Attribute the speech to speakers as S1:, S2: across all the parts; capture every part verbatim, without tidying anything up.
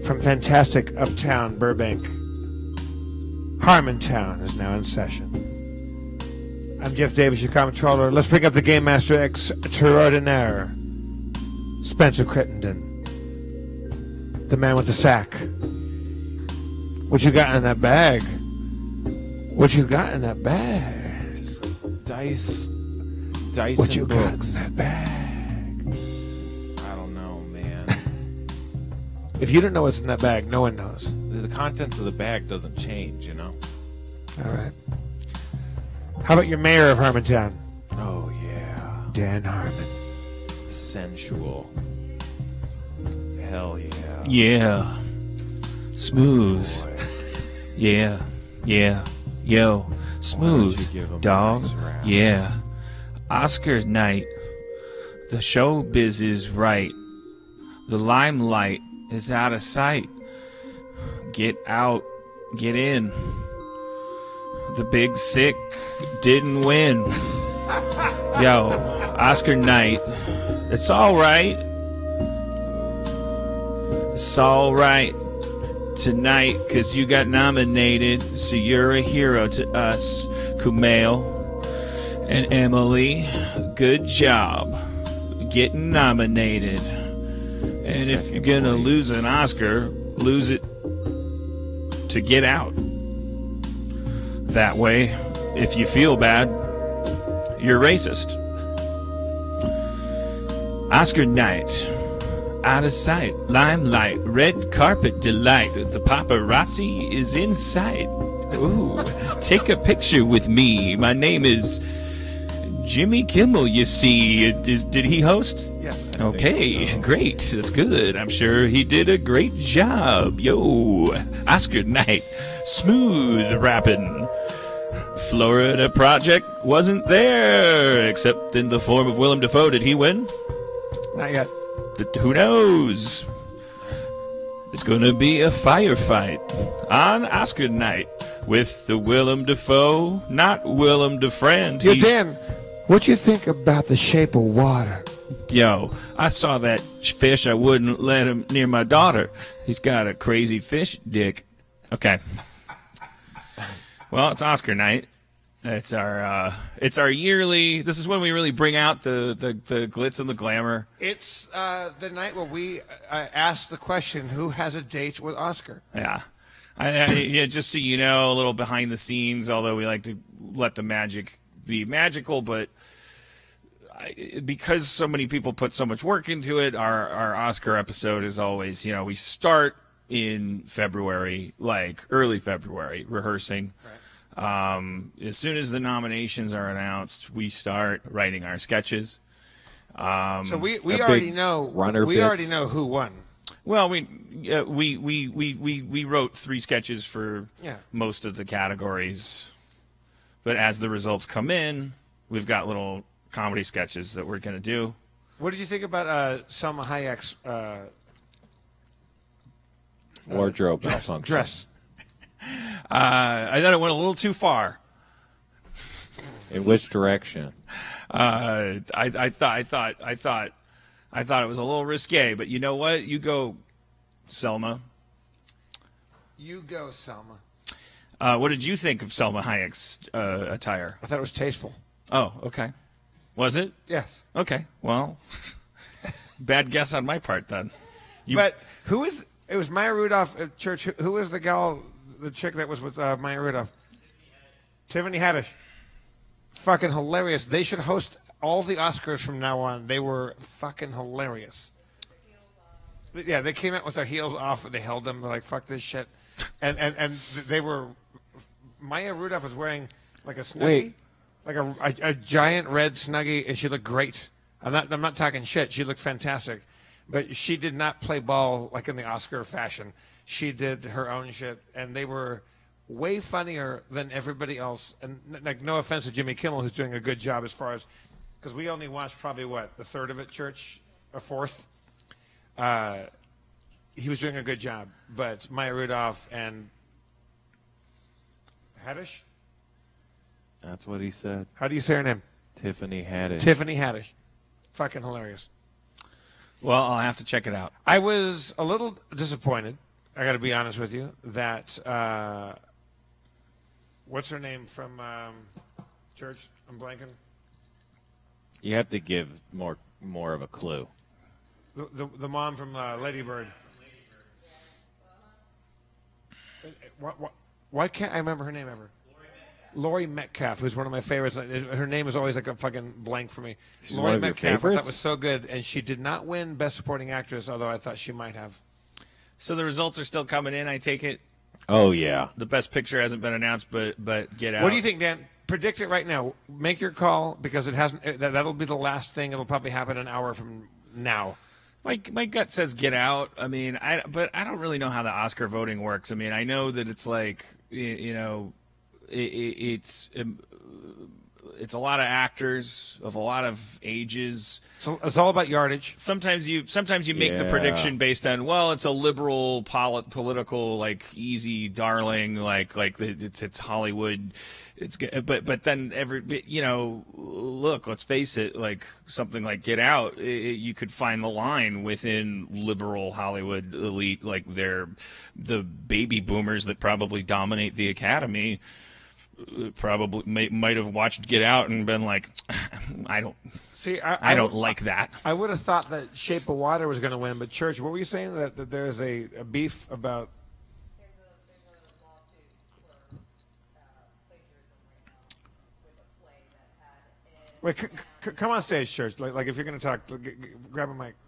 S1: from fantastic uptown Burbank, Harmontown is now in session. I'm Jeff Davis, your comptroller. Let's bring up the Game Master extraordinaire, Spencer Crittenden, the man with the sack. What you got in that bag? What you got in that bag?
S2: Just dice, dice
S1: What
S2: and
S1: you
S2: books.
S1: got in that bag?
S2: I don't know, man.
S1: If you don't know what's in that bag, no one knows.
S2: The contents of the bag doesn't change, you know?
S1: All right. How about your mayor of Harmontown?
S2: Oh, yeah.
S1: Dan Harmon.
S2: Sensual. Hell yeah.
S3: Yeah. Smooth.
S2: Boy.
S3: Yeah. Yeah. Yo. Smooth.
S2: you give 'em a
S3: Dog.
S2: nice round?
S3: Yeah. Oscars night. The showbiz is right. The limelight is out of sight. Get out. Get in. The big sick didn't win. Yo, Oscar night. It's all right. It's all right tonight because you got nominated. So you're a hero to us, Kumail and Emily. Good job getting nominated. And if you're going to lose an Oscar, lose it to Get Out. That way, if you feel bad, you're racist. Oscar night, out of sight, limelight, red carpet delight. The paparazzi is in sight. Ooh, take a picture with me. My name is Jimmy Kimmel, you see. Is, did he host?
S1: Yes.
S3: Okay,
S2: so.
S3: Great. That's good. I'm sure he did a great job. Yo, Oscar night, smooth rapping. Florida Project wasn't there, except in the form of Willem Dafoe. Did he win?
S1: Not yet.
S3: Th- Who knows? It's going to be a firefight on Oscar night with the Willem Dafoe, not Willem DeFriend.
S1: Yo,
S3: He's-
S1: Dan, what you think about The Shape of Water?
S3: Yo, I saw that fish. I wouldn't let him near my daughter. He's got a crazy fish dick. Okay. Well, it's Oscar night. It's our uh, it's our yearly. This is when we really bring out the, the, the glitz and the glamour.
S1: It's uh, the night where we uh, ask the question, who has a date with Oscar?
S3: Yeah. I, I, yeah, just so you know, a little behind the scenes, although we like to let the magic be magical, but I, because so many people put so much work into it, our, our Oscar episode is always, you know, we start in February, like early February, rehearsing.
S1: Right.
S3: Um, as soon as the nominations are announced, we start writing our sketches. Um,
S1: So we, we
S2: a
S1: already
S2: big
S1: know
S2: runner
S1: we
S2: bits.
S1: already know who won.
S3: Well, we, uh, we we we we we wrote three sketches for
S1: Yeah.
S3: most of the categories, but as the results come in, we've got little comedy sketches that we're gonna do.
S1: What did you think about uh, Selma Hayek's uh,
S2: Wardrobe
S1: dress?
S2: malfunction.
S1: dress?
S3: Uh, I thought it went a little too far.
S2: In which direction?
S3: Uh, I, I thought I thought I thought I thought it was a little risque, but you know what? You go, Selma.
S1: You go, Selma.
S3: Uh, what did you think of Selma Hayek's uh, attire?
S1: I thought it was tasteful.
S3: Oh, okay. Was it?
S1: Yes.
S3: Okay. Well, bad guess on my part then. You,
S1: But who is? It was Maya Rudolph at church. Who, who was the gal, the chick that was with uh, Maya Rudolph? Tiffany Haddish. Fucking hilarious. They should host all the Oscars from now on. They were fucking hilarious. Yeah, they came out with their heels off and they held them. They're like, fuck this shit. And and, and they were, Maya Rudolph was wearing like a Snuggie.
S2: Wait.
S1: Like a, a, a giant red Snuggie, and she looked great. I'm not, I'm not talking shit. She looked fantastic. But she did not play ball like in the Oscar fashion. She did her own shit, and they were way funnier than everybody else. And like, no offense to Jimmy Kimmel, who's doing a good job as far as, because we only watched probably what, the third of it, church, a fourth. Uh, he was doing a good job, but Maya Rudolph and Haddish.
S2: That's what he said.
S1: How do you say her name?
S2: Tiffany Haddish.
S1: Tiffany Haddish. Fucking hilarious.
S3: well, I'll have to check it out.
S1: I was a little disappointed I got to be honest with you that uh, what's her name from um, Church? I'm blanking.
S2: You have to give more more of a clue.
S1: The the, the mom from uh, Lady Bird. Why, why, why can't I remember her name ever? Laurie Metcalf, who's one of my favorites. Her name is always like a fucking blank for me.
S2: She's
S1: Laurie
S2: one of your
S1: Metcalf, I
S2: favorites?
S1: thought was so good, and she did not win Best Supporting Actress, although I thought she might have.
S3: So the results are still coming in, I take it?
S2: Oh, yeah.
S3: The Best Picture hasn't been announced, but but Get Out.
S1: What do you think, Dan? Predict it right now. Make your call because it hasn't. That, that'll be the last thing. It'll probably happen an hour from now.
S3: My my gut says Get Out. I mean, I but I don't really know how the Oscar voting works. I mean, I know that it's like you, you know, it, it, it's um, it's a lot of actors of a lot of ages.
S1: So it's all about yardage.
S3: Sometimes you sometimes you make the
S2: Yeah.
S3: prediction based on, well, it's a liberal polit- political like easy darling like like the, it's it's Hollywood. It's good, but but then every you know, look, let's face it, like something like Get Out, it, you could find the line within liberal Hollywood elite, like they're the baby boomers that probably dominate the Academy. uh, Probably may, might have watched Get Out and been like, I don't,
S1: See, I,
S3: I don't like that.
S1: I would have thought that Shape of Water was going to win, but Church, what were you saying that, that there's a, a beef about?
S4: There's a there's a lawsuit for uh, plagiarism right now with a play that had. An
S1: Wait, c- c- come on stage, Church. Like, like if you're going to talk, g- g- grab a mic.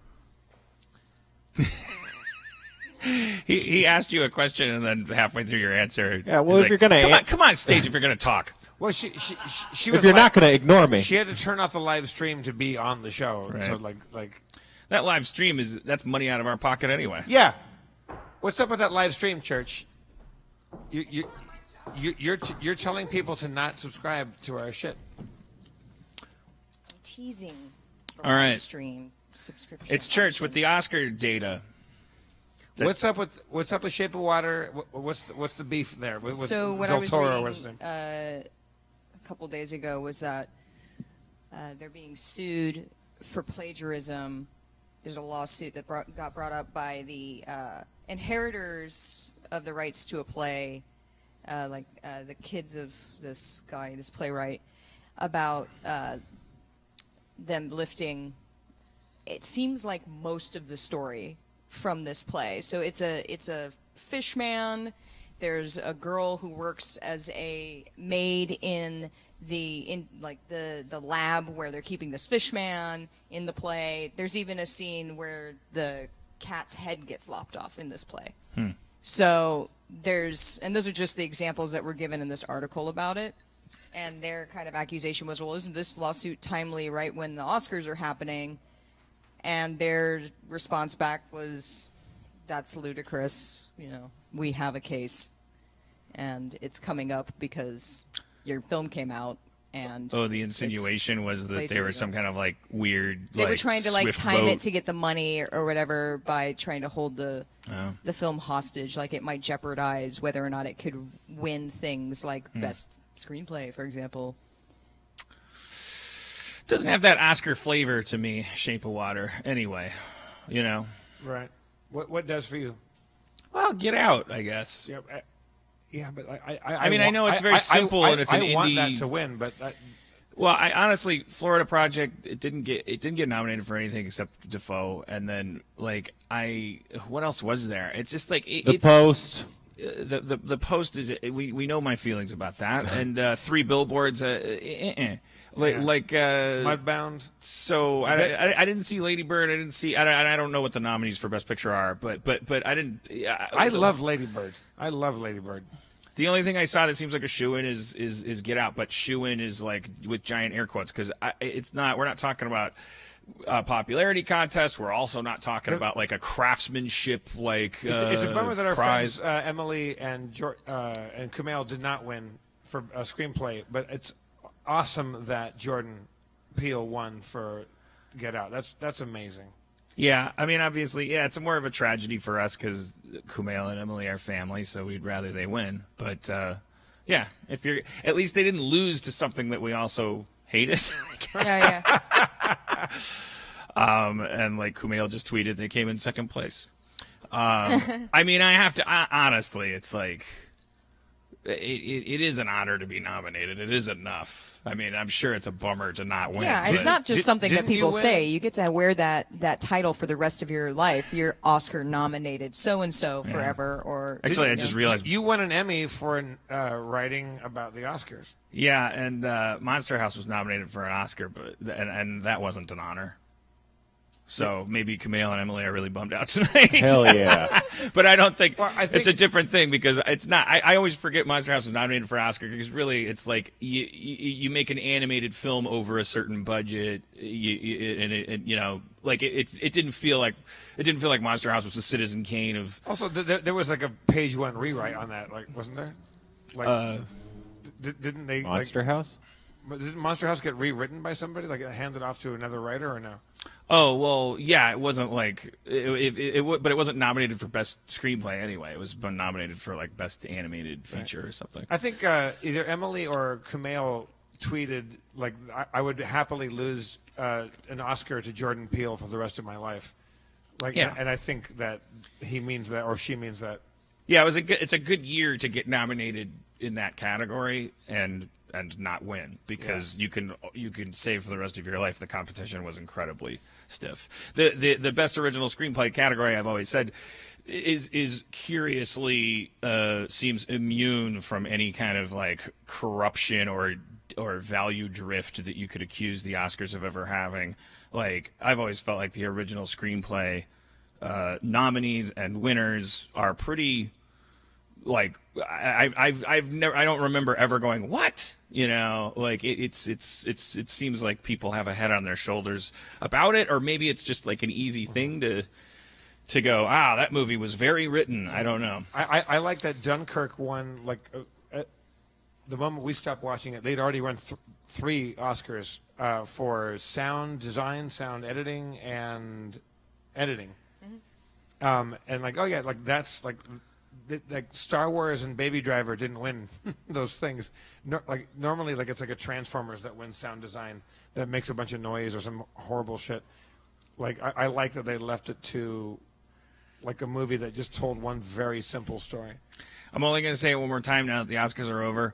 S3: He he asked you a question and then halfway through your answer,
S2: Yeah, well,
S3: he's
S2: if
S3: like,
S2: you're gonna
S3: come
S2: an-
S3: on, come on stage if you're gonna talk.
S1: Well, she she she, she was
S2: If you're
S1: li-
S2: not going to ignore me.
S1: she had to turn off the live stream to be on the show.
S3: Right.
S1: So like like
S3: That live stream is that's money out of our pocket anyway.
S1: yeah. What's up with that live stream, Church? You you. You, you're t- you're telling people to not subscribe to our shit.
S4: teasing the
S3: All right.
S4: live stream subscription.
S3: It's Church with
S4: option.
S3: the Oscar data. That-
S1: What's up with what's up with Shape of Water? What- What's the, what's the beef there? With, with
S4: So what
S1: Del
S4: I was
S1: Toro,
S4: reading
S1: what's his name?
S4: uh, a couple days ago was that uh, they're being sued for plagiarism. There's a lawsuit that brought, got brought up by the uh, inheritors of the rights to a play, uh, like uh, the kids of this guy, this playwright, about uh, them lifting. It seems like most of the story from this play. So it's a it's a fish man. There's a girl who works as a maid in the in like the the lab where they're keeping this fish man in the play. There's even a scene where the cat's head gets lopped off in this play.
S3: Hmm.
S4: So there's and those are just the examples that were given in this article about it. And their kind of accusation was, well, isn't this lawsuit timely right when the Oscars are happening? And their response back was, that's ludicrous. You know, we have a case, and it's coming up because your film came out. And
S3: Oh, the
S4: it's-
S3: insinuation was that they were
S4: plagiarism.
S3: some kind of like weird.
S4: They
S3: like,
S4: were trying to like
S3: swift
S4: time
S3: boat.
S4: it to get the money or, or whatever by trying to hold the
S3: Oh.
S4: the film hostage, like it might jeopardize whether or not it could win things like
S3: Hmm.
S4: best screenplay, for example.
S3: Doesn't have that Oscar flavor to me. Shape of Water. Anyway, you know.
S1: Right. What what does for you?
S3: Well, Get Out, I guess.
S1: Yeah, I, yeah, but I I,
S3: I mean, I
S1: want-
S3: know it's very simple
S1: I,
S3: and it's an
S1: I want
S3: indie-
S1: that to win, but I,
S3: Well, I honestly, Florida Project, it didn't get it didn't get nominated for anything except Defoe, and then like I, what else was there? It's just like it,
S2: The
S3: it's,
S2: Post.
S3: the, the the post is we we know my feelings about that, and uh, Three Billboards, uh, eh, eh, eh. like
S1: Yeah.
S3: like uh,
S1: Mudbound.
S3: so I,
S1: Okay.
S3: I I didn't see Lady Bird, I didn't see I don't, I don't know what the nominees for Best Picture are, but but but I didn't. I,
S1: I love Lady Bird. I love Lady Bird.
S3: The only thing I saw that seems like a shoe-in is is is Get Out, but shoe-in is like with giant air quotes because it's not. We're not talking about a popularity contest. We're also not talking about like a craftsmanship like.
S1: It's, it's a
S3: uh,
S1: bummer that our
S3: prize.
S1: friends uh, Emily and Jor- uh, and Kumail did not win for a screenplay, but it's awesome that Jordan Peele won for Get Out. That's that's amazing.
S3: Yeah, I mean, obviously, yeah, it's more of a tragedy for us because Kumail and Emily are family, so we'd rather they win. But uh, yeah, if you're at least they didn't lose to something that we also hated.
S4: Yeah, yeah.
S3: Um, and like Kumail just tweeted, they came in second place. Um, I mean, I have to I, honestly. It's like it, it. It is an honor to be nominated. It is enough. I mean, I'm sure it's a bummer to not win.
S4: Yeah, it's
S3: but-
S4: not just
S1: Did-
S4: something that
S1: didn't you
S4: people
S1: win?
S4: say. You get to wear that that title for the rest of your life. You're Oscar nominated, so and so forever. Or
S3: Actually, I
S4: you
S3: just
S4: know.
S3: realized.
S1: You won an Emmy for uh, writing about the Oscars.
S3: Yeah, and uh, Monster House was nominated for an Oscar, but and, and that wasn't an honor. So maybe Camille and Emily are really bummed out tonight.
S2: Hell yeah.
S3: But I don't think,
S1: Well, I think-
S3: it's a different thing because it's not. I, I always forget Monster House was nominated for Oscar because really it's like you you, you make an animated film over a certain budget, you, you, and it, it, you know, like it, it it didn't feel like it didn't feel like Monster House was the Citizen Kane of.
S1: Also, th- th- there was like a page one rewrite on that, like wasn't there? Like,
S3: Uh,
S1: d- didn't they?
S2: Monster
S1: like,
S2: House?
S1: but Did Monster House get rewritten by somebody? Like handed off to another writer or no?
S3: Oh well, yeah, it wasn't like it, it, it, it, but it wasn't nominated for best screenplay anyway. It was been nominated for like best animated feature or something.
S1: I think uh, either Emily or Kumail tweeted like I, I would happily lose uh, an Oscar to Jordan Peele for the rest of my life. Like,
S3: Yeah.
S1: and I think that he means that or she means that.
S3: Yeah, it was a good, it's a good year to get nominated in that category and and not win because you can you can say for the rest of your life the competition was incredibly stiff. The the the best original screenplay category I've always said is is curiously uh, seems immune from any kind of like corruption or or value drift that you could accuse the Oscars of ever having. Like I've always felt like the original screenplay uh, nominees and winners are pretty. Like I, I've I've never I don't remember ever going what you know like it, it's it's it's it seems like people have a head on their shoulders about it, or maybe it's just like an easy thing to to go ah that movie was very written. I don't know.
S1: I, I, I like that Dunkirk won like uh, uh, the moment we stopped watching it, they'd already won th- three Oscars uh, for sound design, sound editing, and editing. Mm-hmm. Um, and like oh yeah, like that's like. Like Star Wars and Baby Driver didn't win those things. No, like normally, like it's like a Transformers that wins sound design that makes a bunch of noise or some horrible shit. Like I, I like that they left it to like a movie that just told one very simple story.
S3: I'm only going to say it one more time now that the Oscars are over.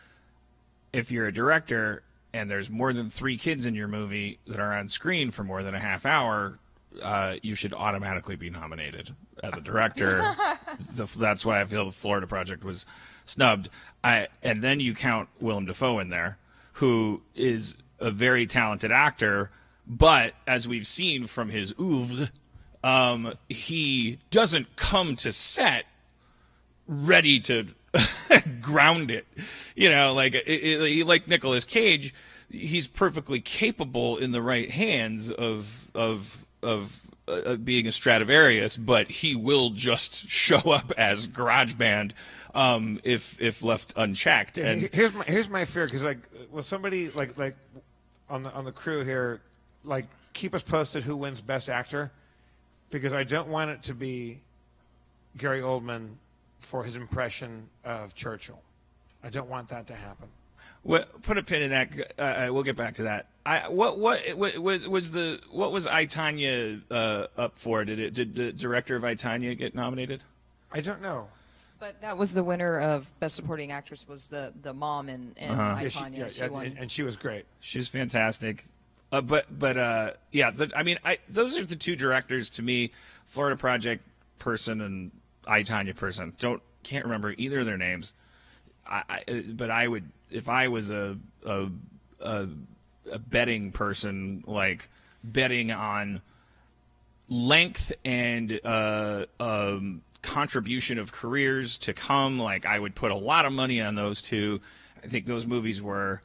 S3: If you're a director and there's more than three kids in your movie that are on screen for more than a half hour, uh, you should automatically be nominated as a director. the, that's why I feel the Florida Project was snubbed. I, and then you count Willem Dafoe in there, who is a very talented actor, but as we've seen from his oeuvre, um, he doesn't come to set ready to ground it. You know, like it, it, like Nicolas Cage, he's perfectly capable in the right hands of of of uh, being a Stradivarius, but he will just show up as GarageBand um, if if left unchecked. And
S1: here's my here's my fear because like will somebody like like on the on the crew here like keep us posted who wins Best Actor, because I don't want it to be Gary Oldman for his impression of Churchill. I don't want that to happen.
S3: Well, put a pin in that. Uh, we'll get back to that. I what what, what was was the what was I, Tonya uh, up for? Did it did the director of I, Tonya get nominated?
S1: I don't know.
S4: But that was the winner of Best Supporting Actress was the, the mom in, in
S3: Uh-huh.
S4: I,
S1: Yeah, she,
S4: Tonya.
S1: yeah,
S4: She
S1: yeah,
S4: won.
S1: and, and she was great.
S3: She's fantastic. Uh, but but uh, yeah, the, I mean, I those are the two directors to me. Florida Project person and I, Tonya person. Don't can't remember either of their names. I, I but I would if I was a a, a a betting person, like betting on length and uh, um, contribution of careers to come, like I would put a lot of money on those two. I think those movies were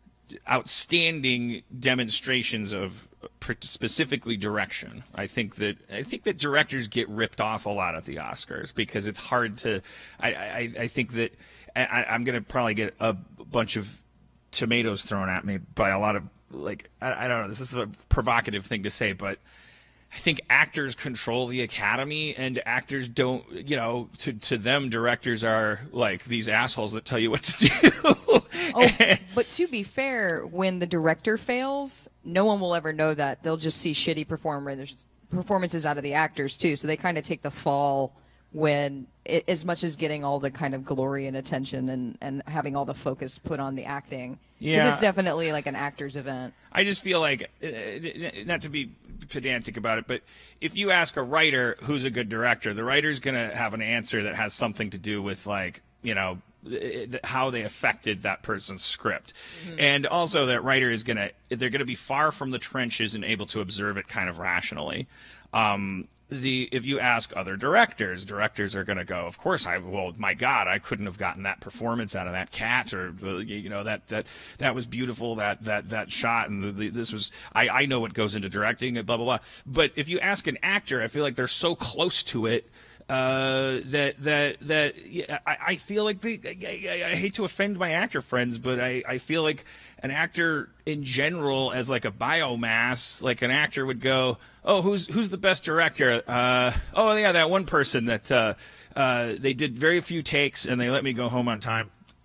S3: outstanding demonstrations of specifically direction. I think that I think that directors get ripped off a lot at the Oscars because it's hard to. I I, I think that I, I'm going to probably get a bunch of tomatoes thrown at me by a lot of like I, I don't know. This is a provocative thing to say, but I think actors control the Academy, and actors don't. You know, to to them, directors are like these assholes that tell you what to do.
S4: Oh, but to be fair, when the director fails, no one will ever know that. They'll just see shitty performers performances out of the actors too, so they kind of take the fall when it, as much as getting all the kind of glory and attention and, and having all the focus put on the acting.
S3: Yeah.
S4: This is definitely like an actor's event.
S3: I just feel like, uh, not to be pedantic about it, but if you ask a writer who's a good director, the writer's going to have an answer that has something to do with, like, you know, how they affected that person's script. Mm-hmm. And also that writer is going to, they're going to be far from the trenches and able to observe it kind of rationally. Um, the if you ask other directors, directors are going to go, of course, I well, my God, I couldn't have gotten that performance out of that cat, or you know that that that was beautiful, that that that shot, and the, the, this was I I know what goes into directing, blah blah blah. But if you ask an actor, I feel like they're so close to it. Uh, that that that yeah, I, I feel like they, I, I hate to offend my actor friends, but I, I feel like an actor in general, as like a biomass, like an actor would go, oh, who's who's the best director? Uh, oh yeah, that one person that uh, uh, they did very few takes and they let me go home on time.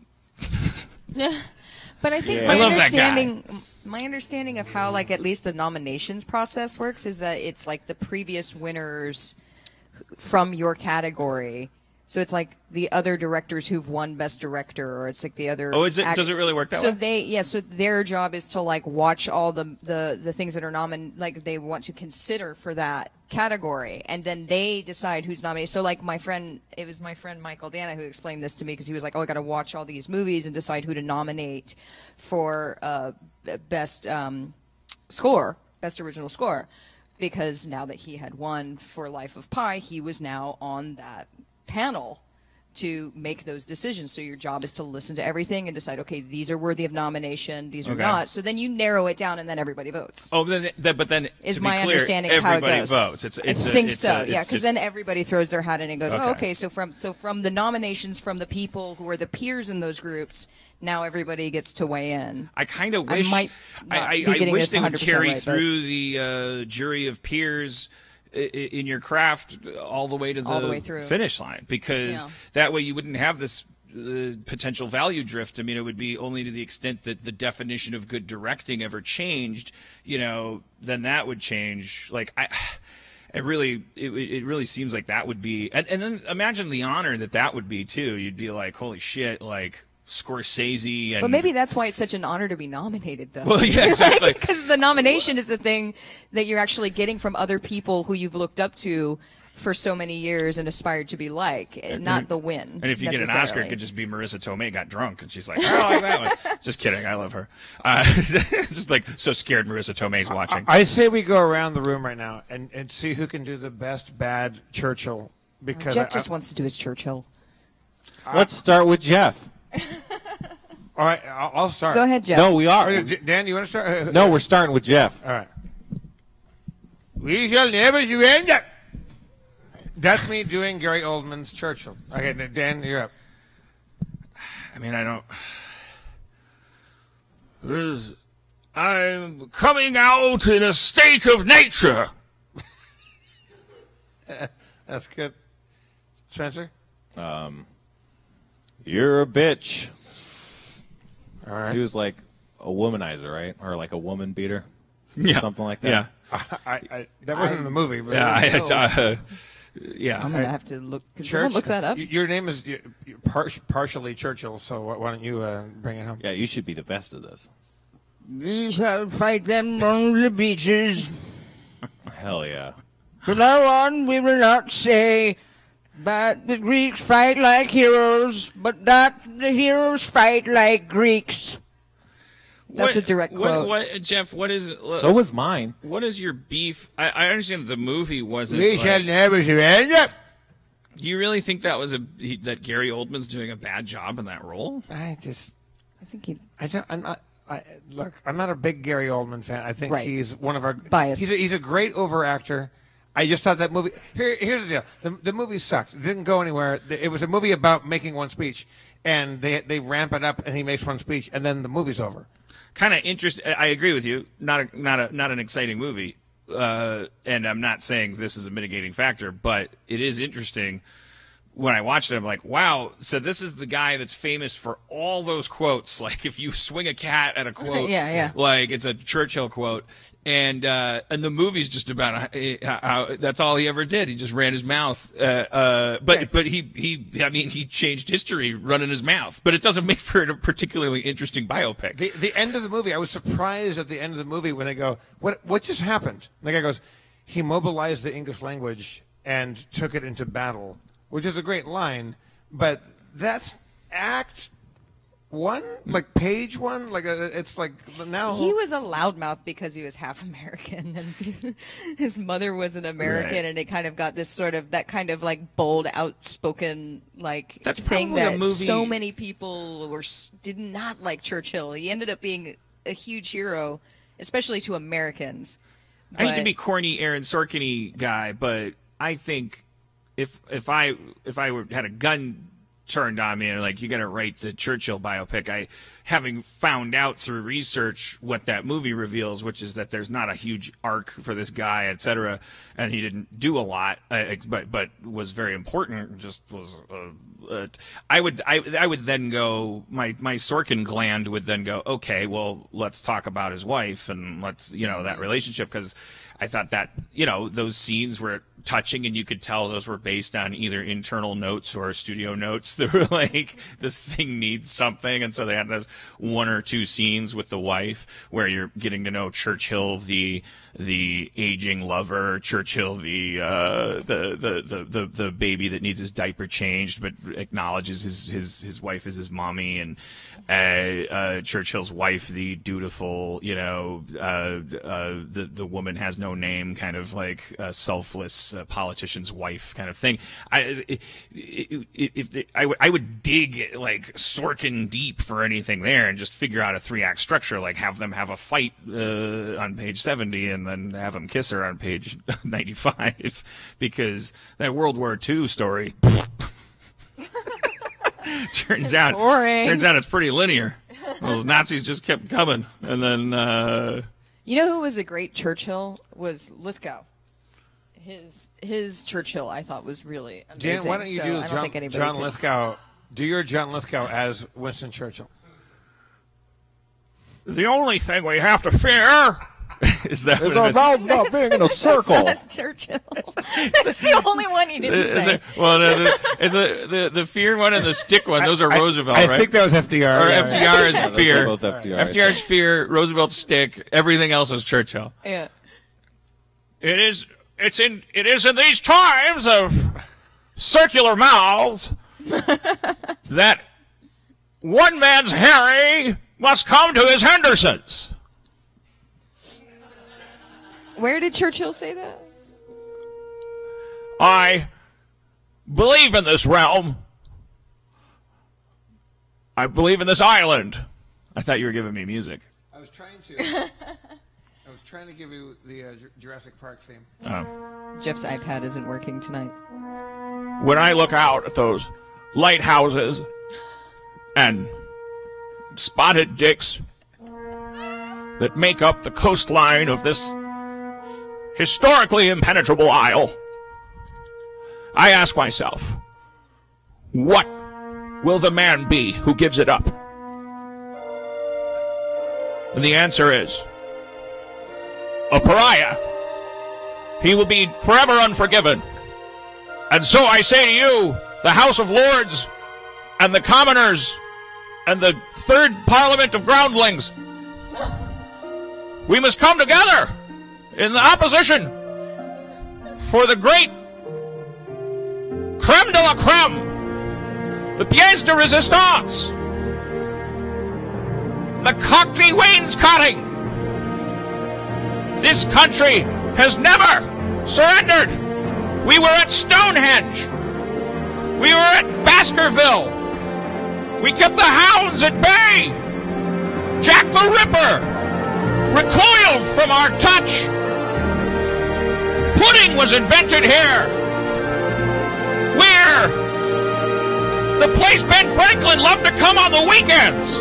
S4: Yeah, but I think
S3: Yeah.
S4: my
S3: I love that
S4: understanding, my understanding of how like at least the nominations process works is that it's like the previous winners from your category. So it's like the other directors who've won Best Director, or it's like the other.
S3: Oh, is it?
S4: act-
S3: Does it really work that
S4: so
S3: way?
S4: So they, yeah. So their job is to like watch all the the the things that are nomin, like they want to consider for that category, and then they decide who's nominated. So like my friend, it was my friend Michael Dana who explained this to me, because he was like, "Oh, I got to watch all these movies and decide who to nominate for uh, best um, score, best original score." Because now that he had won for Life of Pi, he was now on that panel to make those decisions. So your job is to listen to everything and decide, okay, these are worthy of nomination, these are
S3: Okay.
S4: not. So then you narrow it down, and then everybody votes.
S3: Oh, then, then, but then
S4: Is
S3: to be
S4: my
S3: clear,
S4: understanding of how it
S3: everybody
S4: goes.
S3: votes. It's, it's
S4: I
S3: a,
S4: think
S3: it's
S4: so,
S3: a,
S4: yeah,
S3: it's
S4: because
S3: just-
S4: then everybody throws their hat in and goes,
S3: Okay.
S4: oh, okay, so from so from the nominations from the people who are the peers in those groups, now everybody gets to weigh in.
S3: I kind of
S4: I
S3: wish
S4: might not
S3: I,
S4: be
S3: I, I
S4: getting
S3: wish
S4: this
S3: they would
S4: one hundred percent
S3: carry
S4: right, but-
S3: through the uh, jury of peers i- i- in your craft all the way to the,
S4: All the way through.
S3: finish line, because
S4: Yeah.
S3: that way you wouldn't have this uh, potential value drift. I mean, it would be only to the extent that the definition of good directing ever changed, you know, then that would change. Like, I, it really, it, it really seems like that would be, and, and then imagine the honor that that would be too. You'd be like, holy shit, like Scorsese and.
S4: But maybe that's why it's such an honor to be nominated, though.
S3: Well, yeah, exactly.
S4: Because the nomination is the thing that you're actually getting from other people who you've looked up to for so many years and aspired to be like, not the win.
S3: And if you get an Oscar, it
S4: necessarily.
S3: could just be Marissa Tomei got drunk and she's like, oh, I like that one. Just kidding. I love her. Uh, it's just like so scared Marissa Tomei's watching.
S1: I say we go around the room right now and, and see who can do the best bad Churchill. Because
S4: Jeff
S1: I-
S4: just
S1: I-
S4: wants to do his Churchill.
S2: Let's start with Jeff.
S1: all right, I'll, I'll start.
S4: Go ahead, Jeff.
S2: No, we
S1: Oh,
S2: are.
S1: D- Dan, you want to start?
S2: No, we're starting with Jeff.
S1: All right. We shall never surrender. That's me doing Gary Oldman's Churchill. Okay, Dan, you're up.
S3: I mean, I don't. There's, I'm coming out in a state of nature.
S1: That's good. Spencer?
S2: You're a bitch.
S1: All right.
S2: He was like a womanizer, right? Or like a woman beater.
S3: Yeah.
S2: Something like that.
S3: Yeah.
S1: I, I, that wasn't in the movie. But
S3: Yeah.
S1: it was-
S3: I, uh, yeah.
S4: I'm gonna have to look. Can
S1: Church-
S4: someone look that up?
S1: y- Your name is y- y- par- partially Churchill, so why why don't you uh, bring it home?
S2: Yeah, you should be the best of this.
S5: We shall fight them on the beaches.
S2: Hell yeah.
S5: From now on, we will not say that the Greeks fight like heroes, but that the heroes fight like Greeks.
S4: That's
S3: What-
S4: a direct
S3: what,
S4: quote.
S3: What, Jeff? What is?
S2: So was mine.
S3: What is your beef? I, I understand that the movie wasn't.
S1: We
S3: like-
S1: shall never surrender.
S3: do you really think that was a he, that Gary Oldman's doing a bad job in that role?
S1: I just,
S4: I think he.
S1: I don't, I'm not. I, look, I'm not a big Gary Oldman fan. I think
S4: Right.
S1: he's one of our
S4: Biased.
S1: He's a, he's a great over actor. I just thought that movie. Here, here's the deal. The, the movie sucked. It didn't go anywhere. It was a movie about making one speech, and they they ramp it up, and he makes one speech, and then the movie's over.
S3: Kind of interest. I agree with you. Not a, not a, not an exciting movie. Uh, and I'm not saying this is a mitigating factor, but it is interesting when I watched it, I'm like, wow. So this is the guy that's famous for all those quotes. Like if you swing a cat at a quote,
S4: Yeah, yeah.
S3: like it's a Churchill quote. And uh, and the movie's just about how, how that's all he ever did. He just ran his mouth. Uh, uh, but but he, he I mean he changed history running his mouth. But it doesn't make for a particularly interesting biopic.
S1: The the end of the movie, I was surprised at the end of the movie when they go, "What what just happened?" And the guy goes, "He mobilized the English language and took it into battle," which is a great line. But that's act one, like page one, like a, it's like now
S4: He was a loudmouth because he was half American, and his mother was an American,
S3: Right.
S4: and it kind of got this sort of that kind of like bold, outspoken like
S3: That's
S4: thing
S3: probably a
S4: that
S3: movie-
S4: so many people were s- did not like Churchill. He ended up being a huge hero, especially to Americans.
S3: I hate to
S4: But-
S3: be corny Aaron Sorkin-y guy, but I think if if I if I were, had a gun turned on me and like you got to write the Churchill biopic, I having found out through research what that movie reveals, which is that there's not a huge arc for this guy, et cetera, and he didn't do a lot, uh, but but was very important. Just was. Uh, uh, I would I I would then go my my Sorkin gland would then go, okay, well let's talk about his wife and let's you know that relationship, because I thought that you know those scenes were touching, and you could tell those were based on either internal notes or studio notes that were like, this thing needs something, and so they had those one or two scenes with the wife where you're getting to know Churchill, the the aging lover, Churchill, the uh, the, the, the the the baby that needs his diaper changed but acknowledges his his his wife as his mommy, and uh, uh, Churchill's wife, the dutiful, you know, uh, uh, the the woman has no name, kind of like uh, selfless uh, politician's wife kind of thing. I if, if, if I would I would dig like Sorkin deep for anything there and just figure out a three act structure, like have them have a fight uh, on page seventy and then have them kiss her on page ninety-five, because that World War Two story turns out
S4: boring.
S3: turns out it's pretty linear. Those Nazis just kept coming, and then uh,
S4: You know who was a great Churchill? Was Lithgow. His his Churchill I thought was really amazing.
S1: Dan, why don't you
S4: so
S1: do
S4: I don't
S1: John,
S4: think anybody
S1: John
S4: could-
S1: Lithgow? Do your John Lithgow as Winston Churchill.
S3: the only thing we have to fear is that
S2: It's
S3: what
S2: our
S3: it is?
S2: mouths not being in a circle.
S4: That's Churchill. That's the only one he didn't
S3: Is
S4: say.
S3: it- well, no, the, is the, the the fear one and the stick one? Those are
S1: I-
S3: Roosevelt,
S1: I
S3: right?
S1: think that was F D R.
S3: or
S1: yeah,
S3: F D R is
S2: Yeah, those are
S3: fear.
S2: both F D R.
S3: F D R's fear. Roosevelt's stick. Everything else is Churchill.
S4: Yeah.
S3: It is. It's in. It is in these times of circular mouths that one man's Harry must come to his Hendersons.
S4: Where did Churchill say that?
S3: I believe in this realm. I believe in this island. I thought you were giving me music.
S1: I was trying to. I was trying to give you the uh, Ju- Jurassic Park theme.
S4: Jeff's iPad isn't working tonight.
S3: When I look out at those lighthouses and spotted dicks that make up the coastline of this historically impenetrable isle, I ask myself, what will the man be who gives it up? And the answer is a pariah. He will be forever unforgiven. And so I say to you, the House of Lords and the commoners and the third parliament of groundlings, we must come together in the opposition for the great creme de la creme, the pièce de résistance, the Cockney wainscoting. This country has never surrendered. We were at Stonehenge. We were at Baskerville. We kept the hounds at bay. Jack the Ripper recoiled from our touch. Pudding was invented here. Where the place Ben Franklin loved to come on the weekends.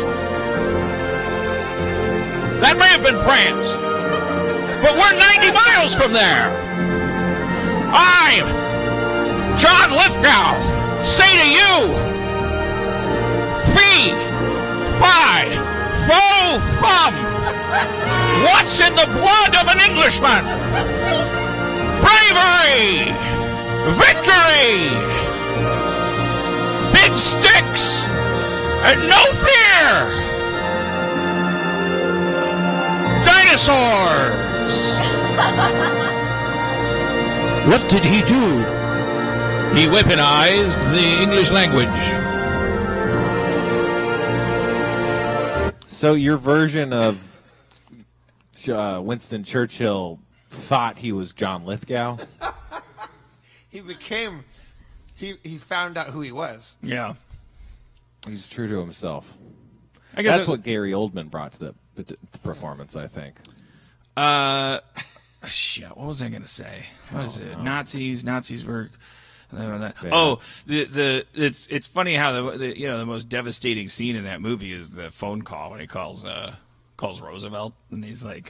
S3: That may have been France, but we're ninety miles from there. I'm John Lithgow, say to you, fee, fi, fo, fum, what's in the blood of an Englishman? Bravery, victory, big sticks, and no fear. Dinosaurs.
S6: What did he do?
S3: He weaponized the English language.
S2: So your version of uh, Winston Churchill thought he was John Lithgow?
S1: He became, he, he found out who he was.
S3: Yeah.
S2: He's true to himself.
S3: I guess
S2: That's
S3: it,
S2: what Gary Oldman brought to the, the performance, I think.
S3: Uh, shit. What was I gonna say? What was it? Nazis. Nazis were. Oh, the the it's it's funny how the, the you know the most devastating scene in that movie is the phone call when he calls uh calls Roosevelt and he's like,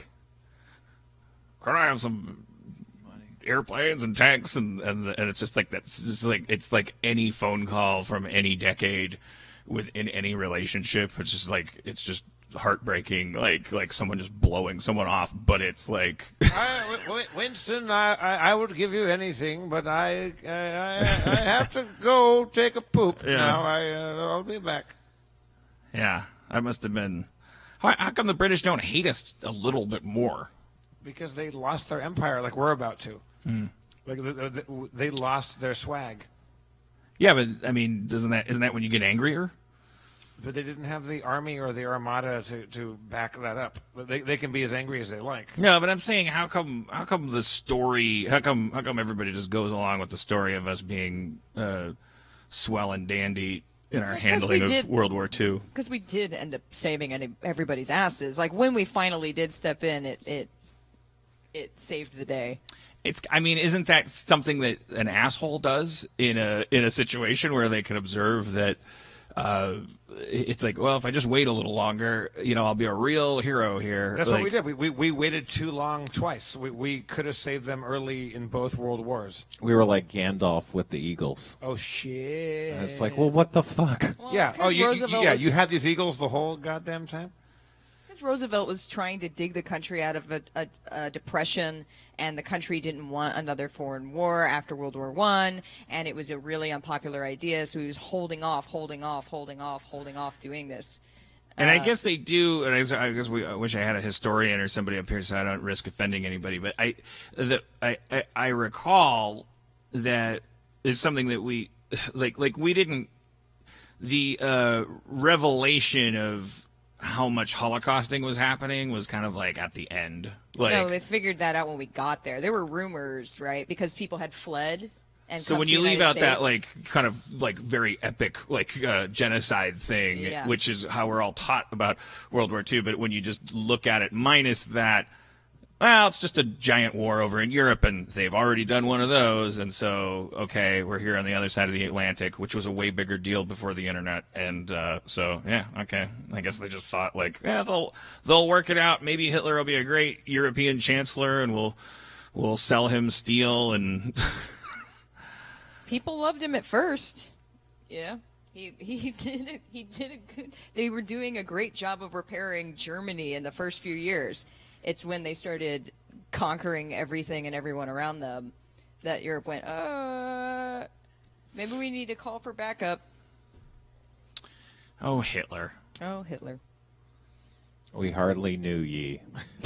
S3: "Can I have some airplanes and tanks?" and and and it's just like that. It's just like it's like any phone call from any decade within any relationship. It's just like it's just heartbreaking, like like someone just blowing someone off, but it's like
S1: I, Winston, I, I, I would give you anything, but I I, I, I have to go take a poop
S3: Yeah.
S1: now. I uh, I'll be back.
S3: yeah, that must have been. How, how come the British don't hate us a little bit more?
S1: Because they lost their empire, like we're about to.
S3: Hmm.
S1: Like the, the, the, they lost their swag,
S3: Yeah, but I mean, doesn't that isn't that when you get angrier?
S1: but they didn't have the army or the armada to, to back that up. But they they can be as angry as they like.
S3: No, but I'm saying, how come? How come the story? How come? How come everybody just goes along with the story of us being uh, swell and dandy in our
S4: Because
S3: handling
S4: we
S3: of
S4: did-
S3: World War Two?
S4: Because we did end up saving any, everybody's asses. Like when we finally did step in, it it it saved the day.
S3: It's. I mean, isn't that something that an asshole does in a in a situation where they can observe that? Uh, it's like, well, if I just wait a little longer, you know, I'll be a real hero here.
S1: That's
S3: like,
S1: what we did. We, we we waited too long twice. We we could have saved them early in both world wars.
S2: We were like Gandalf with the Eagles.
S1: Oh shit!
S2: And it's like, well, what the fuck?
S4: Well,
S1: yeah.
S4: it's 'cause
S1: Oh, you, you
S4: Roosevelt
S1: yeah.
S4: was-
S1: You had these eagles the whole goddamn time.
S4: Because Roosevelt was trying to dig the country out of a, a, a depression, and the country didn't want another foreign war after World War One, and it was a really unpopular idea. So he was holding off, holding off, holding off, holding off doing this.
S3: And I
S4: Uh,
S3: guess they do. And I guess, I guess we. I wish I had a historian or somebody up here so I don't risk offending anybody. But I, the, I, I, I recall that it's something that we, like, like we didn't. The uh, revelation of how much Holocausting was happening was kind of like at the end. Like,
S4: no, they figured that out when we got there. There were rumors, right? Because people had fled. And
S3: so
S4: come
S3: when
S4: to
S3: you
S4: the
S3: leave
S4: United
S3: out that
S4: States.
S3: like kind of like very epic like uh, genocide thing,
S4: Yeah.
S3: which is how we're all taught about World War Two, but when you just look at it minus that, well, it's just a giant war over in Europe, and they've already done one of those, and so okay, we're here on the other side of the Atlantic, which was a way bigger deal before the internet, and uh, so yeah, okay, I guess they just thought like, yeah, they'll they'll work it out. Maybe Hitler will be a great European chancellor, and we'll we'll sell him steel and.
S4: People loved him at first. Yeah. He he did it. He did a good. They were doing a great job of repairing Germany in the first few years. It's when they started conquering everything and everyone around them that Europe went, uh, maybe we need to call for backup.
S3: Oh, Hitler.
S4: Oh, Hitler.
S2: We hardly knew ye.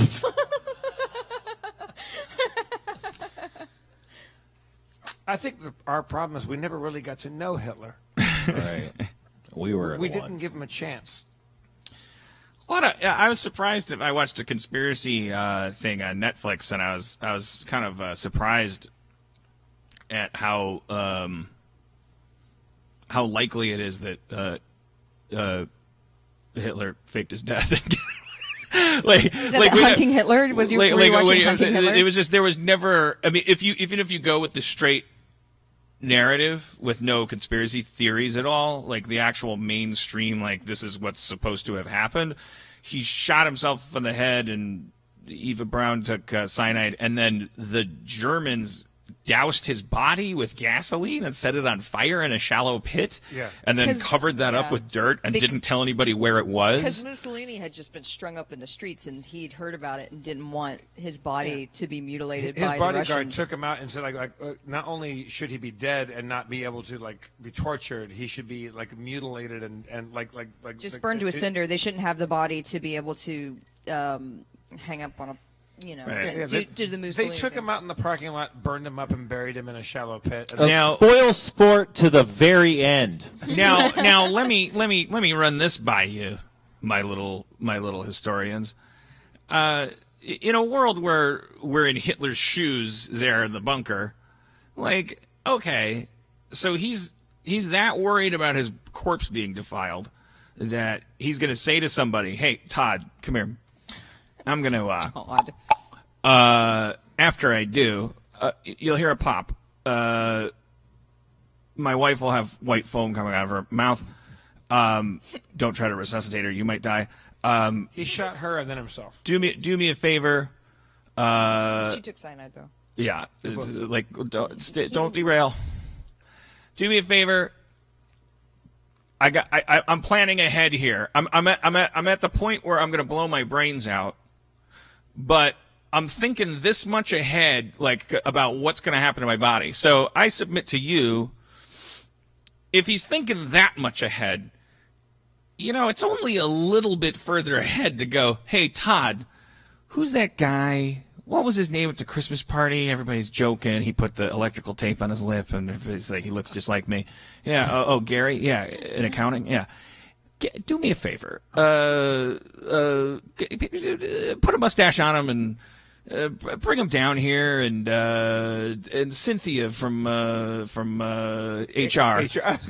S1: I think the, our problem is we never really got to know Hitler.
S2: Right. We were.
S1: We
S2: the
S1: didn't
S2: ones.
S1: give him a chance.
S3: What a, I was surprised if I watched a conspiracy uh, thing on Netflix, and I was I was kind of uh, surprised at how um, how likely it is that uh, uh, Hitler faked his death. like,
S4: Is that
S3: like
S4: the
S3: we-
S4: Hunting Hitler? Was you,
S3: like,
S4: were you
S3: like,
S4: watching
S3: when you-
S4: Hunting
S3: it,
S4: Hitler?
S3: it was just there was never. I mean, if you even if you go with the straight narrative with no conspiracy theories at all, like the actual mainstream, like this is what's supposed to have happened. He shot himself in the head, and Eva Braun took uh, cyanide, and then the Germans doused his body with gasoline and set it on fire in a shallow pit,
S1: Yeah.
S3: and then
S4: 'Cause-
S3: covered that up
S4: yeah.
S3: with dirt and
S4: Bec-
S3: didn't tell anybody where it
S4: Because
S3: was.
S4: Mussolini had just been strung up in the streets, and he'd heard about it and didn't want his body to be mutilated
S1: His
S4: by the
S1: bodyguard
S4: Russians.
S1: took him out and said, like, like uh, not only should he be dead and not be able to like be tortured, he should be like mutilated and, and like like like
S4: just
S1: like,
S4: burned to a
S1: it-
S4: cinder. They shouldn't have the body to be able to um, hang up on a, you know,
S3: Right.
S4: and
S1: Yeah,
S4: do,
S1: they,
S4: do the
S1: they
S4: Mussolini
S1: took
S4: thing.
S1: him out in the parking lot, burned him up, and buried him in a shallow pit. And
S2: A
S3: Now-
S2: spoil sport to the very end.
S3: now, now let me let me let me run this by you, my little my little historians. Uh, in a world where we're in Hitler's shoes, there in the bunker, like, okay, so he's he's that worried about his corpse being defiled that he's going to say to somebody, "Hey, Todd, come here. I'm going to uh,
S4: God.
S3: uh, after I do, uh, you'll hear a pop. Uh, my wife will have white foam coming out of her mouth. Um, don't try to resuscitate her; you might die. Um,
S1: he shot her and then himself.
S3: do me, do me a favor. Uh,
S4: She took cyanide, though.
S3: yeah, it's, it's like don't st- don't derail. Do me a favor. I got. I, I, I'm planning ahead here. I'm. I'm at. I'm at. I'm at the point where I'm going to blow my brains out. But I'm thinking this much ahead, like about what's going to happen to my body. So I submit to you, if he's thinking that much ahead, you know, it's only a little bit further ahead to go, hey, Todd, who's that guy? What was his name at the Christmas party? Everybody's joking. He put the electrical tape on his lip, and everybody's like, he looks just like me. Yeah. Oh, oh Gary? Yeah. In accounting? Yeah. Get, do me a favor. Uh, uh, put a mustache on him and uh, bring him down here. And uh, and Cynthia from uh, from uh, H R.
S1: H R.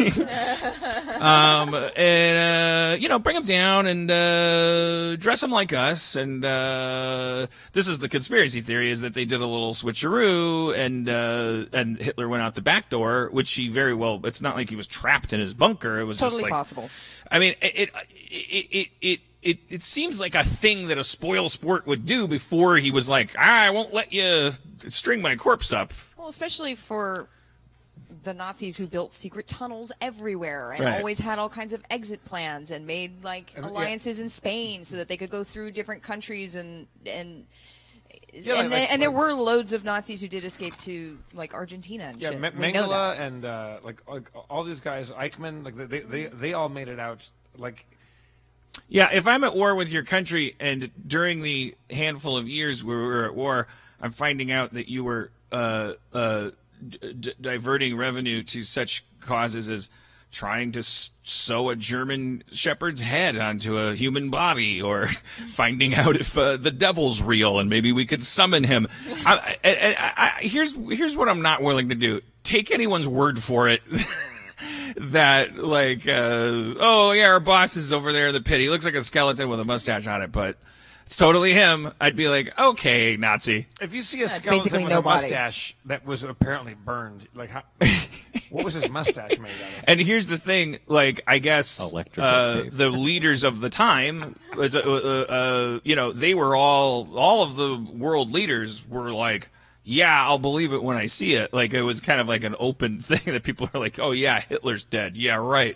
S3: um, and uh, you know, bring him down and uh, dress him like us. And uh, this is the conspiracy theory: is that they did a little switcheroo, and uh, and Hitler went out the back door, which he very well. It's not like he was trapped in his bunker. It was
S4: Totally
S3: just like,
S4: possible.
S3: I mean, it it, it it it it it seems like a thing that a spoil sport would do before he was like, ah, I won't let you string my corpse up.
S4: Well, especially for the Nazis who built secret tunnels everywhere and
S3: Right.
S4: always had all kinds of exit plans and made like
S1: And, yeah.
S4: alliances in Spain so that they could go through different countries and and.
S1: Yeah,
S4: and,
S1: like- like-
S4: and there
S1: like-
S4: were loads of Nazis who did escape to like Argentina and
S1: Yeah,
S4: shit.
S1: Me-
S4: We know
S1: Mengele
S4: that.
S1: and uh, like, like all these guys, Eichmann, like they, they they all made it out. Like
S3: Yeah, if I'm at war with your country, and during the handful of years where we were at war, I'm finding out that you were uh, uh, d- d- diverting revenue to such causes as trying to s- sew a German shepherd's head onto a human body, or finding out if uh, the devil's real and maybe we could summon him. I, I, I, I, here's here's what I'm not willing to do: take anyone's word for it. That like, uh, oh yeah, our boss is over there in the pit. He looks like a skeleton with a mustache on it, but it's totally him. I'd be like, okay, Nazi.
S1: if you see a
S4: That's
S1: skeleton
S4: basically
S1: with
S4: nobody.
S1: a mustache that was apparently burned, like how, what was his mustache made out of?
S3: And here's the thing, like, I guess
S2: Electrical
S3: uh,
S2: tape.
S3: the leaders of the time, was, uh, uh, uh, you know, they were all, all of the world leaders were like, yeah, I'll believe it when I see it. Like, it was kind of like an open thing that people are like, oh yeah, Hitler's dead. Yeah, right.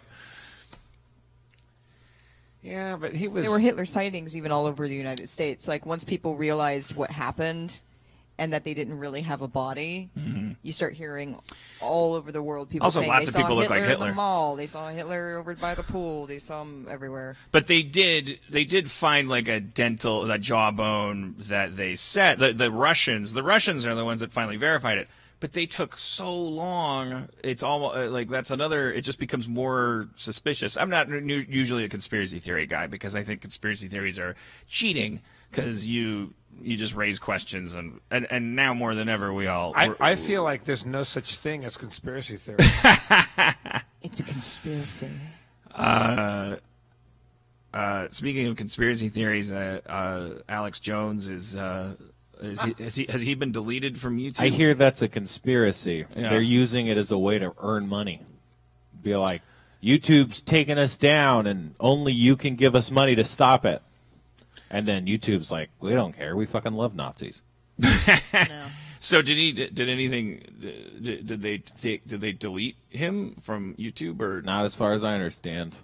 S1: Yeah, but he was.
S4: There were Hitler sightings even all over the United States. Like once people realized what happened and that they didn't really have a body, you start hearing all over the world people
S3: Also,
S4: saying
S3: lots
S4: they
S3: of
S4: saw
S3: people look
S4: Hitler
S3: like
S4: in
S3: Hitler.
S4: the mall, they saw Hitler over by the pool, they saw him everywhere.
S3: But they did they did find like a dental that jawbone that they said the the Russians the Russians are the ones that finally verified it. But they took so long. It's almost like that's another. It just becomes more suspicious. I'm not nu- usually a conspiracy theory guy because I think conspiracy theories are cheating because you you just raise questions and, and and now more than ever we all.
S1: I,
S3: we're-
S1: I feel like there's no such thing as conspiracy theory.
S4: It's a conspiracy.
S3: Uh, uh, speaking of conspiracy theories, uh, uh, Alex Jones is. Uh, Is he, has he has he been deleted from YouTube?
S2: I hear that's a conspiracy.
S3: Yeah.
S2: They're using it as a way to earn money. Be like, YouTube's taking us down, and only you can give us money to stop it. And then YouTube's like, we don't care. We fucking love Nazis.
S4: No.
S3: So did he? Did anything? Did, did they take? Did they delete him from YouTube or
S2: Not as far as I understand.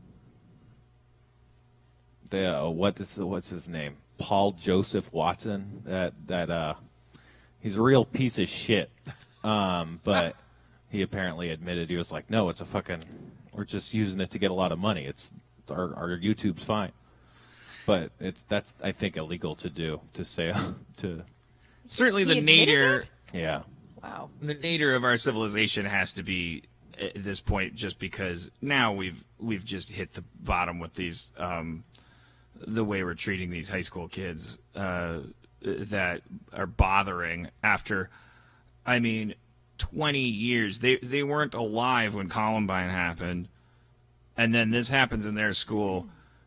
S2: They, uh, what is what's his name? Paul Joseph Watson. That that uh, he's a real piece of shit. Um, but he apparently admitted he was like, no, it's a fucking. We're just using it to get a lot of money. It's, it's our our YouTube's fine. But it's that's I think illegal to do to say to.
S3: Certainly,
S4: He
S3: the
S4: admitted
S3: nadir.
S4: that?
S2: Yeah.
S4: Wow.
S3: The nadir of our civilization has to be at this point, just because now we've we've just hit the bottom with these um, the way we're treating these high school kids uh, that are bothering after, I mean, twenty years. They they weren't alive when Columbine happened, and then this happens in their school.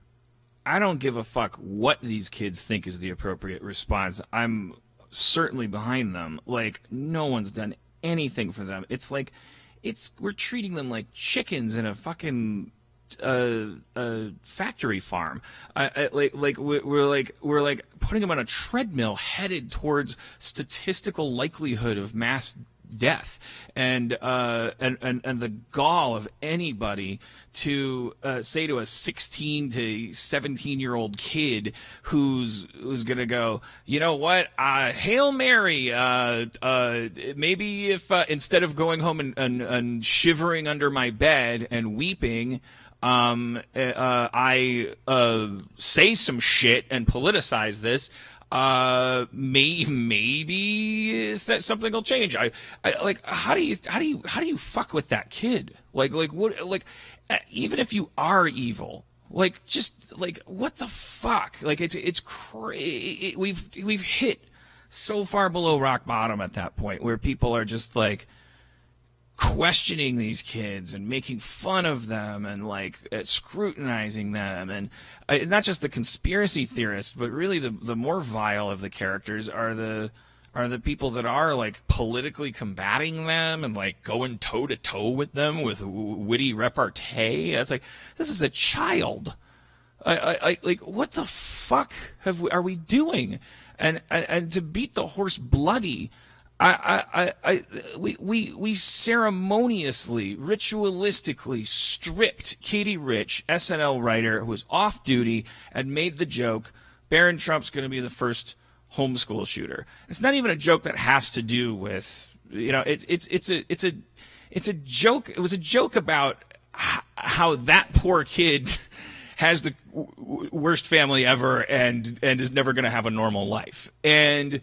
S3: I don't give a fuck what these kids think is the appropriate response. I'm certainly behind them. Like, no one's done anything for them. It's like, it's we're treating them like chickens in a fucking uh, uh, factory farm. I, I, like, like we're, we're like we're like putting them on a treadmill headed towards statistical likelihood of mass death, and uh, and and and the gall of anybody to uh, say to a sixteen to seventeen year old kid who's who's gonna go, you know what, uh, Hail Mary, uh, uh, maybe if uh, instead of going home and, and, and shivering under my bed and weeping, um, uh, I uh, say some shit and politicize this. Uh, may, maybe that something will change. I, I like. How do you, how do you, how do you fuck with that kid? Like, like what? Like, even if you are evil, like, just like, what the fuck? Like, it's, it's crazy. It, we've, we've hit so far below rock bottom at that point where people are just like questioning these kids and making fun of them and like uh, scrutinizing them, and uh, not just the conspiracy theorists, but really the the more vile of the characters are the are the people that are like politically combating them and like going toe to toe with them with w- witty repartee. It's like, this is a child. I, I, I like, what the fuck have we, are we doing? And, and and to beat the horse bloody, I, I, I, we, we, we ceremoniously, ritualistically stripped Katie Rich, S N L writer who was off duty, and made the joke, Barron Trump's going to be the first homeschool shooter. It's not even a joke that has to do with, you know, it's, it's, it's a, it's a, it's a joke. It was a joke about h- how that poor kid has the w- worst family ever and, and is never going to have a normal life. And,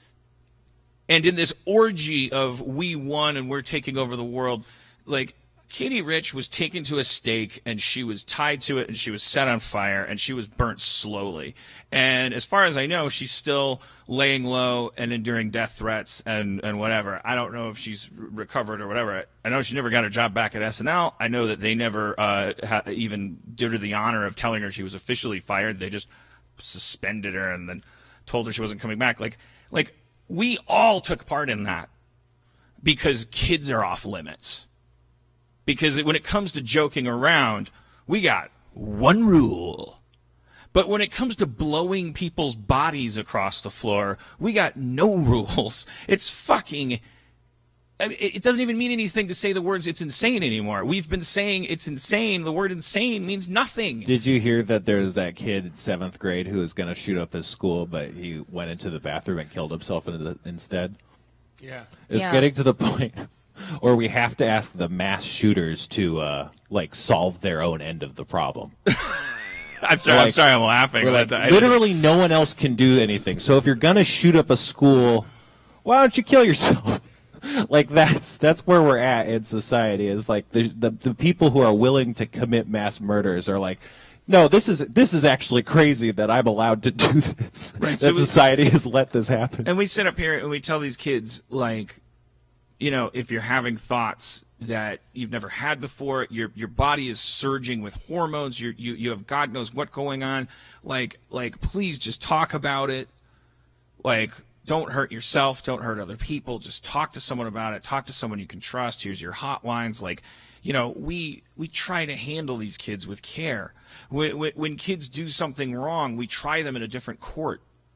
S3: And in this orgy of we won and we're taking over the world, like, Katie Rich was taken to a stake and she was tied to it and she was set on fire and she was burnt slowly. And as far as I know, she's still laying low and enduring death threats and, and whatever. I don't know if she's recovered or whatever. I know she never got her job back at S N L. I know that they never uh, ha- even did her the honor of telling her she was officially fired. They just suspended her and then told her she wasn't coming back. Like, like, we all took part in that because kids are off limits. Because when it comes to joking around, we got one rule. But when it comes to blowing people's bodies across the floor, we got no rules. It's fucking... I mean, it doesn't even mean anything to say the words "it's insane" anymore. We've been saying it's insane. The word insane means nothing.
S2: Did you hear that there was that kid in seventh grade who was going to shoot up his school, but he went into the bathroom and killed himself in the, instead?
S1: Yeah.
S2: It's
S4: Yeah.
S2: getting to the point where we have to ask the mass shooters to, uh, like, solve their own end of the problem.
S3: I'm sorry. I'm
S2: Like,
S3: sorry. I'm laughing.
S2: We're like,
S3: I-
S2: literally no one else can do anything. So if you're going to shoot up a school, why don't you kill yourself? Like, that's that's where we're at in society. Is like the, the the people who are willing to commit mass murders are like, no, this is this is actually crazy that I'm allowed to do this.
S3: Right,
S2: that
S3: so we-
S2: society has let this happen.
S3: And we sit up here and we tell these kids, like, you know, if you're having thoughts that you've never had before, your your body is surging with hormones, you you you have God knows what going on, like like please just talk about it. Like, don't hurt yourself, don't hurt other people, just talk to someone about it, talk to someone you can trust. Here's your hotlines. Like, you know, we we try to handle these kids with care. When, when, when kids do something wrong, we try them in a different court.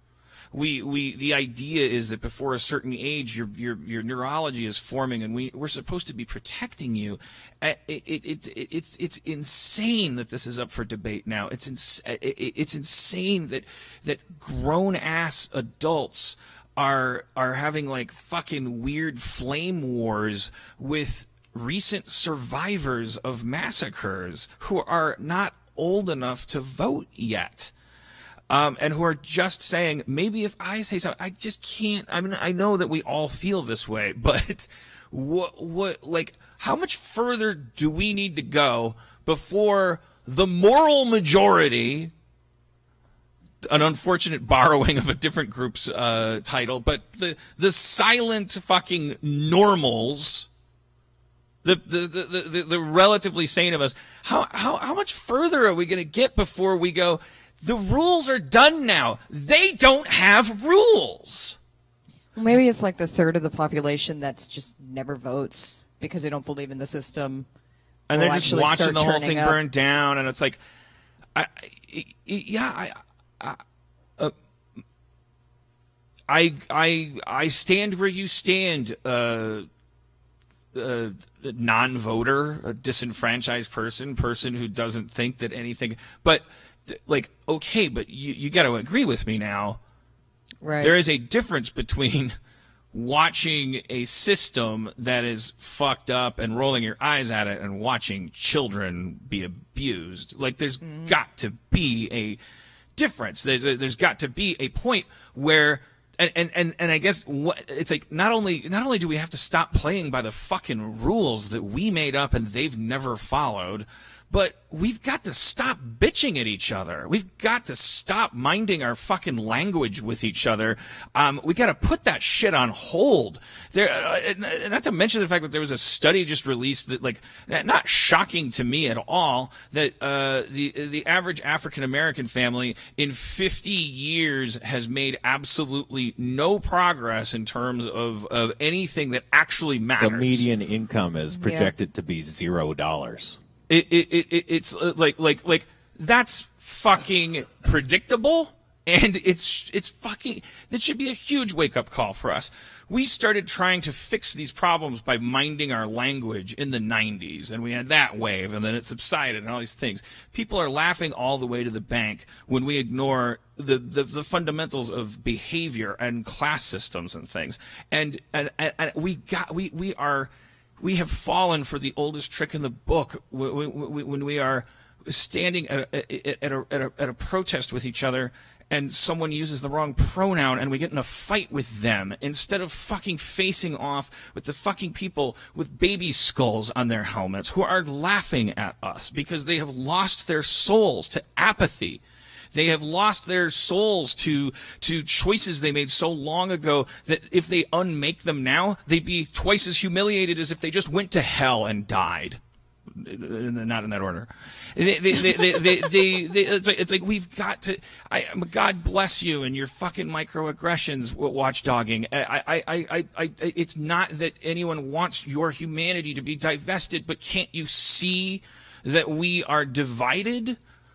S3: we we the idea is that before a certain age, your your your neurology is forming, and we we're supposed to be protecting you. It it, it, it it's it's insane that this is up for debate now. It's ins- it, it's insane that that grown ass adults are are having like fucking weird flame wars with recent survivors of massacres who are not old enough to vote yet. Um, and who are just saying, maybe if I say something, I just can't. I mean, I know that we all feel this way, but what, what, like, how much further do we need to go before the moral majority, an unfortunate borrowing of a different group's uh, title, but the the silent fucking normals, the the the the, the relatively sane of us, how how how much further are we going to get before we go, the rules are done now. They don't have rules.
S4: Well, maybe it's like the third of the population that's just never votes because they don't believe in the system.
S3: And they're just watching the whole thing
S4: up.
S3: burn down, and it's like, I, I yeah, I, I, uh, I, I, I stand where you stand, uh, uh, non-voter, a disenfranchised person, person who doesn't think that anything, but. Like, okay, but you, you got to agree with me now.
S4: Right.
S3: There is a difference between watching a system that is fucked up and rolling your eyes at it and watching children be abused. Like, there's mm-hmm. got to be a difference. There's a, there's got to be a point where, and, and, and, and I guess what, it's like not only not only do we have to stop playing by the fucking rules that we made up and they've never followed, but we've got to stop bitching at each other. We've got to stop minding our fucking language with each other. Um, we got to put that shit on hold. There, uh, not to mention the fact that there was a study just released that, like, not shocking to me at all, that uh, the the average African American family in fifty years has made absolutely no progress in terms of of anything that actually matters.
S2: The median income is projected yeah. to be zero dollars.
S3: It, it, it, it's like, like, like, that's fucking predictable, and it's, it's fucking, that should be a huge wake-up call for us. We started trying to fix these problems by minding our language in the nineties, and we had that wave, and then it subsided, and all these things. People are laughing all the way to the bank when we ignore the, the, the fundamentals of behavior and class systems and things. And, and, and, and we got, we, we are... We have fallen for the oldest trick in the book when we are standing at a, at a, at a, at a protest with each other and someone uses the wrong pronoun and we get in a fight with them instead of fucking facing off with the fucking people with baby skulls on their helmets who are laughing at us because they have lost their souls to apathy. They have lost their souls to to choices they made so long ago that if they unmake them now, they'd be twice as humiliated as if they just went to hell and died. Not in that order. They, they, they, they, they, they, they, it's, like, it's like we've got to. I, God bless you and your fucking microaggressions, watchdogging. I, I, I, I, I, it's not that anyone wants your humanity to be divested, but can't you see that we are divided?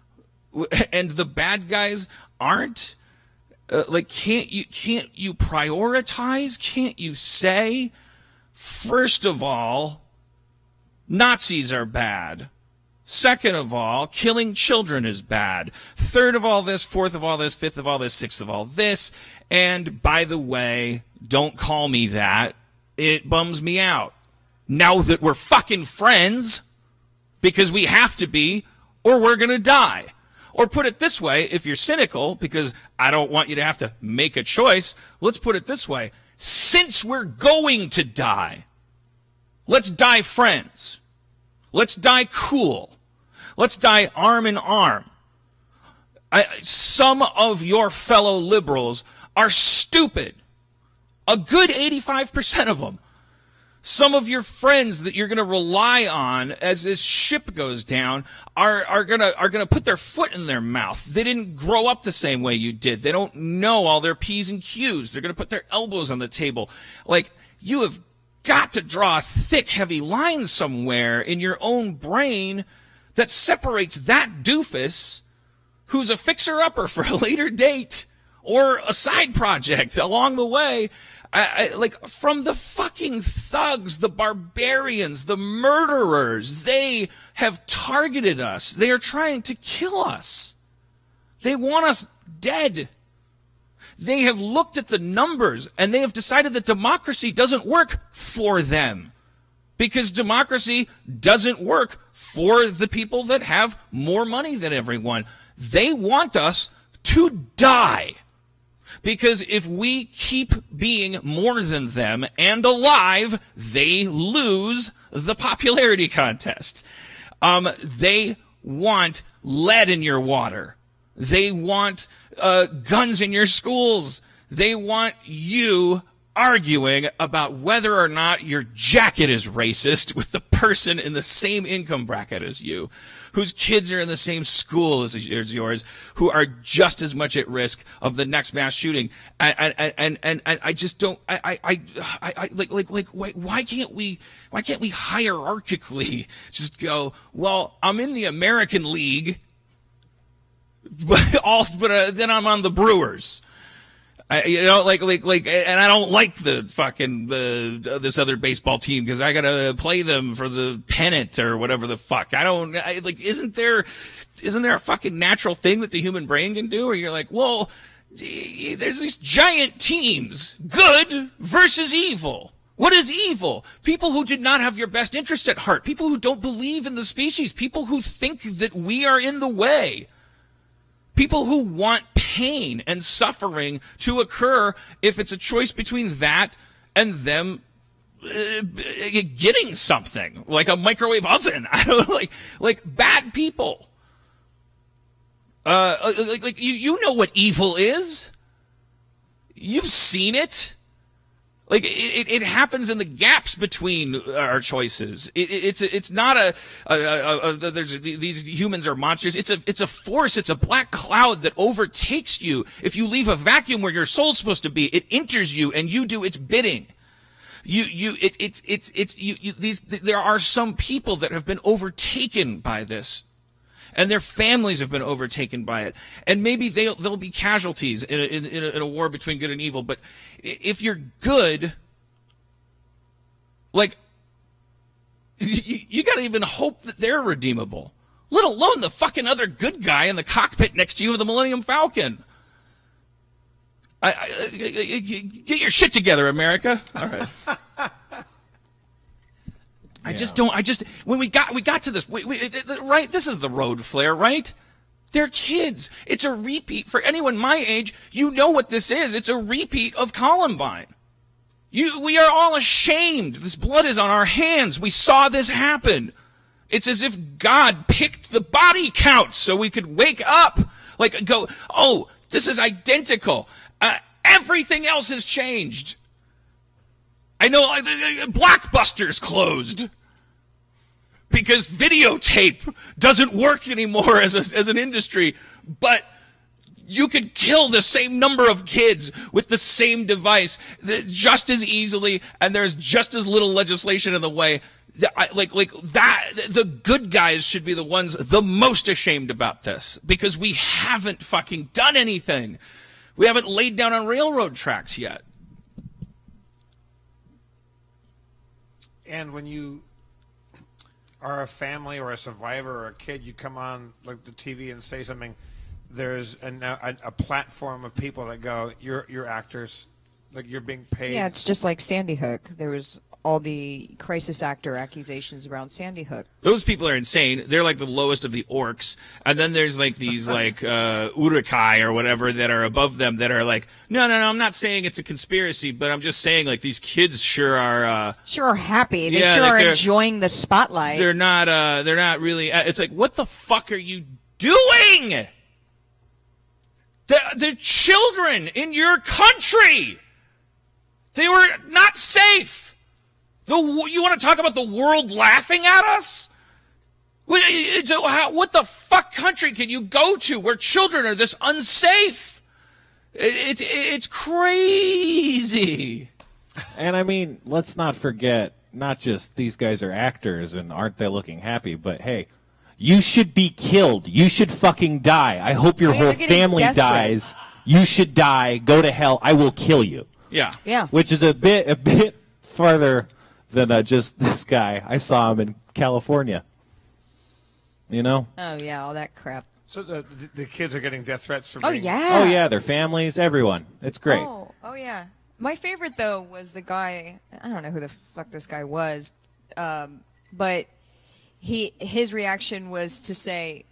S3: And the bad guys aren't? Uh, like, can't you can't you prioritize? Can't you say, first of all, Nazis are bad. Second of all, killing children is bad. Third of all this, fourth of all this, fifth of all this, sixth of all this. And by the way, don't call me that. It bums me out. Now that we're fucking friends, because we have to be, or we're gonna die. Or put it this way, if you're cynical, because I don't want you to have to make a choice, let's put it this way. Since we're going to die, let's die friends. Let's die cool. Let's die arm in arm. I, some of your fellow liberals are stupid. A good eighty-five percent of them. Some of your friends that you're going to rely on as this ship goes down are, are going to are going to put their foot in their mouth. They didn't grow up the same way you did. They don't know all their P's and Q's. They're going to put their elbows on the table. Like, you have got to draw a thick, heavy line somewhere in your own brain that separates that doofus who's a fixer-upper for a later date or a side project along the way. I, I, like, from the fucking thugs, the barbarians, the murderers, they have targeted us. They are trying to kill us. They want us dead. They have looked at the numbers, and they have decided that democracy doesn't work for them. Because democracy doesn't work for the people that have more money than everyone. They want us to die. Because if we keep being more than them and alive, they lose the popularity contest. Um, they want lead in your water. They want uh, guns in your schools. They want you arguing about whether or not your jacket is racist with the person in the same income bracket as you, whose kids are in the same school as, as yours, who are just as much at risk of the next mass shooting. And and and, and, and I just don't. I I, I I I like like like why, why can't we why can't we hierarchically just go? Well, I'm in the American League, but also but uh, then I'm on the Brewers. I, you know, like, like, like, and I don't like the fucking, the, uh, this other baseball team because I gotta play them for the pennant or whatever the fuck. I don't, I, like, isn't there, isn't there a fucking natural thing that the human brain can do where you're like, well, there's these giant teams, good versus evil. What is evil? People who did not have your best interest at heart, people who don't believe in the species, people who think that we are in the way. People who want pain and suffering to occur if it's a choice between that and them uh, getting something like a microwave oven. I don't like like bad people. Uh, like, like you, you know what evil is. You've seen it. Like it, it, it happens in the gaps between our choices. It, it, it's it's not a, a, a, a there's these humans are monsters. It's a it's a force. It's a black cloud that overtakes you. If you leave a vacuum where your soul's supposed to be, it enters you and you do its bidding. You you it, it's it's it's you, you these there are some people that have been overtaken by this. And their families have been overtaken by it. And maybe they'll, they'll be casualties in a, in, in, a, in a war between good and evil. But if you're good, like, you, you got to even hope that they're redeemable. Let alone the fucking other good guy in the cockpit next to you of the Millennium Falcon. I, I, I, get your shit together, America. All right. I yeah. just don't. I just when we got we got to this, we, we, right? This is the road flare, right? They're kids. It's a repeat for anyone my age. You know what this is? It's a repeat of Columbine. You, we are all ashamed. This blood is on our hands. We saw this happen. It's as if God picked the body count so we could wake up, like go, oh, this is identical. Uh, everything else has changed. I know uh, Blockbuster's closed because videotape doesn't work anymore as a, as an industry, but you could kill the same number of kids with the same device just as easily, and there's just as little legislation in the way. Like, like that, the good guys should be the ones the most ashamed about this because we haven't fucking done anything. We haven't laid down on railroad tracks yet.
S1: And when you are a family or a survivor or a kid, you come on like the T V and say something. There's a, a, a platform of people that go, "You're you're actors, like you're being paid."
S4: Yeah, it's just like Sandy Hook. There was all the crisis actor accusations around Sandy Hook.
S3: Those people are insane. They're like the lowest of the orcs. And then there's like these like uh, Urukai or whatever that are above them that are like, no, no, no, I'm not saying it's a conspiracy, but I'm just saying like these kids sure are. Uh,
S4: sure are happy. They
S3: yeah,
S4: sure
S3: like
S4: are enjoying the spotlight.
S3: They're not. Uh, they're not really. Uh, it's like, what the fuck are you doing? The the children in your country. They were not safe. The, you want to talk about the world laughing at us? What the fuck country can you go to where children are this unsafe? It's it's crazy.
S2: And I mean, let's not forget, not just these guys are actors and aren't they looking happy, but hey, you should be killed. You should fucking die. I hope your
S4: Why are
S2: whole
S4: they getting
S2: family
S4: death
S2: dies.
S4: threats?
S2: You should die. Go to hell. I will kill you.
S3: Yeah.
S4: Yeah.
S2: Which is a bit a bit farther than uh, just this guy. I saw him in California. You know?
S4: Oh, yeah, all that crap.
S1: So the, the the kids are getting death threats for
S4: Oh,
S1: being...
S4: yeah.
S2: Oh, yeah, their families, everyone. It's great.
S4: Oh, oh, yeah. My favorite, though, was the guy, I don't know who the fuck this guy was, um, but he his reaction was to say,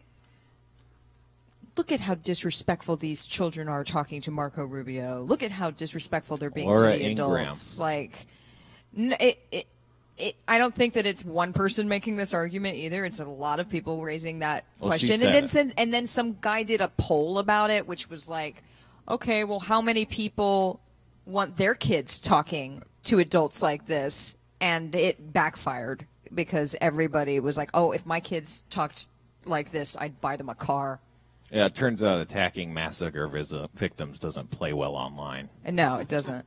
S4: look at how disrespectful these children are talking to Marco Rubio. Look at how disrespectful they're being
S2: Laura
S4: to the
S2: Ingraham.
S4: adults. Like, n- it, it, it, I don't think that it's one person making this argument either. It's a lot of people raising that
S2: Well, she
S4: question.
S2: said
S4: And then,
S2: it.
S4: some, and then some guy did a poll about it, which was like, okay, well, how many people want their kids talking to adults like this? And it backfired because everybody was like, oh, if my kids talked like this, I'd buy them a car.
S2: Yeah, it turns out attacking massacre victims doesn't play well online.
S4: And no, it doesn't.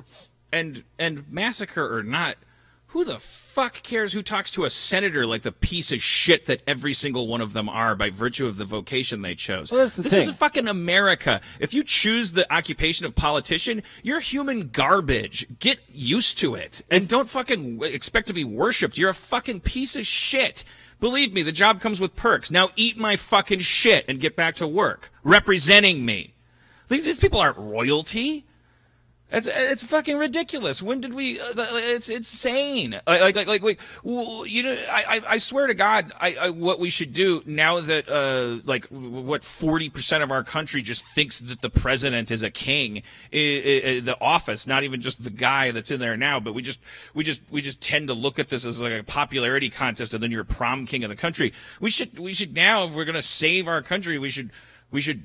S3: And and massacre or not, who the fuck cares who talks to a senator like the piece of shit that every single one of them are by virtue of the vocation they chose?
S2: Well, that's the
S3: this
S2: thing.
S3: is fucking America. If you choose the occupation of politician, you're human garbage. Get used to it. And don't fucking w- expect to be worshipped. You're a fucking piece of shit. Believe me, the job comes with perks. Now eat my fucking shit and get back to work. Representing me. These, these people aren't royalty. It's it's fucking ridiculous. When did we? Uh, it's insane. Like like like, like well, you know, I I swear to God, I, I what we should do now that uh like what forty percent of our country just thinks that the president is a king, I, I, the office, not even just the guy that's in there now, but we just we just we just tend to look at this as like a popularity contest, and then you're prom king of the country. We should we should now, if we're gonna save our country, we should we should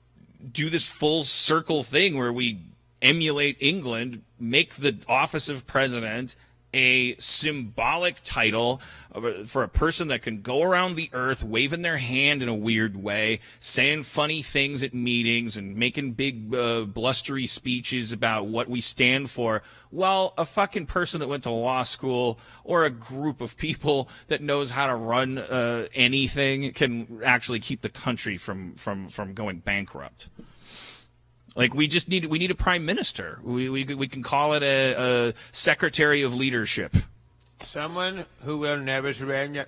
S3: do this full circle thing where we emulate England, make the office of president a symbolic title of a, for a person that can go around the earth waving their hand in a weird way, saying funny things at meetings and making big uh, blustery speeches about what we stand for, while a fucking person that went to law school or a group of people that knows how to run uh, anything can actually keep the country from, from, from going bankrupt. Like, we just need we need a prime minister. We we, we can call it a, a secretary of leadership.
S1: Someone who will never surrender.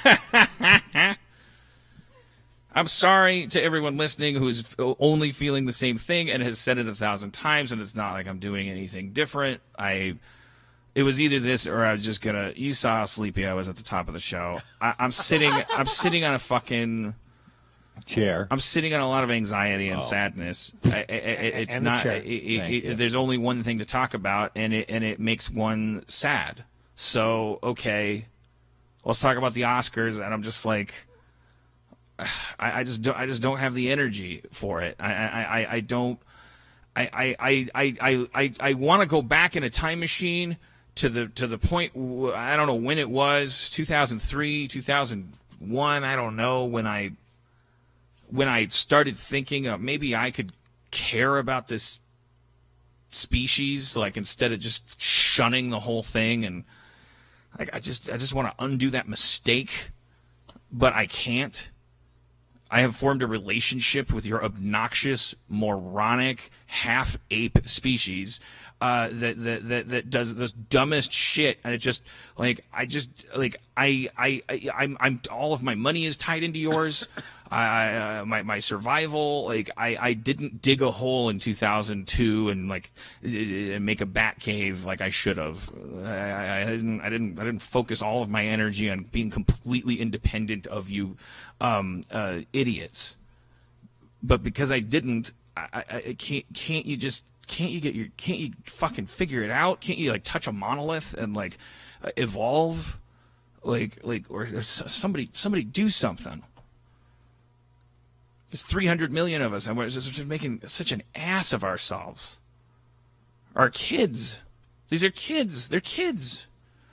S3: I'm sorry to everyone listening who's only feeling the same thing and has said it a thousand times, and it's not like I'm doing anything different. I, it was either this or I was just gonna. You saw how sleepy I was at the top of the show. I, I'm sitting. I'm sitting on a fucking
S2: chair.
S3: I'm sitting on a lot of anxiety and
S2: oh.
S3: sadness. I, I, I, it's
S1: and the
S3: not.
S1: chair.
S3: It, it, it, there's only one thing to talk about, and it and it makes one sad. So okay, let's talk about the Oscars, and I'm just like, I, I just don't. I just don't have the energy for it. I I, I, I don't. I I I I I, I want to go back in a time machine to the to the point. I don't know when it was, two thousand three, two thousand one. I don't know when I. When I started thinking of maybe I could care about this species, like instead of just shunning the whole thing, and like I just I just want to undo that mistake, but I can't. I have formed a relationship with your obnoxious, moronic, half-ape species uh, that, that that that does the dumbest shit, and it just like I just like I I, I I'm I'm all of my money is tied into yours. I, uh, my my survival, like I, I didn't dig a hole in two thousand two and like and make a bat cave like I should have. I, I didn't I didn't I didn't focus all of my energy on being completely independent of you, um, uh, idiots. But because I didn't, I, I, I can't can't you just can't you get your can't you fucking figure it out? Can't you like touch a monolith and like uh, evolve, like like or somebody somebody do something. There's three hundred million of us, and we're just making such an ass of ourselves. Our kids. These are kids. They're kids.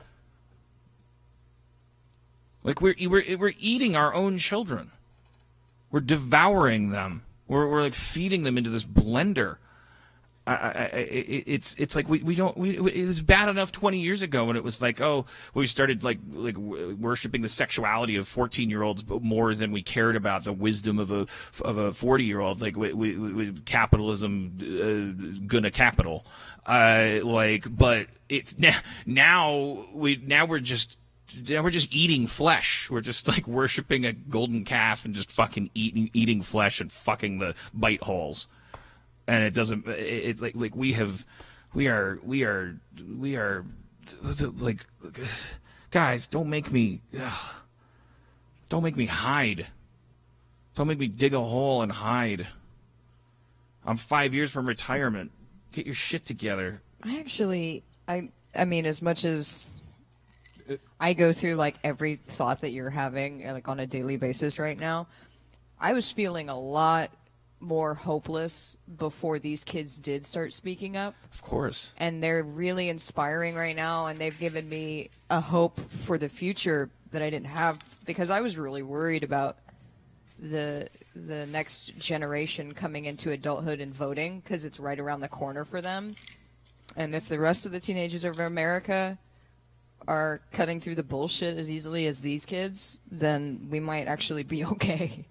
S3: Like, we're, we're, we're eating our own children. We're devouring them. We're, we're like, feeding them into this blender. Uh, I, I, I, it's it's like we, we don't we it was bad enough twenty years ago when it was like, oh, we started like like worshiping the sexuality of fourteen year olds more than we cared about the wisdom of a of a forty year old. Like we, we, we, capitalism uh, gonna capital uh like but it's now now we now we're just now we're just eating flesh. We're just like worshiping a golden calf and just fucking eating eating flesh and fucking the bite holes. And it doesn't. It's like like we have, we are we are we are, like, guys. Don't make me, ugh, don't make me hide. Don't make me dig a hole and hide. I'm five years from retirement. Get your shit together.
S4: I actually, I I mean, as much as I go through like every thought that you're having, like on a daily basis right now, I was feeling a lot more hopeless before these kids did start speaking up.
S3: Of course.
S4: And they're really inspiring right now, and they've given me a hope for the future that I didn't have, because I was really worried about the the next generation coming into adulthood and voting, because it's right around the corner for them. And if the rest of the teenagers of America are cutting through the bullshit as easily as these kids, then we might actually be okay.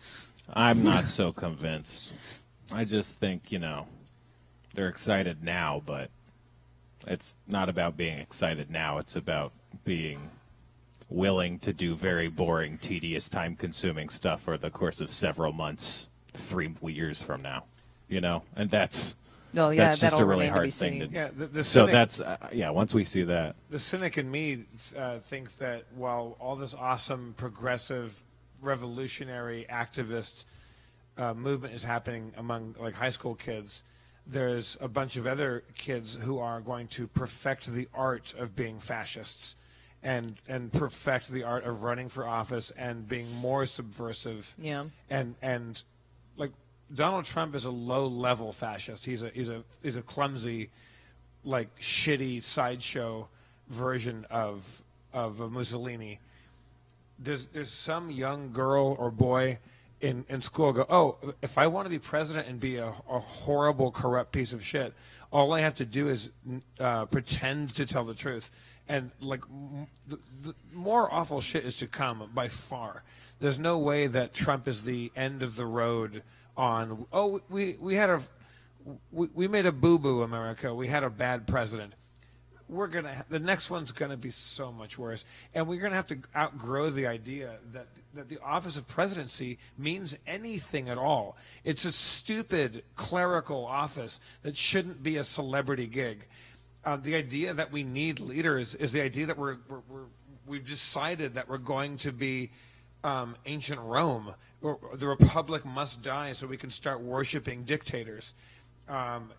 S2: I'm not so convinced. I just think, you know, they're excited now, but it's not about being excited now. It's about being willing to do very boring, tedious, time-consuming stuff for the course of several months, three years from now, you know? And that's,
S4: well, yeah,
S2: that's just
S4: that'll
S2: a really
S4: remain
S2: hard
S4: to be
S2: thing
S4: seen.
S2: to
S1: Yeah, the, the
S2: So
S1: cynic,
S2: that's, uh, yeah, once we see that.
S1: the cynic in me uh, thinks that while all this awesome, progressive, revolutionary, activist uh, movement is happening among like high school kids, there's a bunch of other kids who are going to perfect the art of being fascists and and perfect the art of running for office and being more subversive.
S4: Yeah.
S1: And and like Donald Trump is a low-level fascist. He's a he's a he's a clumsy, like shitty sideshow version of of a Mussolini. There's there's some young girl or boy in, in school go, oh, if I want to be president and be a, a horrible, corrupt piece of shit, all I have to do is uh, pretend to tell the truth. And, like, m- the, the more awful shit is to come by far. There's no way that Trump is the end of the road on, oh, we, we had a, we, we made a boo-boo, America. We had a bad president. We're going to, the next one's going to be so much worse. And we're going to have to outgrow the idea that, that the office of presidency means anything at all. It's a stupid clerical office that shouldn't be a celebrity gig. Uh, the idea that we need leaders is the idea that we're, we're, we're we've decided that we're going to be um, ancient Rome, or the republic must die so we can start worshiping dictators. Um,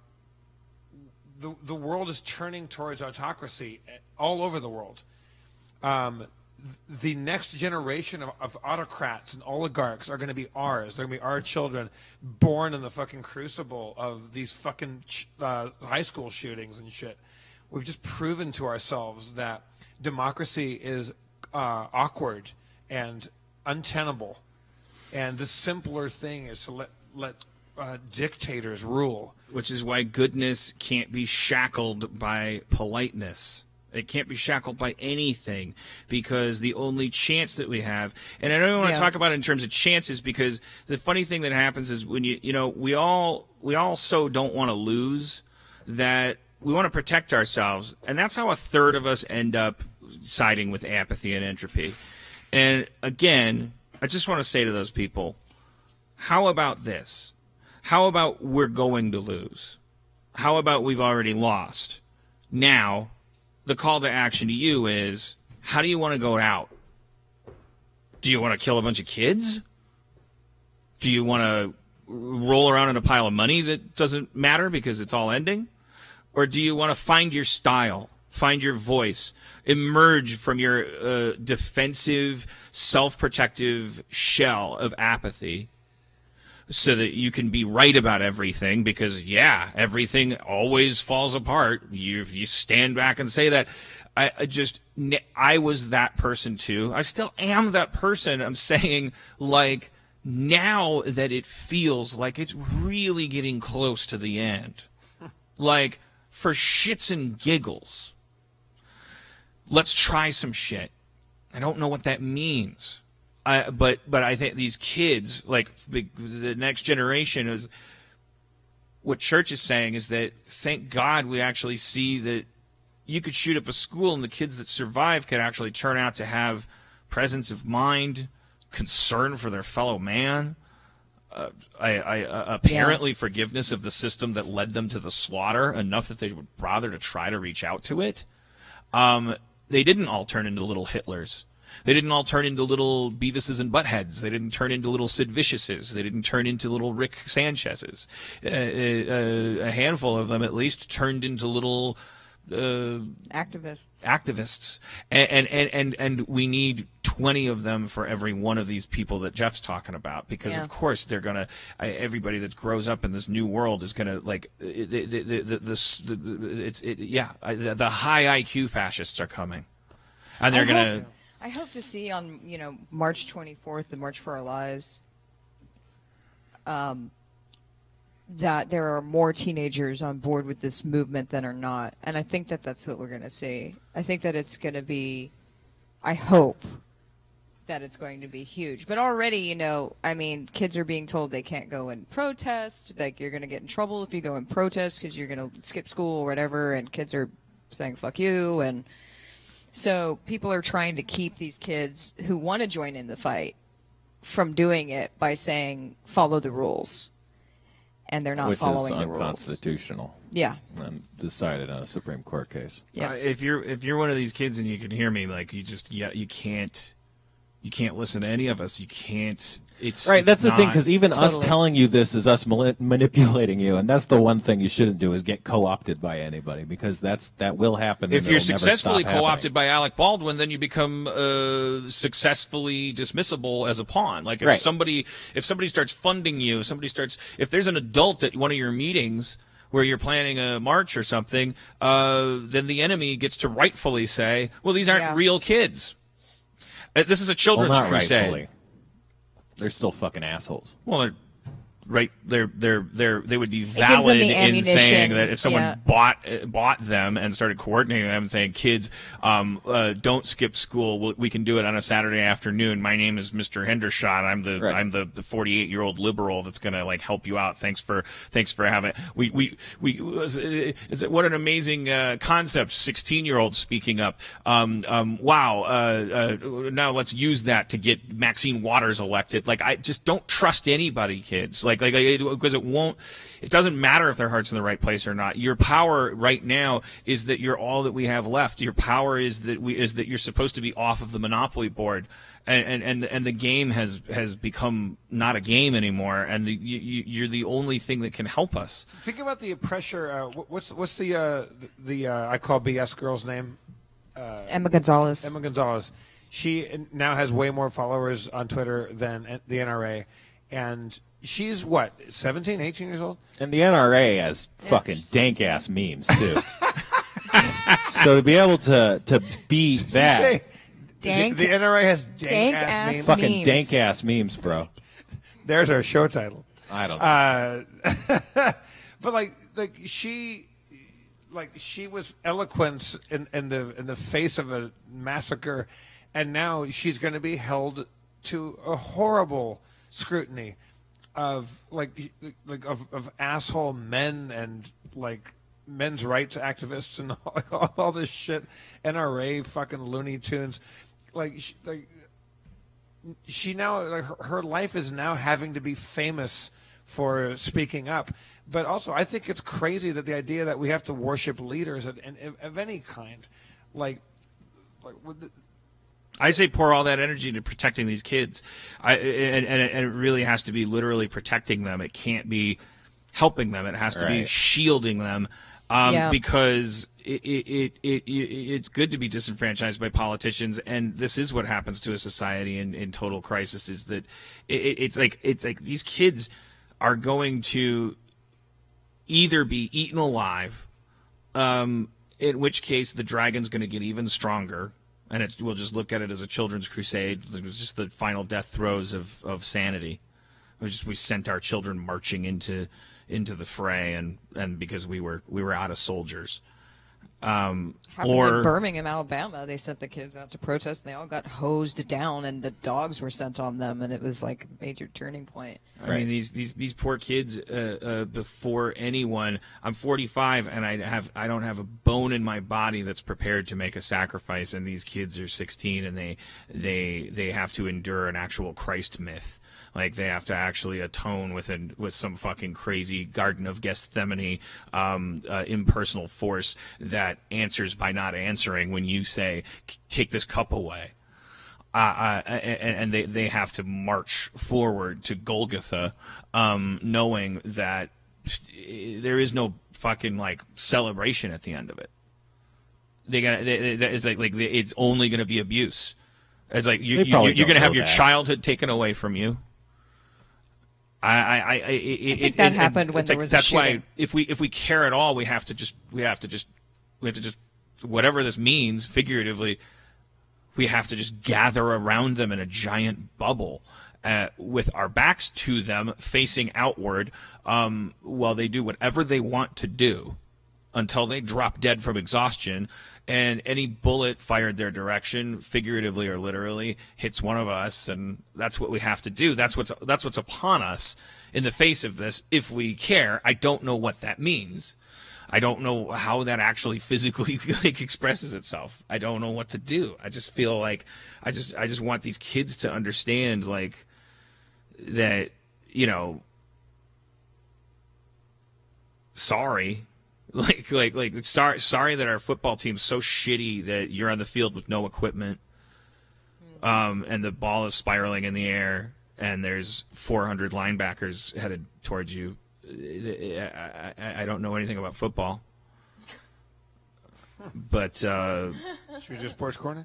S1: the the world is turning towards autocracy all over the world. Um, the next generation of, of autocrats and oligarchs are going to be ours. They're going to be our children, born in the fucking crucible of these fucking uh, high school shootings and shit. We've just proven to ourselves that democracy is uh, awkward and untenable, and the simpler thing is to let let uh, dictators rule.
S3: Which is why goodness can't be shackled by politeness. It can't be shackled by anything, because the only chance that we have, and I don't even want to
S4: Yeah.
S3: talk about it in terms of chances, because the funny thing that happens is when you, you know, we all, we all so don't want to lose that we want to protect ourselves. And that's how a third of us end up siding with apathy and entropy. And again, I just want to say to those people, how about this? How about we're going to lose? How about we've already lost? Now, the call to action to you is, how do you want to go out? Do you want to kill a bunch of kids? Do you want to roll around in a pile of money that doesn't matter because it's all ending? Or do you want to find your style, find your voice, emerge from your uh, defensive, self-protective shell of apathy so that you can be right about everything? Because, yeah, everything always falls apart. You you stand back and say that. I, I just, I was that person too. I still am that person. I'm saying, like, now that it feels like it's really getting close to the end, like, for shits and giggles, let's try some shit. I don't know what that means. I, but but I think these kids, like the next generation, is what church is saying is that thank God we actually see that you could shoot up a school and the kids that survive could actually turn out to have presence of mind, concern for their fellow man, uh, I, I, uh, apparently yeah. forgiveness of the system that led them to the slaughter, enough that they would bother to try to reach out to it. Um, they didn't all turn into little Hitlers. They didn't all turn into little Beavises and Buttheads. They didn't turn into little Sid Viciouses. They didn't turn into little Rick Sanchez's. Uh, uh, a handful of them, at least, turned into little uh,
S4: activists.
S3: Activists, and, and and and we need twenty of them for every one of these people that Jeff's talking about, because yeah. of course they're gonna. Everybody that grows up in this new world is gonna like the the the, the, the, the it's it, yeah the, the high I Q fascists are coming, and they're
S4: I
S3: gonna.
S4: Hope, I hope to see on you know March twenty-fourth, the March for Our Lives. Um. That there are more teenagers on board with this movement than are not. And I think that that's what we're going to see. I think that it's going to be, I hope that it's going to be huge. But already, you know, I mean, kids are being told they can't go and protest. Like, you're going to get in trouble if you go and protest because you're going to skip school or whatever. And kids are saying, fuck you. And so people are trying to keep these kids who want to join in the fight from doing it by saying, follow the rules. And they're not
S2: Which
S4: following
S2: is
S4: the rules.
S2: Unconstitutional.
S4: Yeah.
S2: And decided on a Supreme Court case.
S3: Yeah. Uh, if you're if you're one of these kids and you can hear me, like you just yeah you can't you can't listen to any of us. You can't. It's
S2: right.
S3: It's
S2: that's the
S3: not,
S2: thing, because even
S4: totally.
S2: us telling you this is us mali- manipulating you, and that's the one thing you shouldn't do is get co-opted by anybody, because that's that will happen.
S3: If
S2: and
S3: you're
S2: it'll never
S3: successfully
S2: stop
S3: co-opted
S2: happening.
S3: by Alec Baldwin, then you become uh, successfully dismissible as a pawn. Like if
S2: Right.
S3: somebody if somebody starts funding you, somebody starts if there's an adult at one of your meetings where you're planning a march or something, uh, then the enemy gets to rightfully say, well, these aren't
S4: Yeah.
S3: real kids. Uh, This is a
S2: well,
S3: children's
S2: not
S3: crusade.
S2: rightfully. They're still fucking assholes.
S3: Well, they're right. They're they're they're they would be
S4: gives them
S3: valid
S4: the
S3: in
S4: ammunition,
S3: saying that if someone
S4: yeah.
S3: bought uh, bought them and started coordinating them and saying, kids, um, uh, don't skip school. We- We can do it on a Saturday afternoon. My name is Mister Hendershot. I'm the
S2: Right.
S3: I'm the the forty-eight year old liberal that's gonna like help you out. Thanks for thanks for having we we we. Is it what an amazing uh, concept? sixteen year olds speaking up. Um, um, wow. Uh, uh, now let's use that to get Maxine Waters elected. Like I just don't trust anybody, kids. Like like because it won't. It doesn't matter if their heart's in the right place or not. Your power right now is that you're all that we have left. Your power is that we is that you're supposed to be off of the Monopoly board, and and and, and the game has has become not a game anymore. And the, you, you're the only thing that can help us.
S1: Think about the pressure. Uh, wh- what's what's the uh, the uh, I call B S girl's name? Uh,
S4: Emma Gonzalez.
S1: Emma Gonzalez. She now has way more followers on Twitter than the N R A, and she's what, seventeen, eighteen years old?
S2: And the N R A has fucking
S4: Yes.
S2: dank ass memes too. So to be able to to beat that,
S1: Say,
S4: Dank-
S1: the, the N R A has dank,
S4: dank
S1: ass,
S4: ass
S1: memes.
S2: fucking
S4: memes.
S2: dank ass memes, bro.
S1: There's our show title.
S2: I don't know.
S1: Uh, but like, like she, like she was eloquent in, in the in the face of a massacre, and now she's going to be held to a horrible scrutiny of like like of, of asshole men and like men's rights activists and all, all this shit, N R A fucking Looney Tunes, like she, like she now like her, her life is now having to be famous for speaking up. But also, I think it's crazy that the idea that we have to worship leaders of, of any kind, like, like with the,
S3: I say pour all that energy into protecting these kids, I, and, and, and it really has to be literally protecting them. It can't be helping them. It has to be
S2: Right.
S3: shielding them, um,
S4: Yeah.
S3: because it, it, it, it, it's good to be disenfranchised by politicians, and this is what happens to a society in, in total crisis. Is that it, it's like it's like these kids are going to either be eaten alive, um, in which case the dragon's going to get even stronger. And it's, we'll just look at it as a children's crusade. It was just the final death throes of, of sanity. We just we sent our children marching into into the fray, and, and because we were we were out of soldiers. Um,
S4: Happened
S3: or
S4: in Birmingham, Alabama. They sent the kids out to protest, and they all got hosed down, and the dogs were sent on them, and it was like a major turning point.
S3: I right. mean, these these these poor kids. Uh, uh, before anyone, I'm forty-five, and I have I don't have a bone in my body that's prepared to make a sacrifice. And these kids are sixteen, and they they they have to endure an actual Christ myth. Like they have to actually atone with an, with some fucking crazy Garden of Gethsemane um, uh, impersonal force that answers by not answering when you say, "Take this cup away." Uh, uh, and, and they, they have to march forward to Golgotha, um, knowing that there is no fucking like celebration at the end of it. They got they, it's like like it's only going to be abuse. It's like you, you, you're going to have your that. childhood taken away from you. I, I, I, it,
S4: I think
S3: it,
S4: that
S3: it,
S4: happened when there
S3: like,
S4: was
S3: that's
S4: a shooting.
S3: why if we if we care at all, we have to just we have to just we have to just whatever this means figuratively. We have to just gather around them in a giant bubble, uh, with our backs to them, facing outward, um, while they do whatever they want to do, until they drop dead from exhaustion. And any bullet fired their direction, figuratively or literally, hits one of us, and that's what we have to do. That's what's that's what's upon us in the face of this. If we care, I don't know what that means. I don't know how that actually physically like expresses itself. I don't know what to do. I just feel like I just I just want these kids to understand like that, you know, sorry. Like, like, like, sorry, sorry that our football team's so shitty that you're on the field with no equipment, um, and the ball is spiraling in the air, and there's four hundred linebackers headed towards you. I, I, I don't know anything about football, but uh,
S1: should we just sports corner?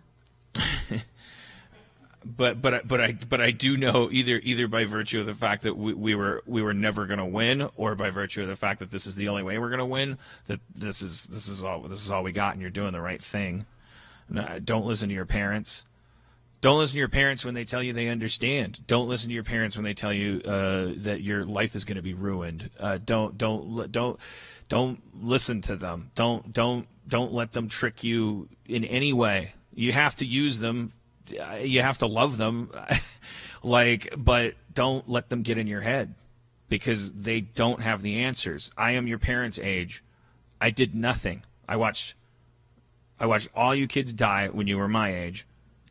S3: But but but I but I do know either either by virtue of the fact that we, we were we were never going to win, or by virtue of the fact that this is the only way we're going to win, that this is this is all this is all we got, and you're doing the right thing. No, don't listen to your parents. Don't listen to your parents when they tell you they understand. Don't listen to your parents when they tell you uh, that your life is going to be ruined. Uh, don't don't don't don't listen to them. Don't don't don't let them trick you in any way. You have to use them. You have to love them, like, but don't let them get in your head, because they don't have the answers. I am your parents' age. I did nothing. I watched, I watched all you kids die when you were my age,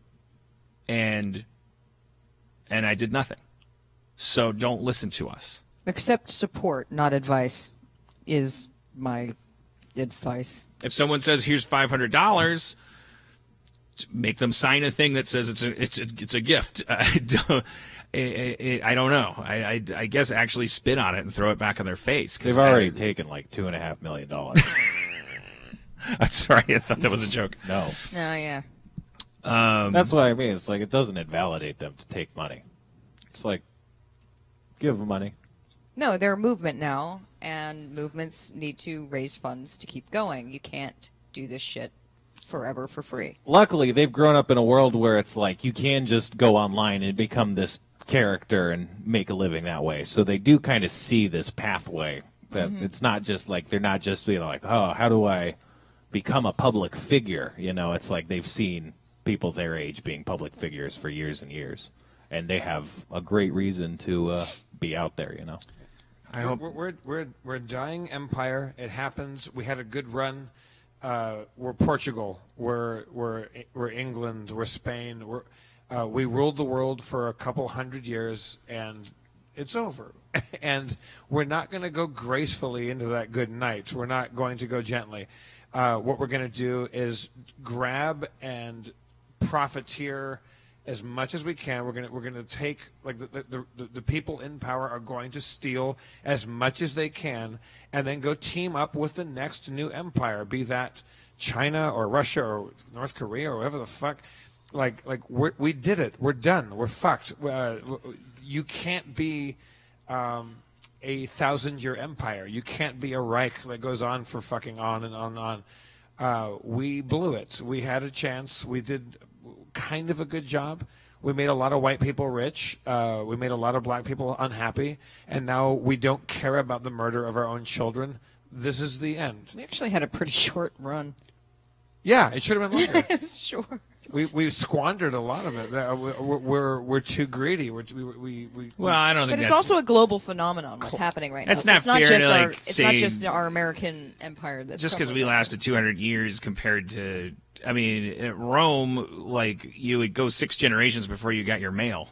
S3: and, and I did nothing. So don't listen to us.
S4: Accept support, not advice, is my advice.
S3: If someone says, "Here's five hundred dollars," make them sign a thing that says it's a it's a, it's a gift. I don't, I, I, I don't know. I, I, I guess actually spit on it and throw it back in their face.
S2: They've already I, taken like two and a half million dollars.
S3: I'm sorry, I thought that was a joke.
S2: No.
S4: Oh yeah.
S3: Um,
S2: That's what I mean. It's like it doesn't invalidate them to take money. It's like give them money.
S4: No, they're a movement now, and movements need to raise funds to keep going. You can't do this shit forever for free.
S2: Luckily, they've grown up in a world where it's like you can just go online and become this character and make a living that way. So they do kind of see this pathway. That mm-hmm. It's not just like they're not just you know like, oh, how do I become a public figure? You know, it's like they've seen people their age being public figures for years and years, and they have a great reason to uh, be out there. You know,
S1: I hope we're we're we're, we're a dying empire. It happens. We had a good run. Uh, we're Portugal, we're, we're, we're England, we're Spain. We're, uh, we ruled the world for a couple hundred years, and it's over. And we're not going to go gracefully into that good night. We're not going to go gently. Uh, what we're going to do is grab and profiteer as much as we can. We're going to we're going to take like the, the the the people in power are going to steal as much as they can, and then go team up with the next new empire, be that China or Russia or North Korea or whatever the fuck. Like like we we did it. We're done. We're fucked. Uh, you can't be um, a thousand-year empire. You can't be a Reich that goes on for fucking on and on and on. Uh, we blew it. We had a chance. We did kind of a good job. We made a lot of white people rich. Uh, we made a lot of black people unhappy. And now we don't care about the murder of our own children. This is the end.
S4: We actually had a pretty short run.
S1: Yeah, it should have been longer.
S4: Sure.
S1: We we squandered a lot of it. Uh, We're we're, we're too greedy. We're too, we, we we.
S3: Well, I don't think
S4: But it's
S3: that's
S4: also a global phenomenon. What's happening right
S3: That's
S4: now?
S3: not
S4: it's not
S3: fair
S4: just
S3: to,
S4: our.
S3: like,
S4: It's
S3: say-
S4: not just our American empire. That's
S3: just because we
S4: crumbling.
S3: lasted two hundred years compared to, I mean, at Rome, like, you would go six generations before you got your mail.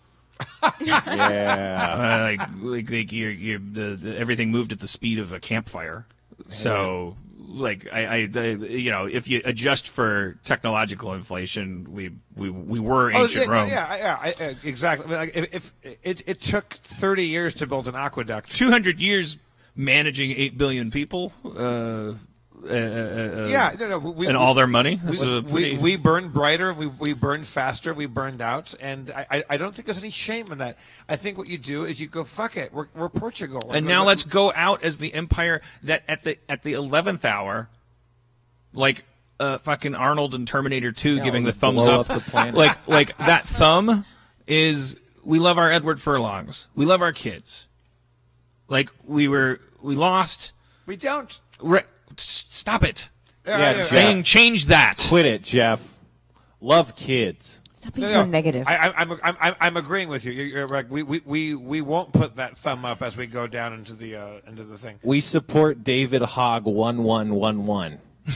S2: Yeah.
S3: Uh, like, like, like you're, you're, the, the, everything moved at the speed of a campfire. So, like, I, I, I, you know, if you adjust for technological inflation, we, we, we were
S1: Oh,
S3: ancient
S1: yeah,
S3: Rome.
S1: yeah, yeah, I, I, exactly. Like if, if it, it took thirty years to build an aqueduct.
S3: two hundred years managing eight billion people. Uh, uh, uh,
S1: Yeah, no, no. We,
S3: and
S1: we,
S3: all their money. This
S1: We,
S3: is a pretty-
S1: we, we burned brighter, we, we burned faster, we burned out, and I, I, I don't think there's any shame in that. I think what you do is you go, fuck it, we're, we're Portugal.
S3: and now let's go out as the empire that at the at the eleventh hour, like uh, fucking Arnold and Terminator two
S2: Yeah,
S3: giving the
S2: just
S3: thumbs
S2: blow
S3: up,
S2: up the planet.
S3: like like that thumb is we love our Edward Furlongs, we love our kids, like we were we lost.
S1: We don't.
S3: Re- stop it.
S1: Yeah,
S2: Yeah,
S1: I know.
S2: Jeff.
S3: Saying change that.
S2: Quit it, Jeff. Love kids.
S4: Stop being
S1: No,
S4: so
S1: no.
S4: negative.
S1: I, I, I'm, I'm, I'm agreeing with you. You're, you're like we, we, we, we won't put that thumb up as we go down into the uh, into the thing.
S2: We support David Hogg one one one one.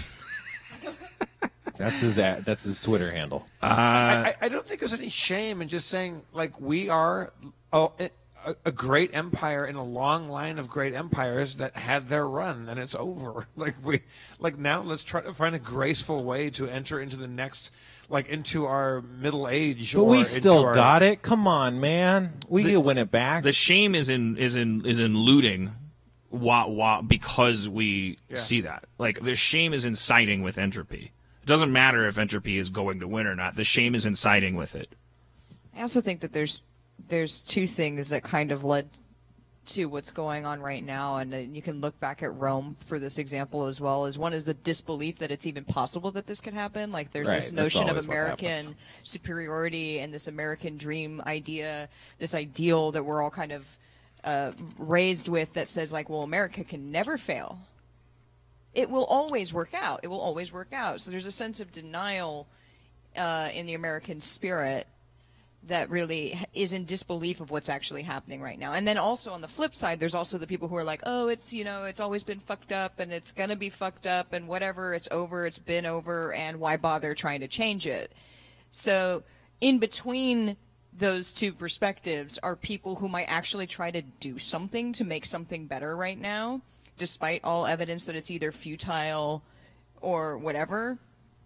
S2: That's his ad, that's his Twitter handle.
S1: I, I, I don't think there's any shame in just saying like we are a, a, a great empire in a long line of great empires that had their run and it's over. Like we like now let's try to find a graceful way to enter into the next like into our middle age.
S2: But
S1: or
S2: we
S1: into
S2: still
S1: our,
S2: got it. Come on, man. We can win it back.
S3: The shame is in is in is in looting, wah, wah, because we
S1: Yeah.
S3: see that. Like the shame is in siding with entropy. It doesn't matter if entropy is going to win or not. The shame is in siding with it.
S4: I also think that there's there's two things that kind of led to what's going on right now, and uh, you can look back at Rome for this example as well. As one is the disbelief that it's even possible that this could happen. Like there's
S2: Right,
S4: this
S2: that's
S4: notion of
S2: always what
S4: American
S2: happens.
S4: superiority and this American dream idea, this ideal that we're all kind of uh, raised with that says like, well, America can never fail. It will always work out. It will always work out. So there's a sense of denial uh, in the American spirit that really is in disbelief of what's actually happening right now. And then also on the flip side, there's also the people who are like, oh, it's, you know, it's always been fucked up and it's going to be fucked up and whatever, it's over, it's been over, and why bother trying to change it? So in between those two perspectives are people who might actually try to do something to make something better right now, despite all evidence that it's either futile or whatever.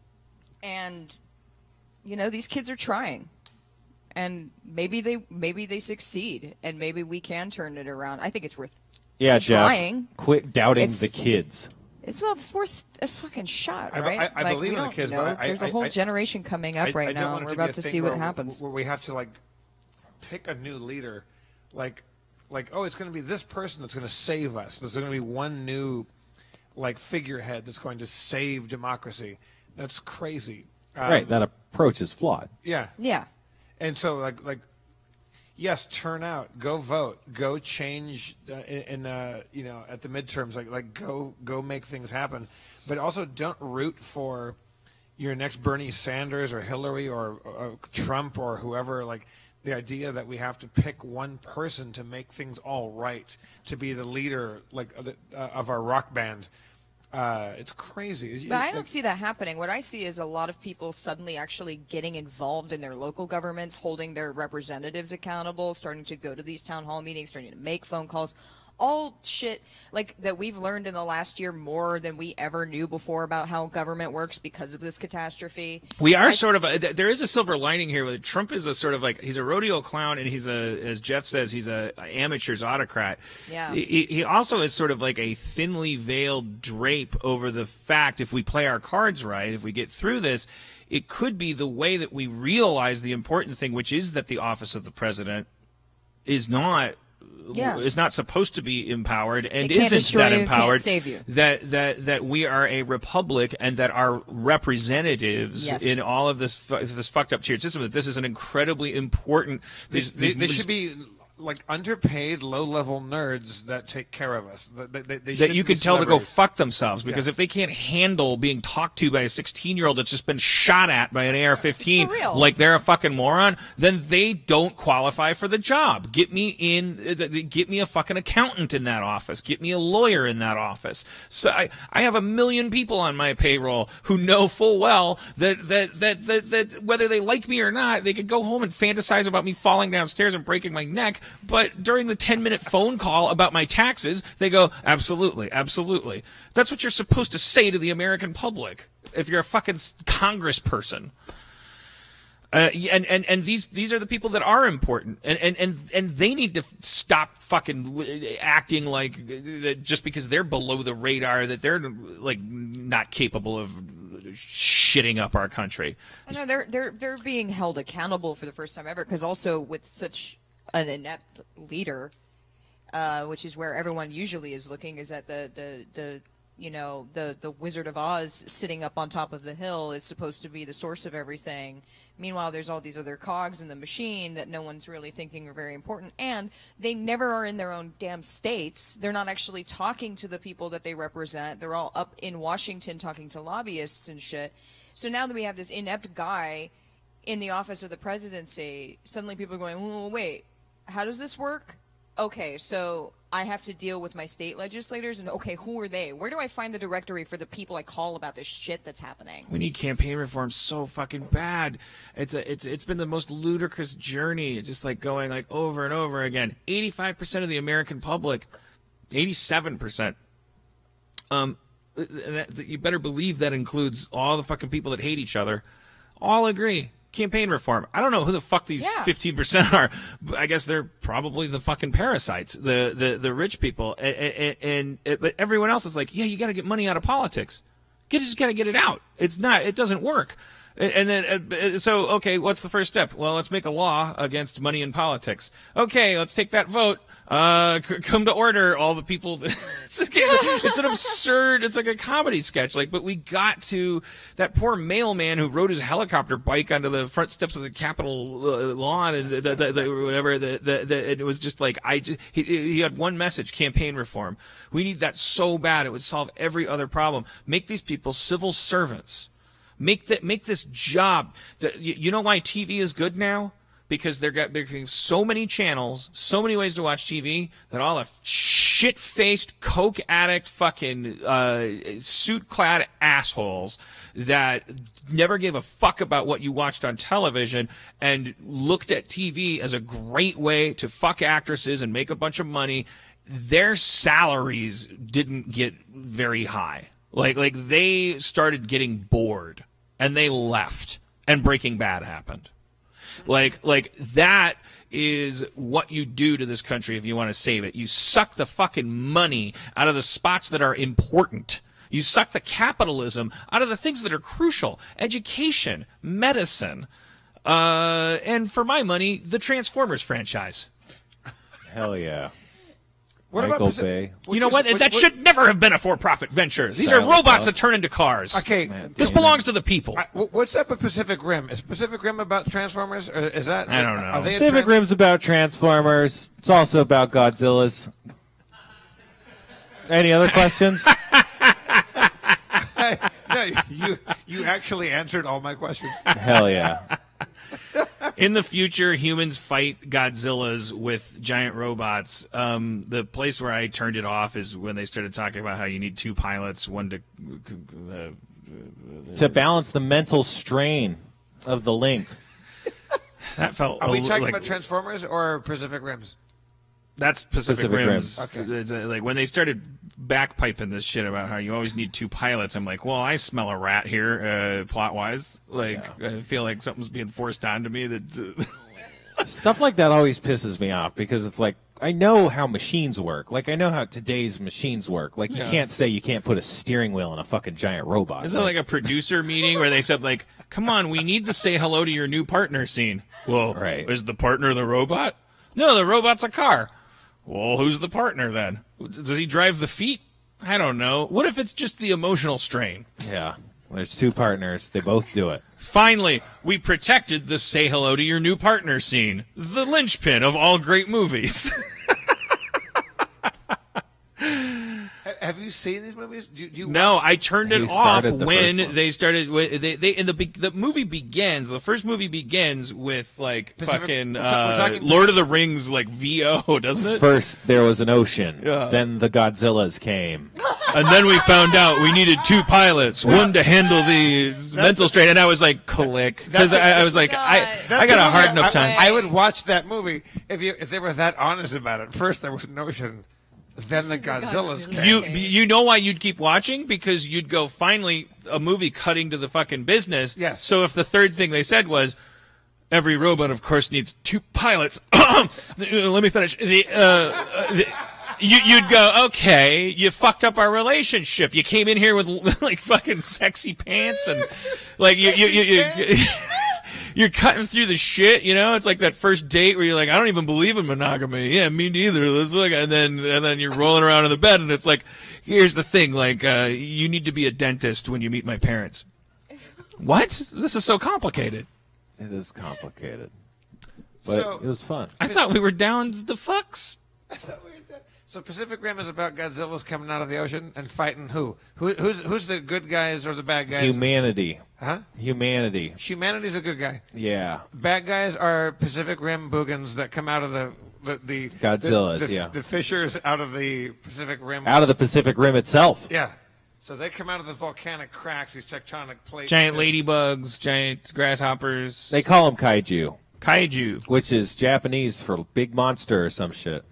S4: And, you know, these kids are trying. And maybe they maybe they succeed, and maybe we can turn it around. I think it's worth
S2: yeah, Jeff.
S4: trying.
S2: Quit doubting
S4: It's-
S2: the kids.
S4: It's well, it's worth a fucking shot,
S1: I-
S4: right?
S1: I- I
S4: like,
S1: believe
S4: we
S1: in the
S4: don't
S1: kids,
S4: know.
S1: but I-
S4: There's
S1: I-
S4: a whole
S1: I-
S4: generation coming up
S1: I-
S4: right
S1: I don't
S4: now,
S1: want
S4: and
S1: it
S4: we're
S1: to be
S4: about
S1: a
S4: to
S1: thing
S4: see what
S1: where-
S4: happens.
S1: Where we have to like pick a new leader, like like oh, it's going to be this person that's going to save us. There's going to be one new like figurehead that's going to save democracy. That's crazy. Um,
S2: Right, that approach is flawed.
S1: Yeah.
S4: Yeah.
S1: And so, like, like, yes, turn out, go vote, go change uh, in, in uh, you know, at the midterms, like, like, go, go make things happen, but also don't root for your next Bernie Sanders or Hillary or, or Trump or whoever. Like, the idea that we have to pick one person to make things all right, to be the leader, like, of, the, uh, of our rock band. Uh, it's crazy.
S4: But I
S1: Like-
S4: don't see that happening. What I see is a lot of people suddenly actually getting involved in their local governments, holding their representatives accountable, starting to go to these town hall meetings, starting to make phone calls. All shit like that we've learned in the last year more than we ever knew before about how government works because of this catastrophe.
S3: We are
S4: I-
S3: sort of a, th- there is a silver lining here. With Trump is a sort of like he's a rodeo clown, and he's a, as Jeff says, he's a, a amateur's autocrat.
S4: Yeah.
S3: He, he also is sort of like a thinly veiled drape over the fact if we play our cards right, if we get through this, it could be the way that we realize the important thing, which is that the office of the president is not
S4: Yeah.
S3: is not supposed to be empowered and
S4: It can't
S3: isn't
S4: destroy
S3: that
S4: you, can't
S3: empowered.
S4: save you.
S3: That that that we are a republic and that our representatives
S4: Yes.
S3: in all of this fu- this fucked up tiered system. That this is an incredibly important. These,
S1: They,
S3: these,
S1: they should be like underpaid, low-level nerds that take care of us. They, they, they
S3: that
S1: shouldn't
S3: you
S1: be
S3: can tell to go
S1: celebrities.
S3: fuck themselves because
S1: Yeah.
S3: if they can't handle being talked to by a sixteen-year-old that's just been shot at by an A R fifteen
S4: For real.
S3: like they're a fucking moron, then they don't qualify for the job. Get me in, uh, get me a fucking accountant in that office. Get me a lawyer in that office. So I, I have a million people on my payroll who know full well that that, that that that whether they like me or not, they could go home and fantasize about me falling downstairs and breaking my neck, but during the ten-minute phone call about my taxes, they go, absolutely, absolutely. That's what you're supposed to say to the American public if you're a fucking s- congressperson. Uh, and, and, and these these are the people that are important, and, and, and, and they need to stop fucking acting like uh, just because they're below the radar that they're like not capable of shitting up our country.
S4: I know they're they're they're being held accountable for the first time ever because also with such an inept leader, uh, which is where everyone usually is looking, is at the the the you know the the Wizard of Oz sitting up on top of the hill is supposed to be the source of everything. Meanwhile, there's all these other cogs in the machine that no one's really thinking are very important, and they never are in their own damn states. They're not actually talking to the people that they represent. They're all up in Washington talking to lobbyists and shit. So now that we have this inept guy in the office of the presidency, suddenly people are going, oh, wait, how does this work? Okay, so I have to deal with my state legislators, and okay, who are they? Where do I find the directory for the people I call about this shit that's happening?
S3: We need campaign reform so fucking bad. It's a, it's it's been the most ludicrous journey. It's just like going like over and over again. eighty-five percent of the American public, eighty-seven percent. Um, that, that you better believe that includes all the fucking people that hate each other. All agree. Campaign reform. I don't know who the fuck these
S4: Yeah.
S3: fifteen percent are. But I guess they're probably the fucking parasites, the the, the rich people. And, and, and it, but everyone else is like, yeah, you got to get money out of politics. You just got to get it out. It's not. It doesn't work. And and then, uh, so, okay, what's the first step? Well, let's make a law against money in politics. Okay, let's take that vote. Uh, c- come to order, all the people. That, it's, like, it's an absurd, it's like a comedy sketch. Like, but we got to that poor mailman who rode his helicopter bike onto the front steps of the Capitol uh, lawn and uh, the, the, the, whatever. The, the, the, it was just like, I just, he, he had one message: campaign reform. We need that so bad. It would solve every other problem. Make these people civil servants. Make that, make this job. That, you, you know why T V is good now? Because they're got they're getting so many channels, so many ways to watch T V that all the shit-faced, coke addict, fucking uh, suit-clad assholes that never gave a fuck about what you watched on television and looked at T V as a great way to fuck actresses and make a bunch of money. Their salaries didn't get very high. Like like they started getting bored and they left, and Breaking Bad happened. Like, like that is what you do to this country if you want to save it. You suck the fucking money out of the spots that are important. You suck the capitalism out of the things that are crucial. Education, medicine, uh, and for my money, the Transformers franchise.
S2: Hell yeah.
S1: What
S2: Michael
S1: about Pacific-
S2: Bay.
S1: which
S3: You know
S1: is-
S3: what?
S1: which-
S3: That
S1: which-
S3: should never have been a for-profit venture. These are
S2: Silent
S3: robots
S2: Bob.
S3: that turn into cars.
S1: Okay,
S2: Man,
S3: This
S2: damn
S3: belongs
S2: it.
S3: to the people.
S1: I- wh- what's up with Pacific Rim? Is Pacific Rim about Transformers? Or is that?
S3: I don't know.
S1: Are they a
S2: Pacific
S1: trans-
S2: Rim's about Transformers. It's also about Godzillas. Any other questions?
S1: No, you you actually answered all my questions.
S2: Hell yeah.
S3: In the future, humans fight Godzillas with giant robots. Um, the place where I turned it off is when they started talking about how you need two pilots, one to. Uh,
S2: To balance the mental strain of the link.
S3: that felt.
S1: Are we
S3: a-
S1: talking
S3: like,
S1: about Transformers or Pacific Rims?
S3: That's Pacific,
S2: Pacific
S3: Rim's.
S2: Rim.
S3: It's, uh, like when they started backpiping this shit about how you always need two pilots. I'm like, well, I smell a rat here, uh, plot wise. Like, I feel like something's being forced onto me. That uh,
S2: Stuff like that always pisses me off because it's like, I know how machines work. Like, I know how today's machines work. Like, you can't say you can't put a steering wheel in a fucking giant robot.
S3: Isn't it like a producer meeting where they said, like, come on, we need to say hello to your new partner scene? Well,
S2: Right.
S3: is the partner the robot? No, the robot's a car. Well, who's the partner then? Does he drive the feet? I don't know. What if it's just the emotional strain?
S2: Yeah. There's two partners. They both do it.
S3: Finally, we protected the say hello to your new partner scene, the linchpin of all great movies.
S1: Have you seen these movies? Do, do you
S3: No,
S1: watch-
S3: I turned it
S2: He
S3: off
S2: started the
S3: when
S2: first one.
S3: they started. when They they in the be- the movie begins. The first movie begins with like
S1: Pacific-
S3: fucking
S1: we're ta- we're
S3: uh,
S1: talking
S3: Lord of the Rings like V O, doesn't it?
S2: First, there was an ocean.
S3: Yeah.
S2: Then the Godzillas came.
S3: And then we found out we needed two pilots, one to handle the mental strain, and I was like, click, because
S1: That's a-
S3: I, I was like, I
S4: That's
S3: I got a
S1: movie
S3: hard
S1: I-
S3: enough time.
S1: I, I would watch that movie if you if they were that honest about it. First, there was an ocean, then the Godzillas
S4: Godzilla.
S1: came.
S3: You you know why you'd keep watching? Because you'd go, finally, a movie cutting to the fucking business.
S1: Yes.
S3: So if the third thing they said was, every robot, of course, needs two pilots. Let me finish. The, uh, uh, the, you, you'd go, okay, you fucked up our relationship. You came in here with like fucking sexy pants and like you you you. you, you You're cutting through the shit, you know. It's like that first date where you're like, I don't even believe in monogamy. Yeah, me neither. Let's look. And then, and then you're rolling around in the bed, and it's like, here's the thing: like, uh, you need to be a dentist when you meet my parents. What? This is so complicated.
S2: It is complicated. But
S1: So-
S2: it was fun.
S3: I thought we were down to the fucks.
S1: So Pacific Rim is about Godzillas coming out of the ocean and fighting who? Who who's who's the good guys or the bad guys?
S2: Humanity.
S1: Huh?
S2: Humanity.
S1: Humanity's a good guy.
S2: Yeah.
S1: Bad guys are Pacific Rim boogans that come out of the the, the
S2: Godzillas,
S1: the, the,
S2: yeah.
S1: the fissures out of the Pacific Rim.
S2: Out of the Pacific Rim itself.
S1: Yeah. So they come out of the volcanic cracks, these tectonic plates.
S3: Giant ladybugs, giant grasshoppers,
S2: They call them kaiju,
S3: kaiju.
S2: which is Japanese for big monster or some shit.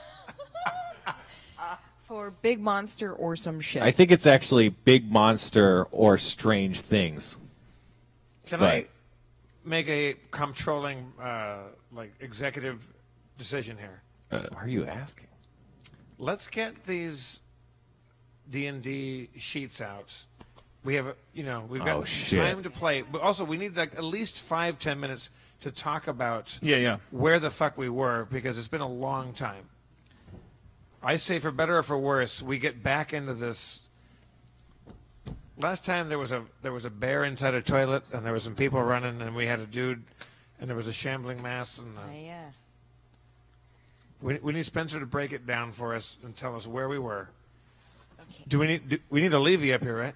S4: For big monster or some shit.
S2: I think it's actually big monster or strange things.
S1: Can
S2: Right.
S1: I make a controlling, uh, like, executive decision here?
S2: Are you asking?
S1: Let's get these D and D sheets out. We have, a- you know, we've got
S2: Oh, shit.
S1: time to play, but also we need like at least five, ten minutes to talk about
S3: Yeah, yeah.
S1: where the fuck we were because it's been a long time. I say, for better or for worse, we get back into this. Last time there was a there was a bear inside a toilet, and there was some people running, and we had a dude, and there was a shambling mass, and uh,
S4: Uh, yeah.
S1: we we need Spencer to break it down for us and tell us where we were.
S4: Okay.
S1: Do we need do, we need a Levy up here, right?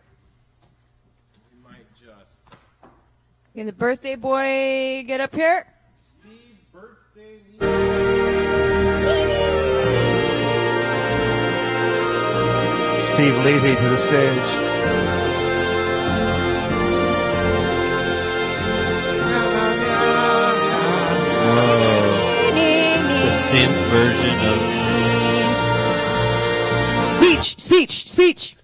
S4: Can the birthday boy get up here?
S1: Steve Levy to the stage.
S3: The synth version of
S4: Speech, speech, speech.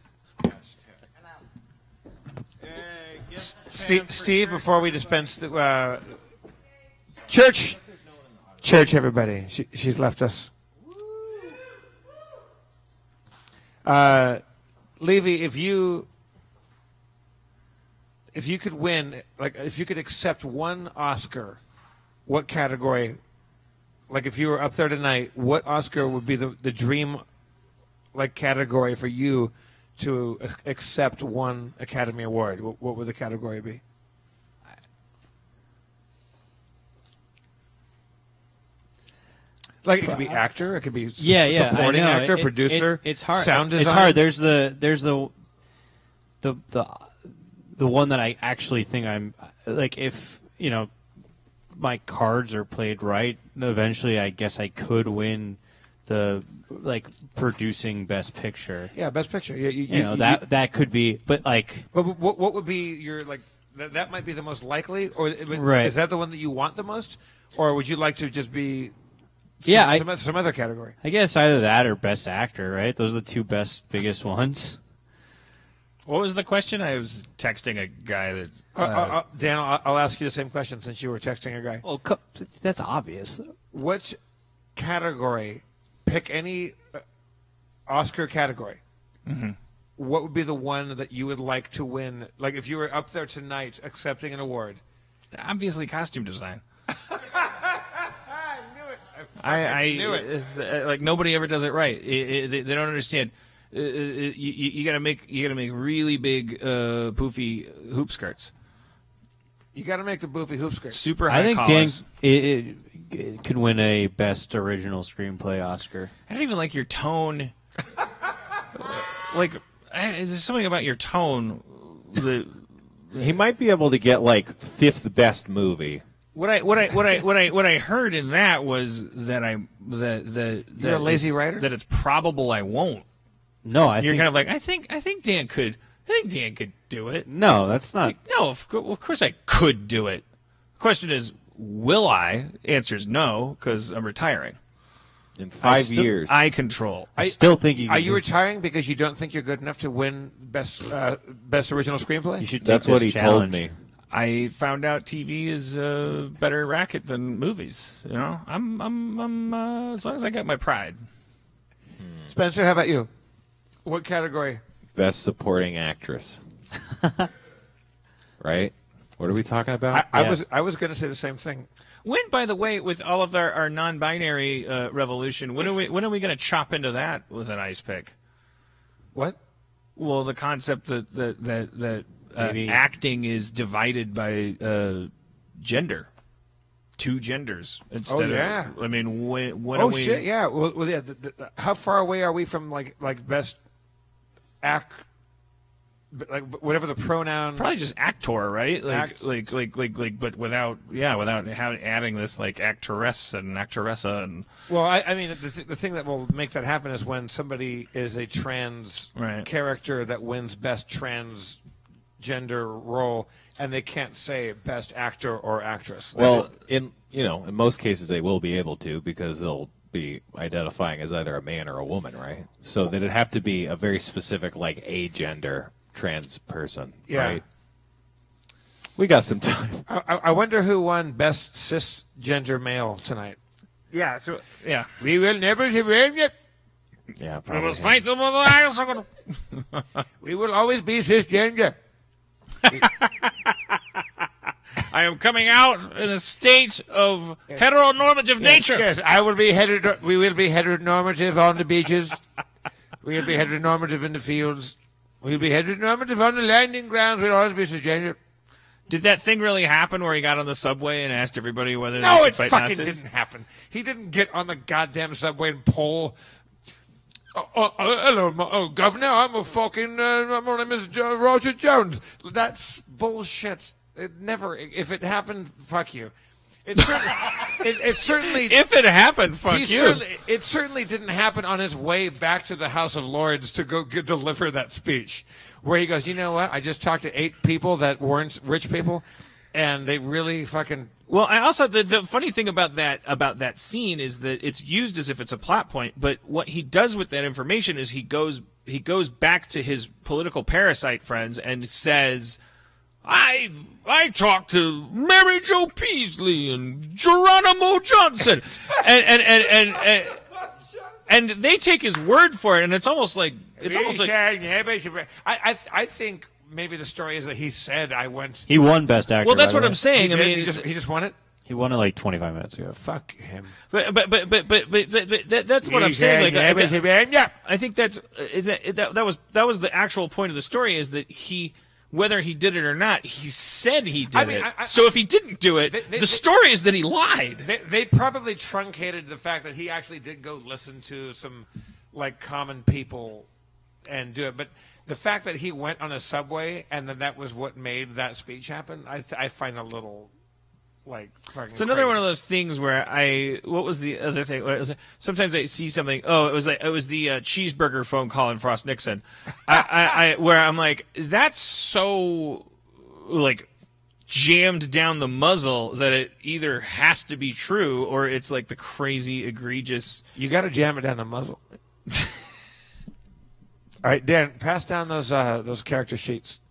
S1: Steve, Steve, before we dispense the uh, church, church, everybody, she, she's left us. Uh, Levy, if you if you could win, like if you could accept one Oscar, what category? Like if you were up there tonight, what Oscar would be the the dream, like category for you to a- accept one Academy Award? What, what would the category be? Like it could be actor, it could be s-
S7: yeah, yeah,
S1: supporting
S7: I know.
S1: actor,
S7: It- it-
S1: producer.
S7: it- it's hard.
S1: Sound design.
S7: It's hard. There's the there's the the the the one that I actually think I'm like if you know my cards are played right, eventually I guess I could win the like producing Best Picture.
S1: Yeah, Best Picture. You, you,
S7: You know that that could be, but like
S1: But what, what would be your like? That, that might be the most likely, or it would-
S7: Right.
S1: is that the one that you want the most, or would you like to just be? Some,
S7: Yeah, I-
S1: some, oth- some other category.
S7: I guess either that or Best Actor, right? Those are the two best biggest ones.
S3: What was the question? I was texting a guy that.
S1: Uh, uh, uh, Dan, I'll, I'll ask you the same question since you were texting a guy.
S7: Well, co- that's obvious.
S1: Which category? Pick any uh, Oscar category.
S3: Mm-hmm.
S1: What would be the one that you would like to win? Like if you were up there tonight accepting an award.
S3: Obviously, costume design.
S1: I knew it. I
S3: I, I
S1: knew it.
S3: it's, uh, like nobody ever does it right. It, it, they, they don't understand. Uh, it, you you got to make you got to make really big uh, poofy hoop skirts.
S1: You got to make the boofy hoop skirt.
S3: Super high
S7: I think Dan
S3: collars.
S7: it, it, it could win a Best Original Screenplay Oscar.
S3: I don't even like your tone. Like, I, there's something about your tone that
S2: He might be able to get like fifth best movie.
S3: what I what I what I what I what I heard in that was that I the the
S1: You're a lazy writer?
S3: that it's probable I won't.
S7: No, I
S3: You're
S7: think
S3: kind of like I think I think Dan could I think Dan could do it.
S7: no. That's not.
S3: No, of, co- well, of course I could do it. The question is, will I? Answer is no, because I'm retiring.
S2: In five
S7: still-
S2: years.
S3: I control.
S7: I still think you.
S1: Are
S7: can
S1: you
S7: do-
S1: retiring because you don't think you're good enough to win best uh, best original screenplay?
S7: You should. Take
S2: That's what
S7: this
S2: he
S7: challenge.
S2: told me.
S3: I found out T V is a better racket than movies. You know, I'm, I'm, I'm. Uh, as long as I got my pride.
S1: Spencer, how about you? What category?
S2: Best supporting actress. Right? What are we talking about?
S1: I, I
S7: Yeah.
S1: was I was going to say the same thing.
S3: When, by the way, with all of our, our non-binary uh, revolution, when are we when are we going to chop into that with an ice pick?
S1: What?
S3: Well, the concept that that that, that uh,
S7: Maybe-
S3: acting is divided by uh, gender, two genders instead
S1: yeah.
S3: of. I mean, when when
S1: Oh
S3: are we?
S1: shit! Yeah. Well, well yeah. The, the, how far away are we from like like best act? Like whatever the pronoun.
S3: Probably just actor, right? Like,
S1: Act-
S3: like, like, like, like, but without, yeah, without ha- adding this like actress and actoressa and
S1: Well, I, I mean, the, th- the thing that will make that happen is when somebody is a trans
S3: Right.
S1: character that wins best transgender role, and they can't say best actor or actress. That's
S2: well, in you know, in most cases they will be able to because they'll be identifying as either a man or a woman, right? So that it'd have to be a very specific, like a gender trans person,
S1: Yeah.
S2: right? We got some time.
S1: I, I I wonder who won best cisgender male tonight.
S3: yeah, so yeah.
S1: We will never surrender it.
S2: Yeah,
S3: We
S2: probably.
S3: must fight them with the iron.
S1: We will always be cisgender.
S3: I am coming out in a state of heteronormative nature.
S1: Yes, I will be heter- we will be heteronormative on the beaches. We will be heteronormative in the fields. We'll be heteronormative on the landing grounds. We'll always be cisgender.
S3: Did that thing really happen where he got on the subway and asked everybody whether
S1: No,
S3: they
S1: it
S3: should fight
S1: fucking
S3: Nazis?
S1: didn't happen. He didn't get on the goddamn subway and poll. Oh, oh, oh, hello, mo- oh, Governor. I'm a fucking. Uh, my name is Jo- Roger Jones. That's bullshit. It never. If it happened, fuck you. It certainly. it, it certainly.
S3: If it happened, fuck
S1: he
S3: you.
S1: certainly, it certainly didn't happen on his way back to the House of Lords to go g- deliver that speech, where he goes, you know what? I just talked to eight people that weren't rich people, and they really fucking.
S3: Well, I also the, the funny thing about that about that scene is that it's used as if it's a plot point, but what he does with that information is he goes he goes back to his political parasite friends and says, I I talked to Mary Jo Peasley and Geronimo Johnson, and and and and, and and they take his word for it, and it's almost like it's almost like
S1: I, I, I think maybe the story is that he said I went.
S7: He won Best Actor.
S3: well, that's
S7: by
S3: what
S7: the
S3: I'm
S7: way.
S3: saying.
S1: He,
S3: I
S1: did?
S3: mean,
S1: he just he just won it.
S7: He won it like twenty-five minutes ago.
S1: Fuck him.
S3: but but but but but, but, but, but that, that's what I'm saying. Like, I, I, I think that's is that, that that was that was the actual point of the story is that he whether he did it or not he said he did
S1: I mean,
S3: it.
S1: I- I-
S3: so if he didn't do it,
S1: They- they-
S3: the story is that he lied.
S1: They, they probably truncated the fact that he actually did go listen to some like common people and do it, but the fact that he went on a subway and then that was what made that speech happen, I th- I find a little like fucking.
S3: It's another
S1: crazy.
S3: one of those things where I what was the other thing? What was it? Sometimes I see something. Oh, it was like it was the uh, cheeseburger phone call in Frost Nixon, I, I, I where I'm like that's so like jammed down the muzzle that it either has to be true or it's like the crazy egregious.
S1: You got to jam it down the muzzle. All right, Dan, pass down those uh, those character sheets.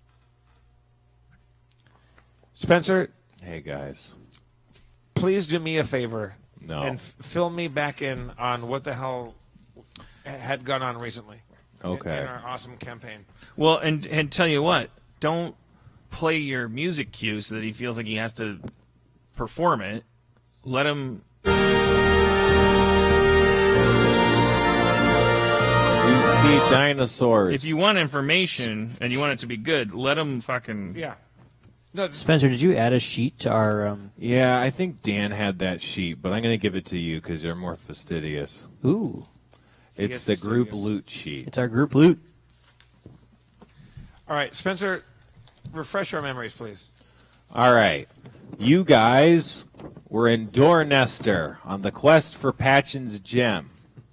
S1: Spencer,
S2: Hey guys.
S1: please do me a favor
S2: No.
S1: and f- fill me back in on what the hell had gone on recently. in-
S2: Okay.
S1: In our awesome campaign.
S3: Well, and and tell you what, don't play your music cue so that he feels like he has to perform it. Let him.
S2: see dinosaurs.
S3: If you want information and you want it to be good, let them fucking.
S1: Yeah. No,
S7: Spencer, did you add a sheet to our? Um...
S2: Yeah, I think Dan had that sheet, but I'm going to give it to you because you're more fastidious.
S7: Ooh,
S2: it's the group loot sheet.
S7: it's our group loot.
S1: all right, Spencer, refresh our memories, please.
S2: All right. You guys were in Dornester on the quest for Patchen's gem.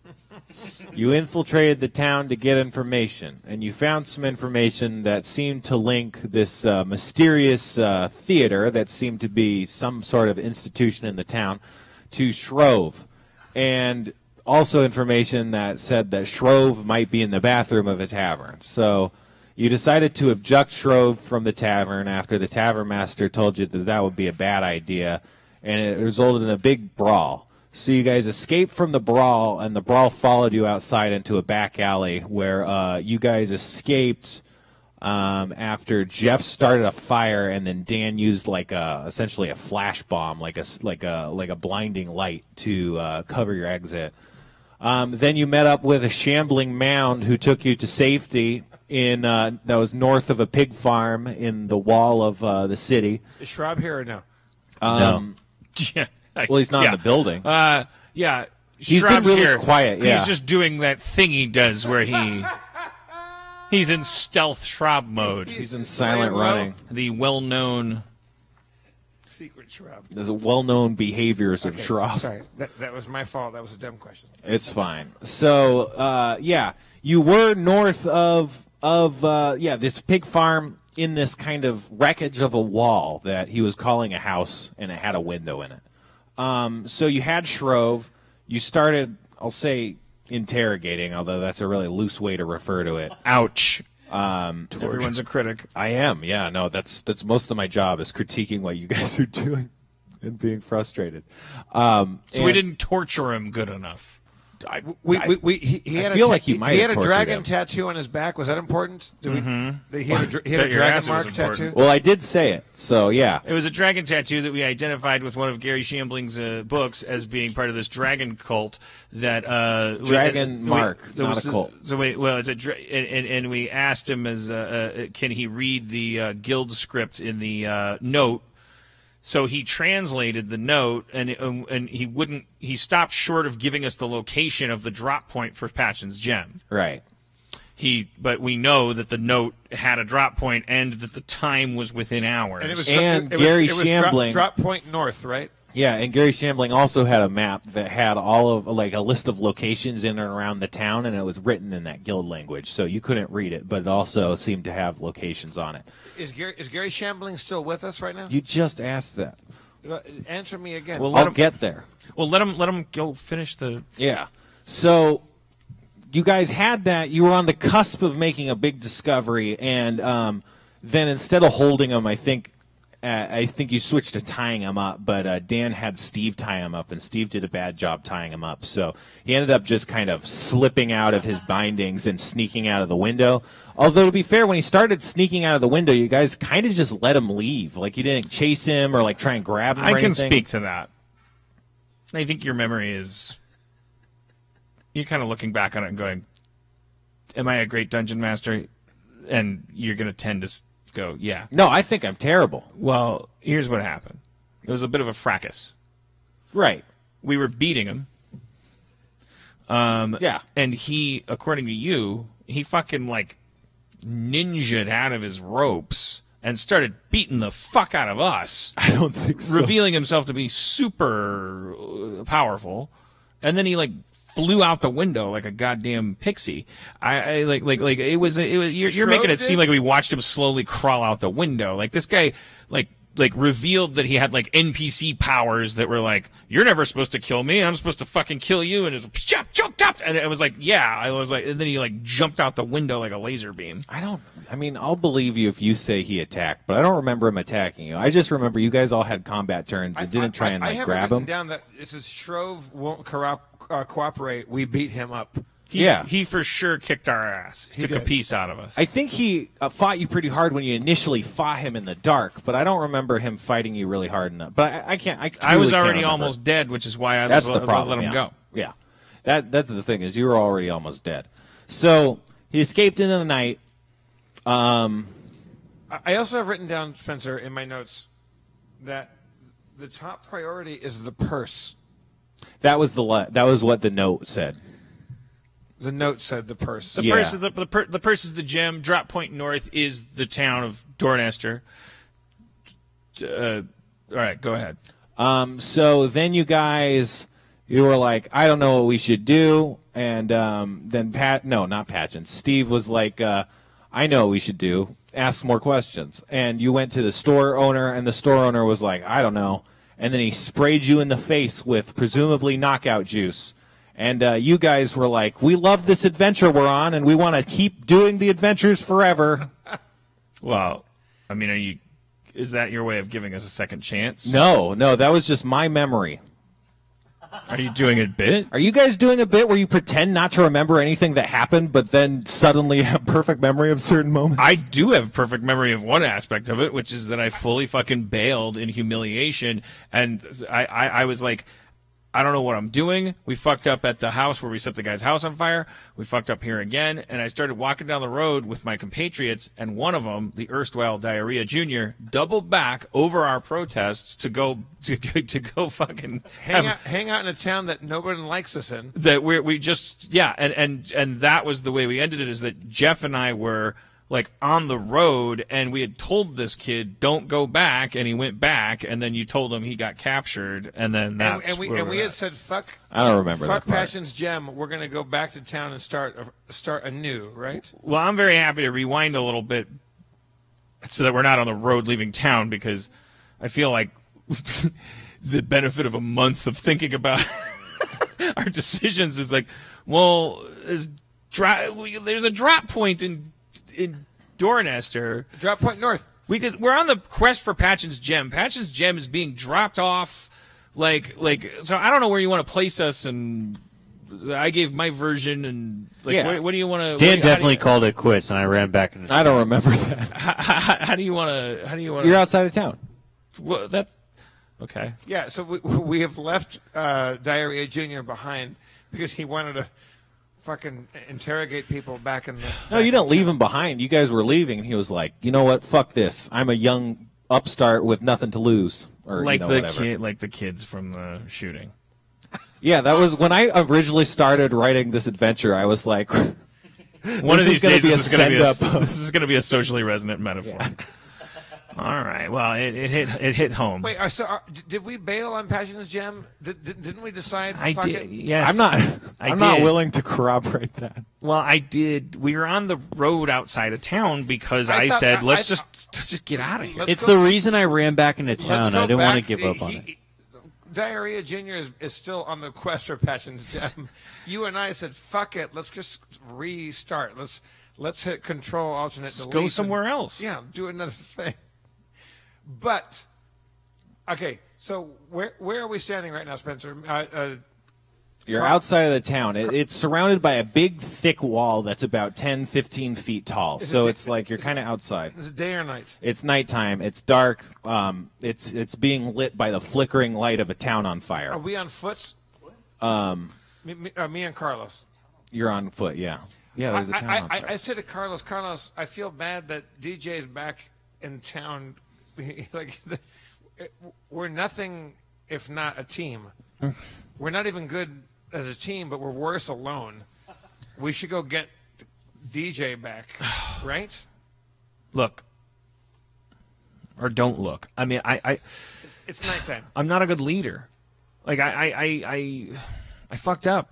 S2: You infiltrated the town to get information, and you found some information that seemed to link this uh, mysterious uh, theater that seemed to be some sort of institution in the town to Shrove, and also information that said that Shrove might be in the bathroom of a tavern. So you decided to abduct Shrove from the tavern after the tavern master told you that that would be a bad idea, and it resulted in a big brawl. So you guys escaped from the brawl, and the brawl followed you outside into a back alley where uh, you guys escaped um, after Jeff started a fire, and then Dan used like a essentially a flash bomb, like a like a like a blinding light to uh, cover your exit. Um, then you met up with a shambling mound who took you to safety in uh, that was north of a pig farm in the wall of uh, the city.
S1: Is Schraub here or no?
S2: Um,
S3: Yeah.
S2: Well, he's not
S3: yeah.
S2: in the building.
S3: Uh, yeah.
S2: He's been
S3: Schraub's
S2: really
S3: here.
S2: quiet, yeah.
S3: He's just doing that thing he does where he he's in stealth Schraub mode.
S2: He's in silent
S1: Very well.
S2: running.
S3: The well-known.
S1: Secret Schraub.
S2: There's a well-known behaviors of
S1: Okay,
S2: Schraub.
S1: Sorry, that, that was my fault. That was a dumb question.
S2: It's fine. So, uh, yeah, you were north of of uh, yeah this pig farm in this kind of wreckage of a wall that he was calling a house, and it had a window in it. Um, so you had Shrove. You started, I'll say, interrogating, although that's a really loose way to refer to it.
S3: Ouch.
S2: Um,
S3: Everyone's a critic.
S2: I am, yeah. No, that's that's most of my job is critiquing what you guys are doing and being frustrated. Um,
S3: So we
S2: and-
S3: didn't torture him good enough.
S2: I,
S1: We,
S2: I-
S1: we, we, he, he
S2: I
S1: had
S2: feel
S1: a ta-
S2: like you
S1: he,
S2: might
S1: he
S2: have
S1: had a
S2: tortured
S1: dragon
S2: him.
S1: tattoo on his back. Was that important? Did we,
S3: Mm-hmm.
S1: he had a, dra- he had
S3: Bet
S1: a
S3: your
S1: dragon
S3: ass it was
S1: mark
S3: important.
S1: tattoo.
S2: well, I did say it, so yeah.
S3: It was a dragon tattoo that we identified with one of Gary Shambling's uh, books as being part of this dragon cult. That uh,
S2: Dragon
S3: we,
S2: mark,
S3: we,
S2: not
S3: was,
S2: a cult.
S3: So wait, well, it's a dra- and, and, and we asked him as uh, uh, can he read the uh, guild script in the uh, note. So he translated the note, and um, and he wouldn't. He stopped short of giving us the location of the drop point for Patchen's gem.
S2: Right.
S3: He, but we know that the note had a drop point and that the time was within hours.
S1: And it was
S2: And
S1: it,
S2: Gary
S1: was, it was
S2: Shambling-
S1: drop, drop point north, right?
S2: Yeah, and Gary Shambling also had a map that had all of like a list of locations in and around the town, and it was written in that guild language, so you couldn't read it, but it also seemed to have locations on it.
S1: Is Gary is Gary Shambling still with us right now?
S2: You just asked that.
S1: Uh, Answer me again.
S3: Well, let
S2: I'll
S3: him-
S2: get there.
S3: Well, let him let him go finish the.
S2: Yeah. So you guys had that. You were on the cusp of making a big discovery, and um, then instead of holding him, I think uh, I think you switched to tying him up. But uh, Dan had Steve tie him up, and Steve did a bad job tying him up. So he ended up just kind of slipping out of his bindings and sneaking out of the window. Although, to be fair, when he started sneaking out of the window, you guys kind of just let him leave. Like, you didn't chase him or, like, try and grab him or
S3: I can
S2: anything.
S3: speak to that. I think your memory is. You're kind of looking back on it and going, "Am I a great dungeon master?" And you're going to tend to s- go, "Yeah."
S2: No, I think I'm terrible.
S3: Well, here's what happened. It was a bit of a fracas.
S2: Right.
S3: We were beating him. Um,
S2: Yeah.
S3: And he, according to you, he fucking like ninja'd out of his ropes and started beating the fuck out of us,
S2: I don't think so.
S3: revealing himself to be super uh, powerful. And then he like flew out the window like a goddamn pixie. I, I like like like it was it was you're, you're making it seem like we watched him slowly crawl out the window. Like this guy like like revealed that he had like N P C powers that were like, "You're never supposed to kill me. I'm supposed to fucking kill you." And it was chop chop chop, and it was like, yeah, I was like, and then he like jumped out the window like a laser beam.
S2: I don't. I mean, I'll believe you if you say he attacked, but I don't remember him attacking you. I just remember you guys all had combat turns and didn't try and
S1: I, I
S2: like
S1: have
S2: grab
S1: written
S2: him.
S1: down that it says Shrove won't corro- uh, cooperate. We beat him up.
S3: He,
S2: Yeah.
S3: he for sure kicked our ass. He took a
S1: did.
S3: piece out of us.
S2: I think he uh, fought you pretty hard when you initially fought him in the dark, but I don't remember him fighting you really hard enough. But I, I can't. I,
S3: I was
S2: truly can't
S3: already
S2: remember.
S3: almost dead, which is why I
S2: That's
S3: let,
S2: the problem.
S3: let him
S2: yeah.
S3: go.
S2: Yeah, that that's the thing is you were already almost dead. So he escaped into the night. Um,
S1: I also have written down, Spencer, in my notes that the top priority is the purse.
S2: That was the le- that was what the note said.
S1: The note said the purse.
S3: The
S2: Yeah.
S3: purse is the, the, per, the purse is the gem. Drop Point North is the town of Dornester. Uh, all right, go ahead.
S2: Um, so then you guys, you were like, I don't know what we should do. And um, then Pat, no, not Patchen. Steve was like, uh, I know what we should do. Ask more questions. And you went to the store owner, and the store owner was like, I don't know. And then he sprayed you in the face with presumably knockout juice. And uh, you guys were like, we love this adventure we're on, and we want to keep doing the adventures forever.
S3: Well, I mean, are you? Is that your way of giving us a second chance?
S2: No, no, that was just my memory.
S3: Are you doing a bit?
S2: Are you guys doing a bit where you pretend not to remember anything that happened, but then suddenly have perfect memory of certain moments?
S3: I do have perfect memory of one aspect of it, which is that I fully fucking bailed in humiliation, and I, I, I was like, I don't know what I'm doing. We fucked up at the house where we set the guy's house on fire. We fucked up here again, and I started walking down the road with my compatriots, and one of them, the erstwhile Diarrhea Junior, doubled back over our protests to go to to go fucking
S1: hang,
S3: have,
S1: out, hang out in a town that nobody likes us in.
S3: that we we just yeah, and and and that was the way we ended it. Is that Jeff and I were like on the road, and we had told this kid don't go back, and he went back, and then you told him he got captured, and then
S1: And,
S3: that's
S1: and we
S3: where
S1: and
S3: we're
S1: we had
S3: at.
S1: said fuck.
S2: I don't remember
S1: Fuck
S2: that part.
S1: Passion's Gem. We're gonna go back to town and start start anew, right?
S3: Well, I'm very happy to rewind a little bit so that we're not on the road leaving town, because I feel like the benefit of a month of thinking about our decisions is like, well, there's, dri- there's a drop point in in Dornester.
S1: Drop Point North.
S3: We did. We're on the quest for Patchen's Gem. Patchen's Gem is being dropped off, like like. So I don't know where you want to place us, and I gave my version, and like,
S2: Yeah.
S3: what, what do you want to?
S7: Dan definitely called it quits, and I ran back. And
S2: I don't remember that.
S3: How, how, how do you want to? How do you want to?
S2: You're outside of town.
S3: Well, that. Okay.
S1: Yeah, so we, we have left uh, Diarrhea Junior behind because he wanted to fucking interrogate people back in the.
S2: No, you didn't leave him behind. You guys were leaving, and he was like, you know what? Fuck this. I'm a young upstart with nothing to lose. Or,
S3: Like
S2: you know,
S3: the
S2: whatever.
S3: kid, like the kids from the shooting.
S2: Yeah, that was when I originally started writing this adventure. I was like,
S3: One
S2: This
S3: of
S2: is
S3: these
S2: gonna
S3: days,
S2: be a
S3: this is going to be a,
S2: send-up.
S3: this is going to be a socially resonant metaphor. All right. Well, it, it hit it hit home.
S1: Wait, uh, so uh, d- did we bail on Passion's Gem? Did, did, didn't we decide?
S3: I
S1: fuck
S3: did.
S1: it?
S3: Yes.
S2: I'm not.
S3: I
S2: I'm not
S3: did.
S2: willing to corroborate that.
S3: Well, I did. We were on the road outside of town because
S1: I
S3: I,
S1: thought-
S3: said,
S1: I-
S3: "Let's
S1: I-
S3: just let's just get out of here."
S1: Let's
S7: it's
S1: go-
S7: the reason I ran back into
S1: Let's
S7: town.
S1: go
S7: I didn't want to
S1: back.
S7: give up on
S1: He-
S7: it.
S1: he- Diarrhea Junior is, is still on the quest for Passion's Gem. You and I said, "Fuck it, let's just restart. Let's let's hit Control Alternate
S3: Let's
S1: Delete
S3: go
S1: and-
S3: somewhere else.
S1: Yeah, do another thing." But okay, so where where are we standing right now, Spencer? Uh, uh,
S2: You're
S1: Car-
S2: outside of the town. It, it's surrounded by a big, thick wall that's about ten, fifteen feet tall.
S1: Is
S2: So
S1: it-
S2: it's like you're kind of outside.
S1: is it day or night?
S2: It's nighttime. It's dark. Um, it's it's being lit by the flickering light of a town on
S1: Are
S2: fire.
S1: we on foot? Um, me, me, uh, me and Carlos.
S2: You're on foot, yeah. Yeah, there's a
S1: I,
S2: town
S1: I,
S2: on
S1: I,
S2: fire.
S1: I said to Carlos, Carlos, I feel bad that D J's back in town. Like, we're nothing if not a team. We're not even good as a team, but we're worse alone. We should go get D J back, right?
S3: Look, or don't look. I mean, I, I
S1: It's nighttime.
S3: I'm not a good leader. Like I, I, I, I, I fucked up.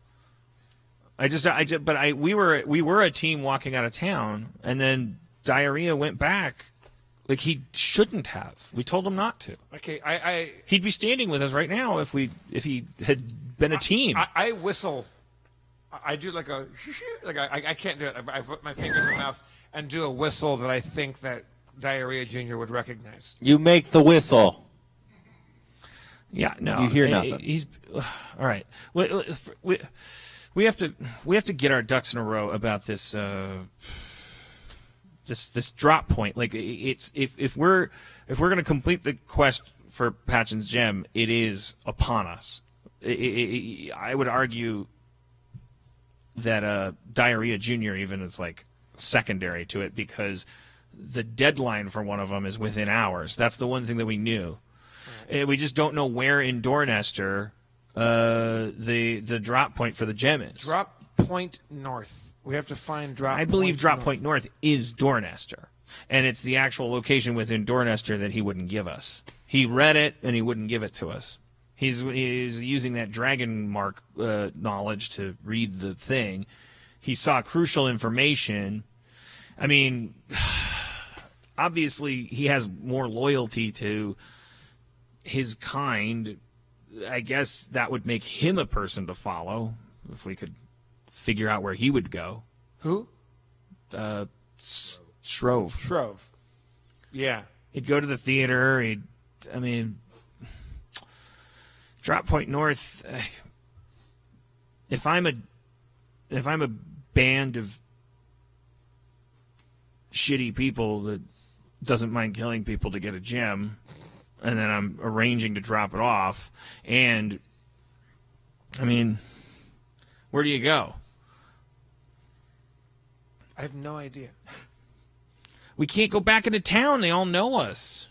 S3: I just, I just, but I, we were, we were a team walking out of town, and then Diarrhea went back. Like he shouldn't have. We told him not to.
S1: Okay, I, I,
S3: He'd be standing with us right now if we, if he had been a team.
S1: I, I whistle. I do like a like I, I can't do it. I, I put my fingers in my mouth and do a whistle that I think that Diarrhea Junior would recognize.
S2: You make the whistle.
S3: Yeah, no.
S2: You hear
S3: eh,
S2: nothing.
S3: He's all right. We, we, we have to we have to get our ducks in a row about this uh, this this drop point. Like it's if if we're if we're going to complete the quest for Patchen's Gem, it is upon us. I I- I would argue that uh, Diarrhea Junior even is like secondary to it because the deadline for one of them is within hours. That's the one thing that we knew. Right. We just don't know where in Dornester uh, the the drop point for the gem is.
S1: Drop point north. We have to find drop.
S3: I believe
S1: point
S3: drop
S1: north.
S3: point north is Dornester, and it's the actual location within Dornester that he wouldn't give us. He read it and he wouldn't give it to us. He's he's using that dragon mark uh, knowledge to read the thing. He saw crucial information. I mean, obviously he has more loyalty to his kind. I guess that would make him a person to follow if we could figure out where he would go.
S1: Who?
S3: Uh, Shrove.
S1: Shrove. Yeah.
S3: He'd go to the theater. He'd, I mean, Drop Point North. Uh, if I'm a, if I'm a band of shitty people that doesn't mind killing people to get a gem, and then I'm arranging to drop it off, and I mean, where do you go?
S1: I have no idea.
S3: We can't go back into town. They all know us.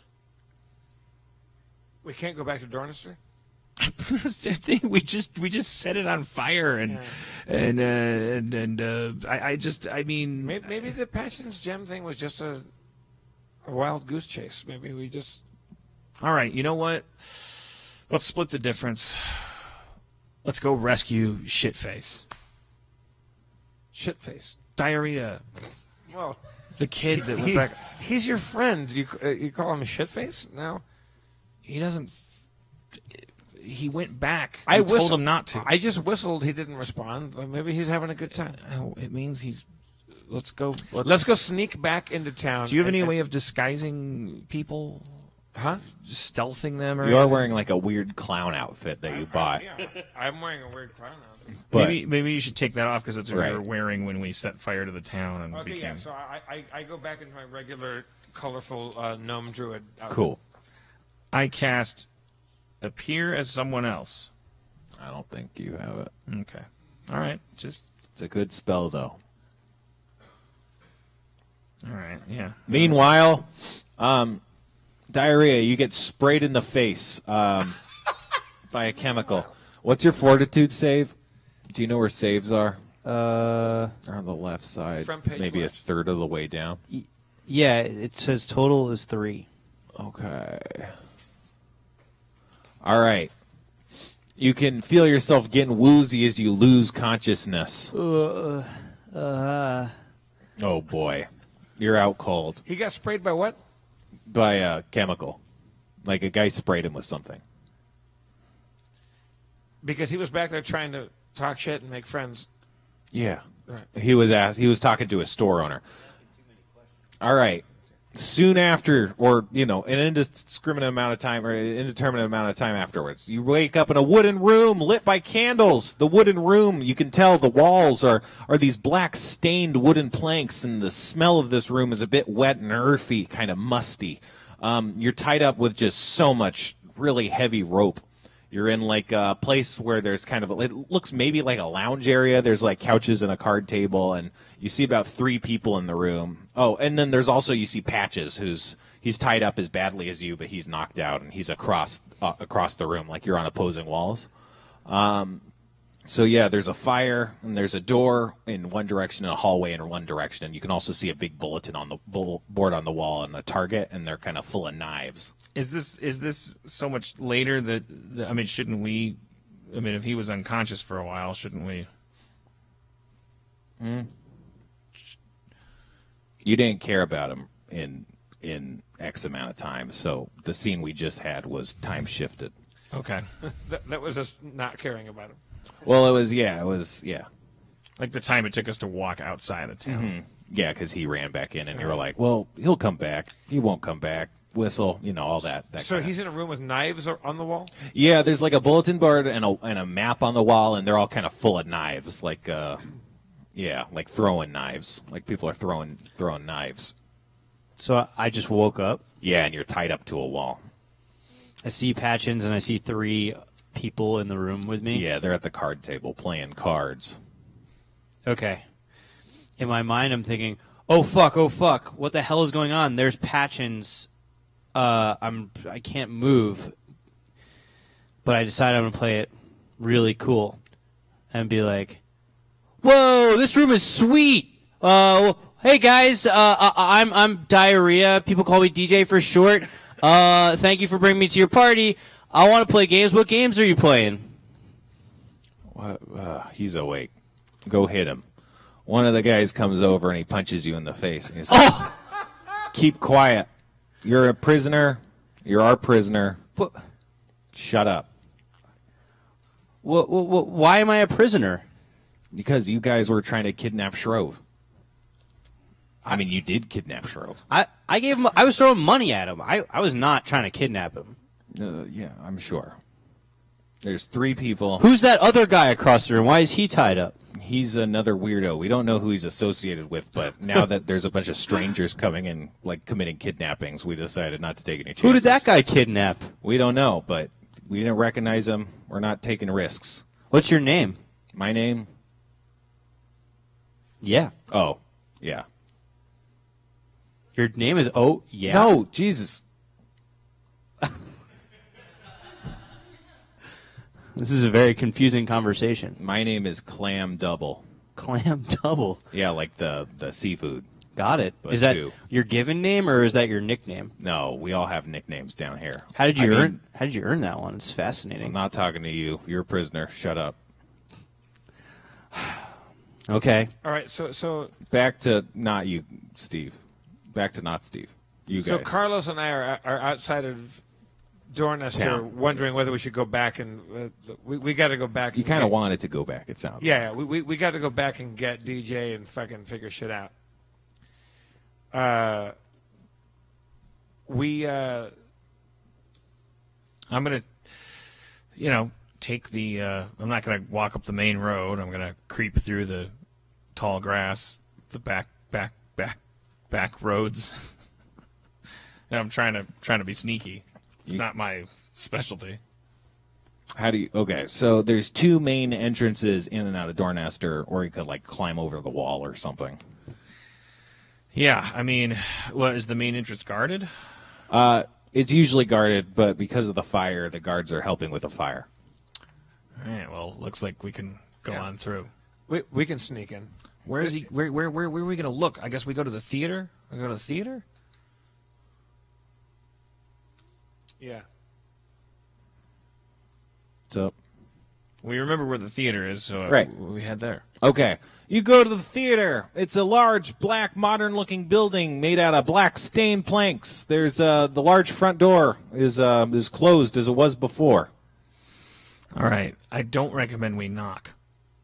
S1: We can't go back to Dornester?
S3: we just we just set it on fire and
S1: yeah.
S3: and uh, and and uh, I, I just I mean
S1: maybe, maybe the Patchen's gem thing was just a, a wild goose chase. Maybe we just.
S3: All right, you know what? Let's split the difference. Let's go rescue Shitface.
S1: Shitface.
S3: Diarrhea.
S1: Well,
S3: the kid that
S1: he,
S3: went back.
S1: He's your friend. You uh, you call him Shitface now?
S3: He doesn't. He went back.
S1: I
S3: you
S1: whistled,
S3: told him not to.
S1: I just whistled. He didn't respond. Maybe he's having a good time.
S3: Uh, it means he's. Let's go. Let's,
S1: let's go sneak back into town.
S3: Do you have
S1: and,
S3: any
S1: and,
S3: way of disguising people?
S1: Huh?
S3: Just stealthing them? Or
S2: you are wearing like a weird clown outfit that you bought.
S1: Yeah, I'm wearing a weird clown outfit.
S2: But,
S3: maybe maybe you should take that off because it's what
S2: right.
S3: we were wearing when we set fire to the town and
S1: okay,
S3: became.
S1: Yeah, so I, I I go back into my regular colorful uh, gnome druid outfit.
S2: Cool.
S3: I cast appear as someone else.
S2: I don't think you have it.
S3: Okay. All right. Just.
S2: It's a good spell though.
S3: All right. Yeah.
S2: Meanwhile, um, diarrhea. You get sprayed in the face um, by a chemical. What's your fortitude save? Do you know where saves are?
S7: Uh,
S2: They're on the left side,
S1: Front page
S2: maybe
S1: left.
S2: a third of the way down.
S7: y- yeah, it says total is three.
S2: Okay. All right. You can feel yourself getting woozy as you lose consciousness.
S7: Uh, uh,
S2: Oh boy, you're out cold
S1: He got sprayed by what?
S2: by a chemical, like a guy sprayed him with something.
S1: Because he was back there trying to talk shit and make friends.
S2: Yeah.
S1: Right.
S2: He was asked. He was talking to a store owner. All right. Soon after, or you know, an indiscriminate amount of time, or an indeterminate amount of time afterwards, you wake up in a wooden room lit by candles. The wooden room, you can tell the walls are are these black stained wooden planks, and the smell of this room is a bit wet and earthy, kind of musty. Um, you're tied up with just so much really heavy rope. You're in like a place where there's kind of, a, it looks maybe like a lounge area. There's like couches and a card table, and you see about three people in the room. Oh, and then there's also, you see Patches, who's, he's tied up as badly as you, but he's knocked out, and he's across uh, across the room, like you're on opposing walls. Um, so yeah, there's a fire, and there's a door in one direction and a hallway in one direction, and you can also see a big bulletin on the bull- board on the wall and a target, and they're kind of full of knives.
S3: Is this is this so much later that, that I mean, shouldn't we? I mean, if he was unconscious for a while, shouldn't we?
S2: Mm. You didn't care about him in in X amount of time, so the scene we just had was time shifted.
S3: Okay.
S1: that, that was us not caring about him.
S2: Well, it was yeah, it was yeah,
S3: like the time it took us to walk outside of town.
S2: Mm-hmm. Yeah, because he ran back in, and you were like, "Well, he'll come back. He won't come back." Whistle, you know, all that. that
S1: So
S2: kinda.
S1: he's in a room with knives on the wall?
S2: Yeah, there's like a bulletin board and a and a map on the wall, and they're all kind of full of knives, like uh, yeah, like throwing knives, like people are throwing throwing knives.
S7: so I just woke up.
S2: Yeah, and you're tied up to a wall.
S7: I see Patchins and I see three people in the room with me.
S2: Yeah, they're at the card table playing cards.
S7: Okay. In my mind, I'm thinking, oh fuck, oh fuck, what the hell is going on? There's Patchins. Uh, I'm I can't move, but I decided I'm gonna play it really cool and be like, whoa, this room is sweet. Uh, hey guys, uh, I- I'm I'm Diarrhea. People call me D J for short. Uh, thank you for bringing me to your party. I want to play games. What games are you playing?
S2: What? Uh, he's awake. Go hit him. One of the guys comes over and he punches you in the face. And he's like,
S7: Oh!
S2: Keep quiet. You're a prisoner. You're our prisoner.
S7: What?
S2: Shut up.
S7: What, what, what, why am I a prisoner?
S2: Because you guys were trying to kidnap Shrove. I mean, you did kidnap Shrove.
S7: I, I gave him. I was throwing money at him. I, I was not trying to kidnap him.
S2: Uh, yeah, I'm sure. There's three people.
S7: Who's that other guy across the room? Why is he tied up?
S2: He's another weirdo. We don't know who he's associated with, but now that there's a bunch of strangers coming in, like, committing kidnappings, we decided not to take any chances.
S7: Who did that guy kidnap?
S2: We don't know, but we didn't recognize him. We're not taking risks.
S7: What's your name?
S2: My name?
S7: Yeah.
S2: Oh, yeah.
S7: Your name is Oh Yeah.
S2: No, Jesus.
S7: This is a very confusing conversation.
S2: My name is Clam Double.
S7: Clam Double.
S2: Yeah, like the, the seafood.
S7: Got it.
S2: But
S7: Is that
S2: two.
S7: your given name or is that your nickname?
S2: No, we all have nicknames down here.
S7: How did you
S2: I
S7: earn?
S2: mean,
S7: How did you earn that one? It's
S2: I'm
S7: fascinating.
S2: not talking to you. You're a prisoner. Shut up.
S7: Okay.
S1: All right, so so
S2: Back to not you, Steve. Back to not Steve. You
S1: so
S2: guys.
S1: Carlos and I are are outside of Dornester,
S2: Town.
S1: wondering whether we should go back and uh, we we got to go back.
S2: You
S1: and
S2: kind of
S1: get-
S2: wanted to go back, it sounds
S1: Yeah, yeah, we we, we got to go back and get D J and fucking figure shit out. Uh, we uh,
S3: I'm gonna, you know, take the. Uh, I'm not gonna walk up the main road. I'm gonna creep through the tall grass, the back, back, back, back roads. And I'm trying to trying to be sneaky. It's
S2: You-
S3: not my specialty.
S2: How do you? Okay, so there's two main entrances in and out of Dornester, or you could like climb over the wall or something.
S3: Yeah, I mean, what is the main entrance guarded?
S2: Uh, it's usually guarded, but because of the fire, the guards are helping with the fire.
S3: All right, well, looks like we can go
S1: Yeah.
S3: on through.
S1: we we can sneak in.
S3: Where is he? Where where where where are we gonna look? I guess we go to the theater. We go to the theater.
S1: Yeah.
S2: What's up?
S3: We remember where the theater is, so
S2: Right.
S3: we head there.
S2: Okay. You go to the theater. It's a large, black, modern-looking building made out of black stained planks. There's uh, the large front door is uh, is closed as it was before.
S3: All right. I don't recommend we knock.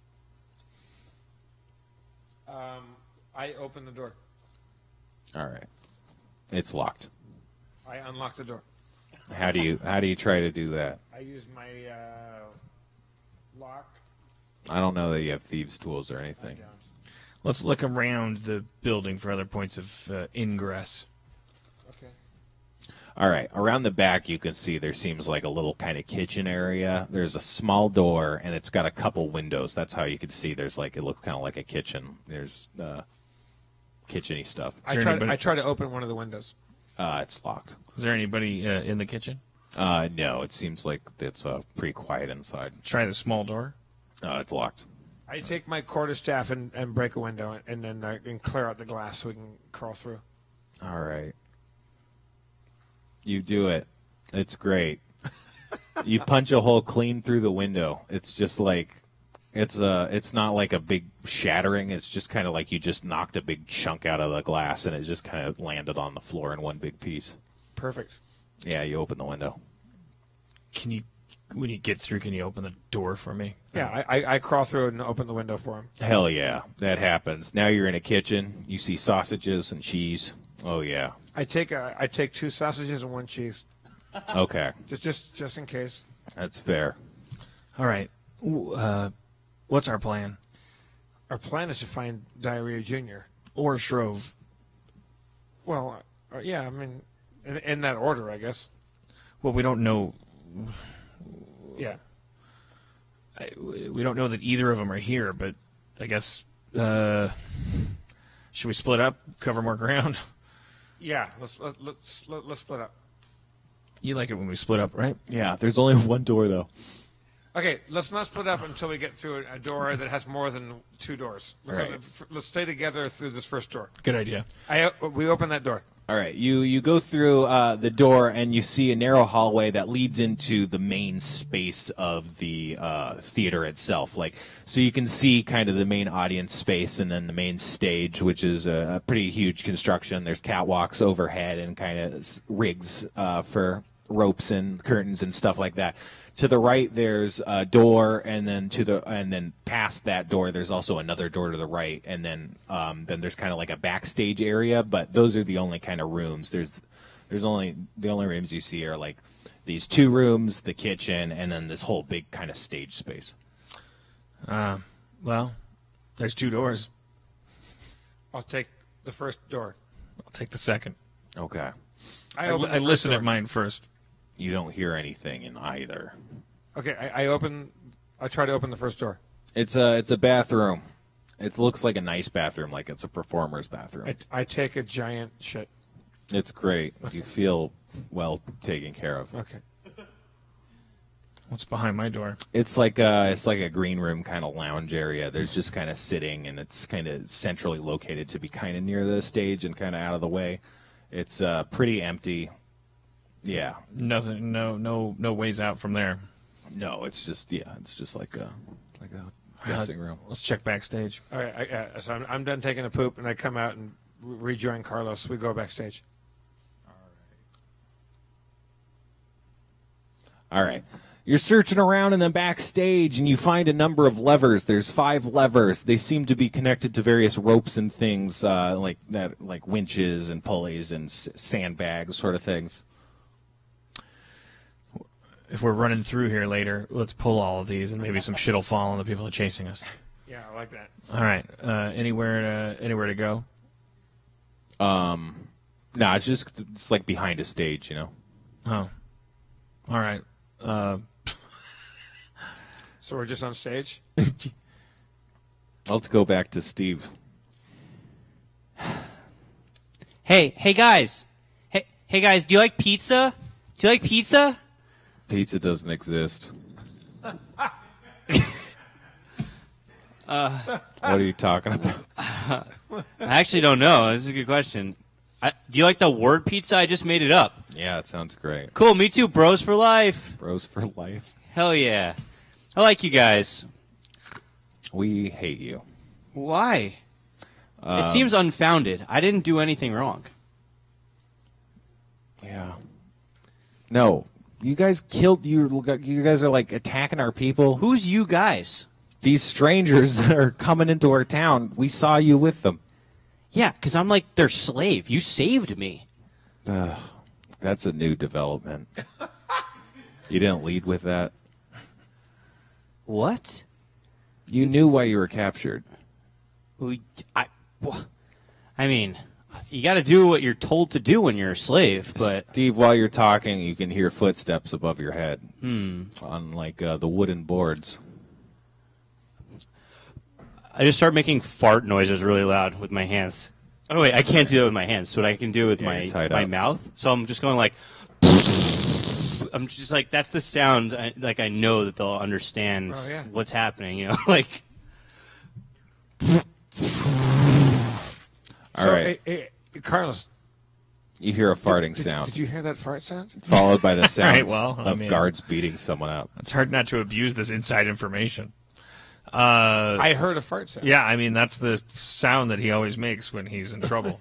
S1: Um, I open the door.
S2: All right. It's locked.
S1: I unlock the door.
S2: How do you how do you try to do that?
S1: I use my uh, lock.
S2: I don't know that you have thieves' tools or
S1: I
S2: anything.
S1: don't.
S3: Let's look around the building for other points of uh, ingress.
S1: Okay.
S2: All right. Around the back, you can see there seems like a little kind of kitchen area. There's a small door, and it's got a couple windows. That's how you can see. There's like it looks kind of like a kitchen. There's uh, kitchen-y stuff.
S1: I
S3: there
S1: try. To,
S3: anybody-
S1: I try to open one of the windows.
S2: Uh, it's locked.
S3: Is there anybody uh, in the kitchen?
S2: Uh, no, it seems like it's uh, pretty quiet inside.
S3: Try the small door.
S2: Uh, it's locked.
S1: I take my quarterstaff and, and break a window and then uh, and clear out the glass so we can crawl through.
S2: All right. You do it. It's great. You punch a hole clean through the window. It's just like it's a. It's not like a big shattering. It's just kind of like you just knocked a big chunk out of the glass and it just kind of landed on the floor in one big piece.
S1: Perfect.
S2: Yeah, you open the window.
S3: Can you, when you get through, can you open the door for me?
S1: Yeah, I, I, I crawl through and open the window for him.
S2: Hell yeah, that happens. Now you're in a kitchen. You see sausages and cheese. Oh yeah.
S1: I take a, I take two sausages and one cheese,
S2: Okay,
S1: just just just in case.
S2: that's fair.
S3: All right. W- Uh, what's our plan?
S1: Our plan is to find Diarrhea Junior
S3: Or Shrove.
S1: Well, uh, yeah, I mean, in, in that order, I guess.
S3: Well, we don't know.
S1: Yeah.
S3: I, we don't know that either of them are here, but I guess Uh, should we split up, cover more ground?
S1: Yeah, let's let, let's let, let's split up.
S3: You like it when we split up, right?
S2: Yeah, there's only one door though.
S1: Okay, let's not split up until we get through a, a door that has more than two doors. Let's,
S2: Right.
S1: f- let's stay together through this first door.
S3: Good idea.
S1: I o- we open that door.
S2: All right, you you go through uh, the door and you see a narrow hallway that leads into the main space of the uh, theater itself. Like, so you can see kind of the main audience space and then the main stage, which is a, a pretty huge construction. There's catwalks overhead and kind of rigs uh, for ropes and curtains and stuff like that. To the right, there's a door, and then to the and then past that door, there's also another door to the right, and then um, then there's kind of like a backstage area. But those are the only kind of rooms. There's there's only the only rooms you see are like these two rooms, the kitchen, and then this whole big kind of stage space.
S3: Uh, well, there's two doors.
S1: I'll take the first door.
S3: I'll take the second.
S2: Okay.
S1: I,
S3: I,
S1: open the
S3: I
S1: first
S3: listen
S1: door.
S3: at mine first.
S2: You don't hear anything in either.
S1: Okay, I, I open. I try to open the first door.
S2: It's a it's a bathroom. It looks like a nice bathroom, like it's a performer's bathroom.
S1: I, I take a giant shit.
S2: It's great. You feel well taken care of.
S1: Okay.
S3: What's behind my door?
S2: It's like a it's like a green room kind of lounge area. There's just kind of sitting, and it's kind of centrally located to be kind of near the stage and kind of out of the way. It's uh, pretty empty. Yeah.
S3: Nothing. No. No. No ways out from there.
S2: No, it's just yeah. It's just like a like a dressing room.
S3: Let's check backstage.
S1: All right. I, uh, so I'm, I'm done taking a poop, and I come out and re- rejoin Carlos. We go backstage.
S2: All right. You're searching around in the backstage, and you find a number of levers. There's five levers. They seem to be connected to various ropes and things uh, like that, like winches and pulleys and s- sandbags, sort of things.
S3: If we're running through here later, let's pull all of these, and maybe some shit'll fall on the people that are chasing us.
S1: Yeah, I like that.
S3: All right. Uh, anywhere to anywhere to go?
S2: Um, no, it's just it's like behind a stage, you know.
S3: Oh. All right. Uh,
S1: So we're just on stage.
S2: Let's go back to Steve.
S5: Hey, hey guys. Hey, hey guys, do you like pizza? Do you like pizza?
S2: Pizza doesn't exist.
S5: Uh,
S2: what are you talking about?
S5: I actually don't know. This is a good question. I, do you like the word pizza? I just made it up.
S2: Yeah, it sounds great.
S5: Cool, me too. Bros for life.
S2: Bros for life.
S5: Hell yeah. I like you guys.
S2: We hate you.
S5: Why?
S2: Um,
S5: it seems unfounded. I didn't do anything wrong.
S2: Yeah. No, you guys killed you. You guys are like attacking our people.
S5: Who's you guys?
S2: These strangers that are coming into our town. We saw you with them.
S5: Yeah, because I'm like their slave. You saved me.
S2: Uh, that's a new development. You didn't lead with that.
S5: What?
S2: You knew why you were captured.
S5: We, I, wh- I mean, you got to do what you're told to do when you're a slave. But
S2: Steve, while you're talking, you can hear footsteps above your head
S5: hmm.
S2: on like uh, the wooden boards.
S5: I just start making fart noises really loud with my hands. Oh no, wait, I can't do that with my hands. So what I can do with
S2: Yeah,
S5: my
S2: you're tied
S5: my
S2: up.
S5: mouth. So I'm just going like. I'm just like that's the sound. I, like I know that they'll understand
S1: Oh, yeah.
S5: what's happening. You know, like.
S2: All
S1: so,
S2: right.
S1: hey, hey, Carlos.
S2: You hear a farting
S1: Did,
S2: sound,
S1: did you hear that fart sound?
S2: followed by the sounds
S3: right, well, I
S2: of
S3: mean-
S2: guards beating someone up.
S3: It's hard not to abuse this inside information. Uh,
S1: I heard a fart sound.
S3: yeah, I mean that's the sound that he always makes when he's in trouble.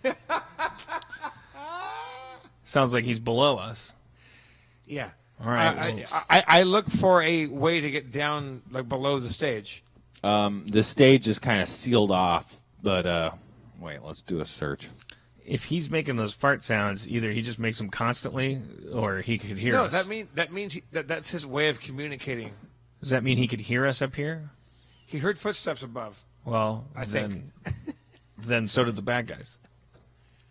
S3: Sounds like he's below us.
S1: Yeah.
S3: All right.
S1: I,
S3: well,
S1: I, I, I look for a way to get down, like below the stage.
S2: Um, the stage is kind of sealed off, but uh, wait, let's do a search.
S3: if he's making those fart sounds, either he just makes them constantly, or he could hear
S1: no,
S3: us.
S1: that mean that means he, that that's his way of communicating.
S3: Does that mean he could hear us up here?
S1: He heard footsteps above.
S3: Well,
S1: I
S3: then, then so did the bad guys.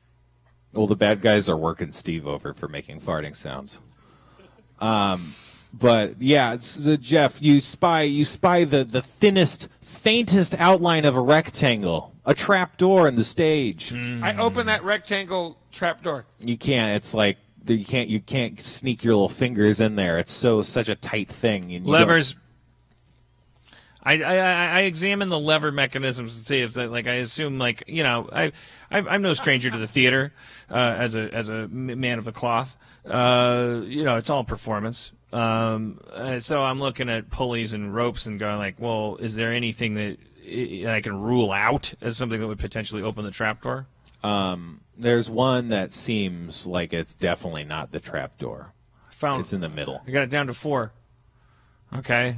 S2: Well, the bad guys are working Steve over for making farting sounds. Um, But yeah, it's, uh, Jeff, you spy you spy the, the thinnest, faintest outline of a rectangle, a trap door in the stage.
S1: Mm. I open that rectangle trap door.
S2: You can't. It's like you can't you can't sneak your little fingers in there. It's so such a tight thing. And you
S3: Levers. I, I I examine the lever mechanisms and see if that, like I assume like you know I, I I'm no stranger to the theater uh, as a as a man of the cloth. Uh, you know it's all performance. Um, uh, so I'm looking at pulleys and ropes and going like, well, is there anything that I, I can rule out as something that would potentially open the trapdoor?
S2: Um, there's one that seems like it's definitely not the trapdoor.
S3: I found
S2: it's in the middle.
S3: I got it down to four. Okay.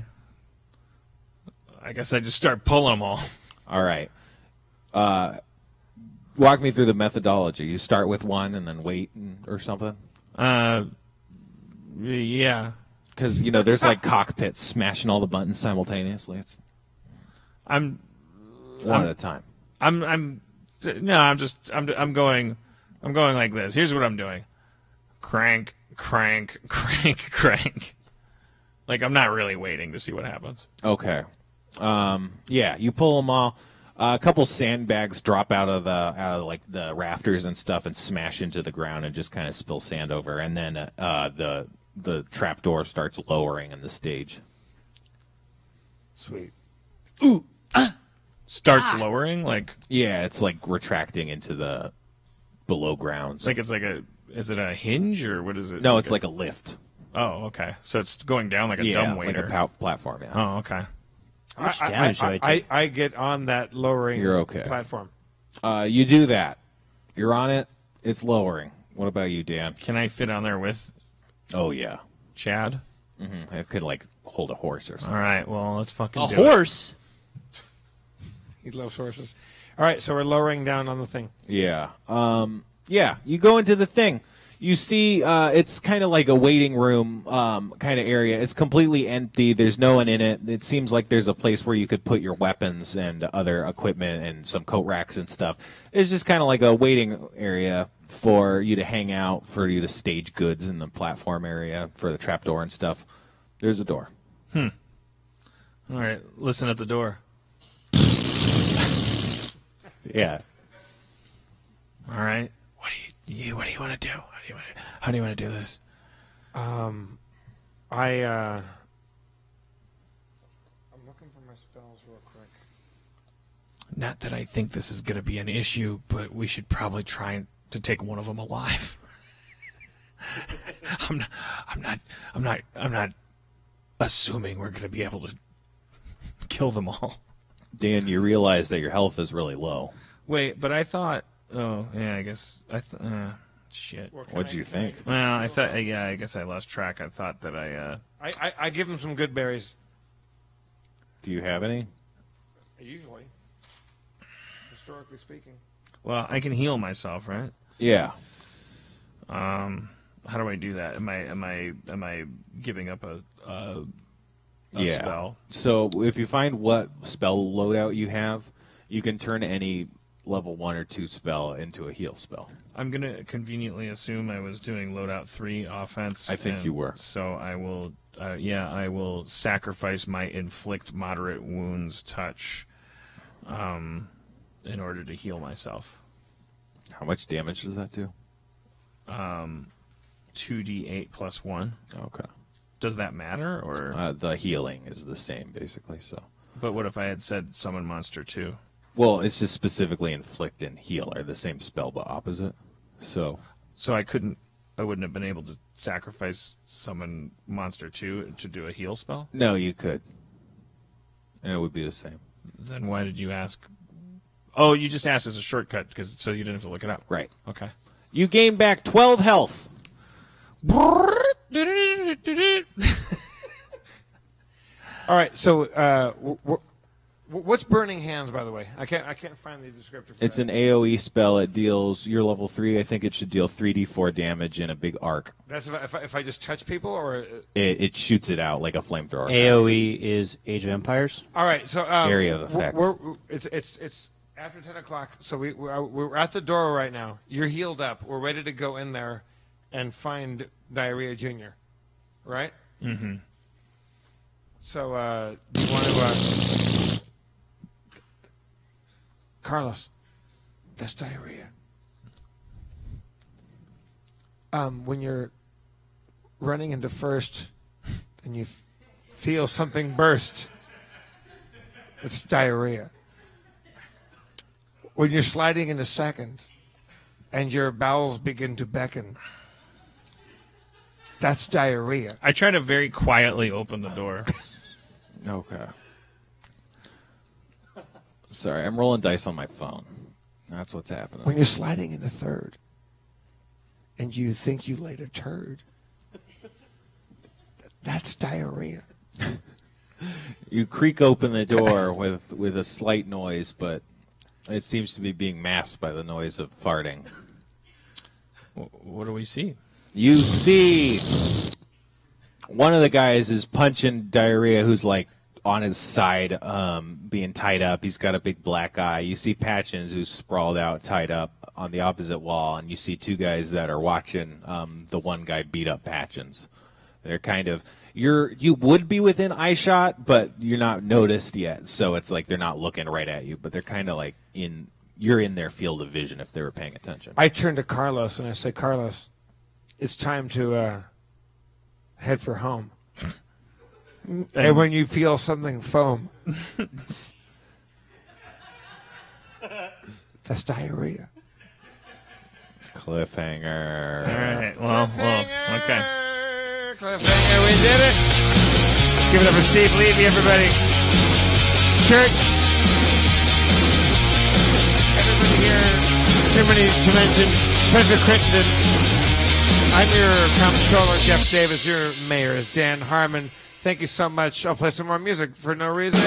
S3: I guess I just start pulling them all.
S2: All right. Uh, walk me through the methodology. You start with one and then wait and, or something?
S3: Uh, yeah.
S2: Because, you know, there's like cockpits smashing all the buttons simultaneously. It's
S3: I'm
S2: one
S3: I'm,
S2: at a time.
S3: I'm I'm no, I'm just I'm I'm going I'm going like this. Here's what I'm doing. Crank, crank, crank, crank. Like I'm not really waiting to see what happens.
S2: Okay. Um, yeah, you pull them all. Uh, a couple sandbags drop out of the out of like the rafters and stuff and smash into the ground and just kind of spill sand over. And then uh, uh, the the trapdoor starts lowering in the stage.
S1: Sweet.
S3: Ooh. Ah. Starts lowering like
S2: yeah, it's like retracting into the below grounds.
S3: Like it's like a is it a hinge or what is it?
S2: No,
S3: like
S2: it's
S3: a,
S2: like a lift.
S3: Oh, okay. So it's going down like a
S2: yeah,
S3: dumbwaiter.
S2: like a pow- platform. Yeah.
S3: Oh, okay.
S7: How much
S1: I,
S7: damage
S1: I,
S7: do I
S1: I,
S7: take?
S1: I, I get on that lowering
S2: You're okay.
S1: platform.
S2: Uh, you do that. You're on it. It's lowering. What about you, Dan?
S3: Can I fit on there with
S2: Oh yeah.
S3: Chad?
S2: Mm-hmm. It could like hold a horse or something.
S3: All right. Well, let's fucking
S7: A
S3: do
S7: horse?
S1: He loves horses. All right, so we're lowering down on the thing.
S2: Yeah. Um, yeah, you go into the thing. You see uh, it's kind of like a waiting room um, kind of area. It's completely empty. There's no one in it. It seems like there's a place where you could put your weapons and other equipment and some coat racks and stuff. It's just kind of like a waiting area for you to hang out, for you to stage goods in the platform area, for the trapdoor and stuff. There's a door.
S3: Hmm. All right. Listen at the door.
S2: Yeah.
S3: All right. What do you, you what do you want to do? How do you want to, how do you want to do this?
S1: Um, I uh, I'm looking for my spells real quick.
S3: Not that I think this is going to be an issue, but we should probably try to take one of them alive. I'm not, I'm not I'm not I'm not assuming we're going to be able to kill them all.
S2: Dan, you realize that your health is really low.
S3: Wait, but I thought. Oh, yeah. I guess I. Th- uh, shit.
S2: What'd you think?
S3: Well, I thought. Yeah, I guess I lost track. I thought that I. Uh,
S1: I, I, I give him some good berries.
S2: Do you have any?
S1: Usually, historically speaking.
S3: well, I can heal myself, right?
S2: Yeah.
S3: Um, how do I do that? Am I am I am I giving up a, a, a
S2: yeah.
S3: spell?
S2: So if you find what spell loadout you have, you can turn any level one or two spell into a heal spell.
S3: I'm gonna conveniently assume I was doing loadout three offense.
S2: I think
S3: and
S2: you were.
S3: So I will, uh, yeah, I will sacrifice my inflict moderate wounds touch, um, in order to heal myself.
S2: How much damage does that do?
S3: Um, two d eight plus one.
S2: Okay.
S3: Does that matter, or?
S2: Uh, the healing is the same, basically. So.
S3: But what if I had said summon monster two?
S2: Well, it's just specifically inflict and heal are the same spell but opposite. So.
S3: So I couldn't. I wouldn't have been able to sacrifice summon monster two to do a heal spell.
S2: No, you could. And it would be the same.
S3: Then why did you ask? Oh, you just asked as a shortcut because so you didn't have to look it up.
S2: Right.
S3: Okay.
S2: You gain back twelve health.
S1: All right, so uh, w- w- what's Burning Hands, by the way? I can't I can't find the descriptor. For
S2: It's
S1: that.
S2: an A O E spell. It deals, you're level three, I think it should deal three d four damage in a big arc.
S1: That's if I, if I, if I just touch people, or
S2: It, it shoots it out like a flamethrower.
S7: A O E is Age of Empires.
S1: all right. So um,
S2: Area of effect.
S1: We're, we're, it's it's it's after ten o'clock. So we we're, we're at the door right now. You're healed up. We're ready to go in there and find Diarrhea Junior Right?
S3: Mm-hmm.
S1: So, uh, do you want to, uh, Carlos, that's diarrhea. Um, when you're running into first and you f- feel something burst, it's diarrhea. When you're sliding into second and your bowels begin to beckon, that's diarrhea.
S3: I try to very quietly open the door.
S2: Okay. Sorry, I'm rolling dice on my phone. That's what's happening.
S1: When you're sliding into third and you think you laid a turd, that's diarrhea.
S2: You creak open the door with, with a slight noise, but it seems to be being masked by the noise of farting.
S3: What do we see?
S2: You see one of the guys is punching diarrhea who's like on his side, um, being tied up. He's got a big black eye. You see Patchins who's sprawled out, tied up on the opposite wall, and you see two guys that are watching um, the one guy beat up Patchins. They're kind of you're you would be within eye shot, but you're not noticed yet. So it's like they're not looking right at you, but they're kind of like in you're in their field of vision if they were paying attention.
S1: I turn to Carlos and I say, Carlos, it's time to uh, head for home. And when you feel something foam, that's diarrhea.
S2: Cliffhanger.
S3: All right. Well, well, okay.
S1: Cliffhanger, we did it. Let's give it up for Steve Levy, everybody. Church. Everybody here. Too many to mention. Spencer Crittenden. I'm your comptroller, Jeff Davis. Your mayor is Dan Harmon. Thank you so much. I'll play some more music for no reason.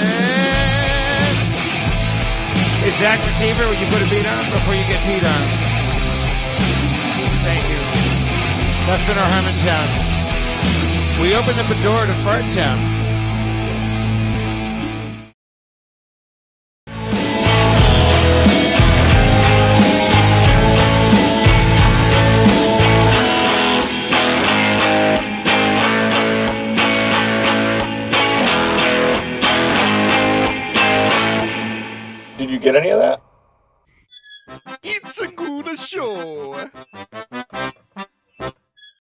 S1: Hey, Zach McKeever, would you put a beat on before you get peed on? Thank you. That's been our Harmontown. We opened up a door to Fart Town.
S3: Did you get any of that?
S8: It's a good show.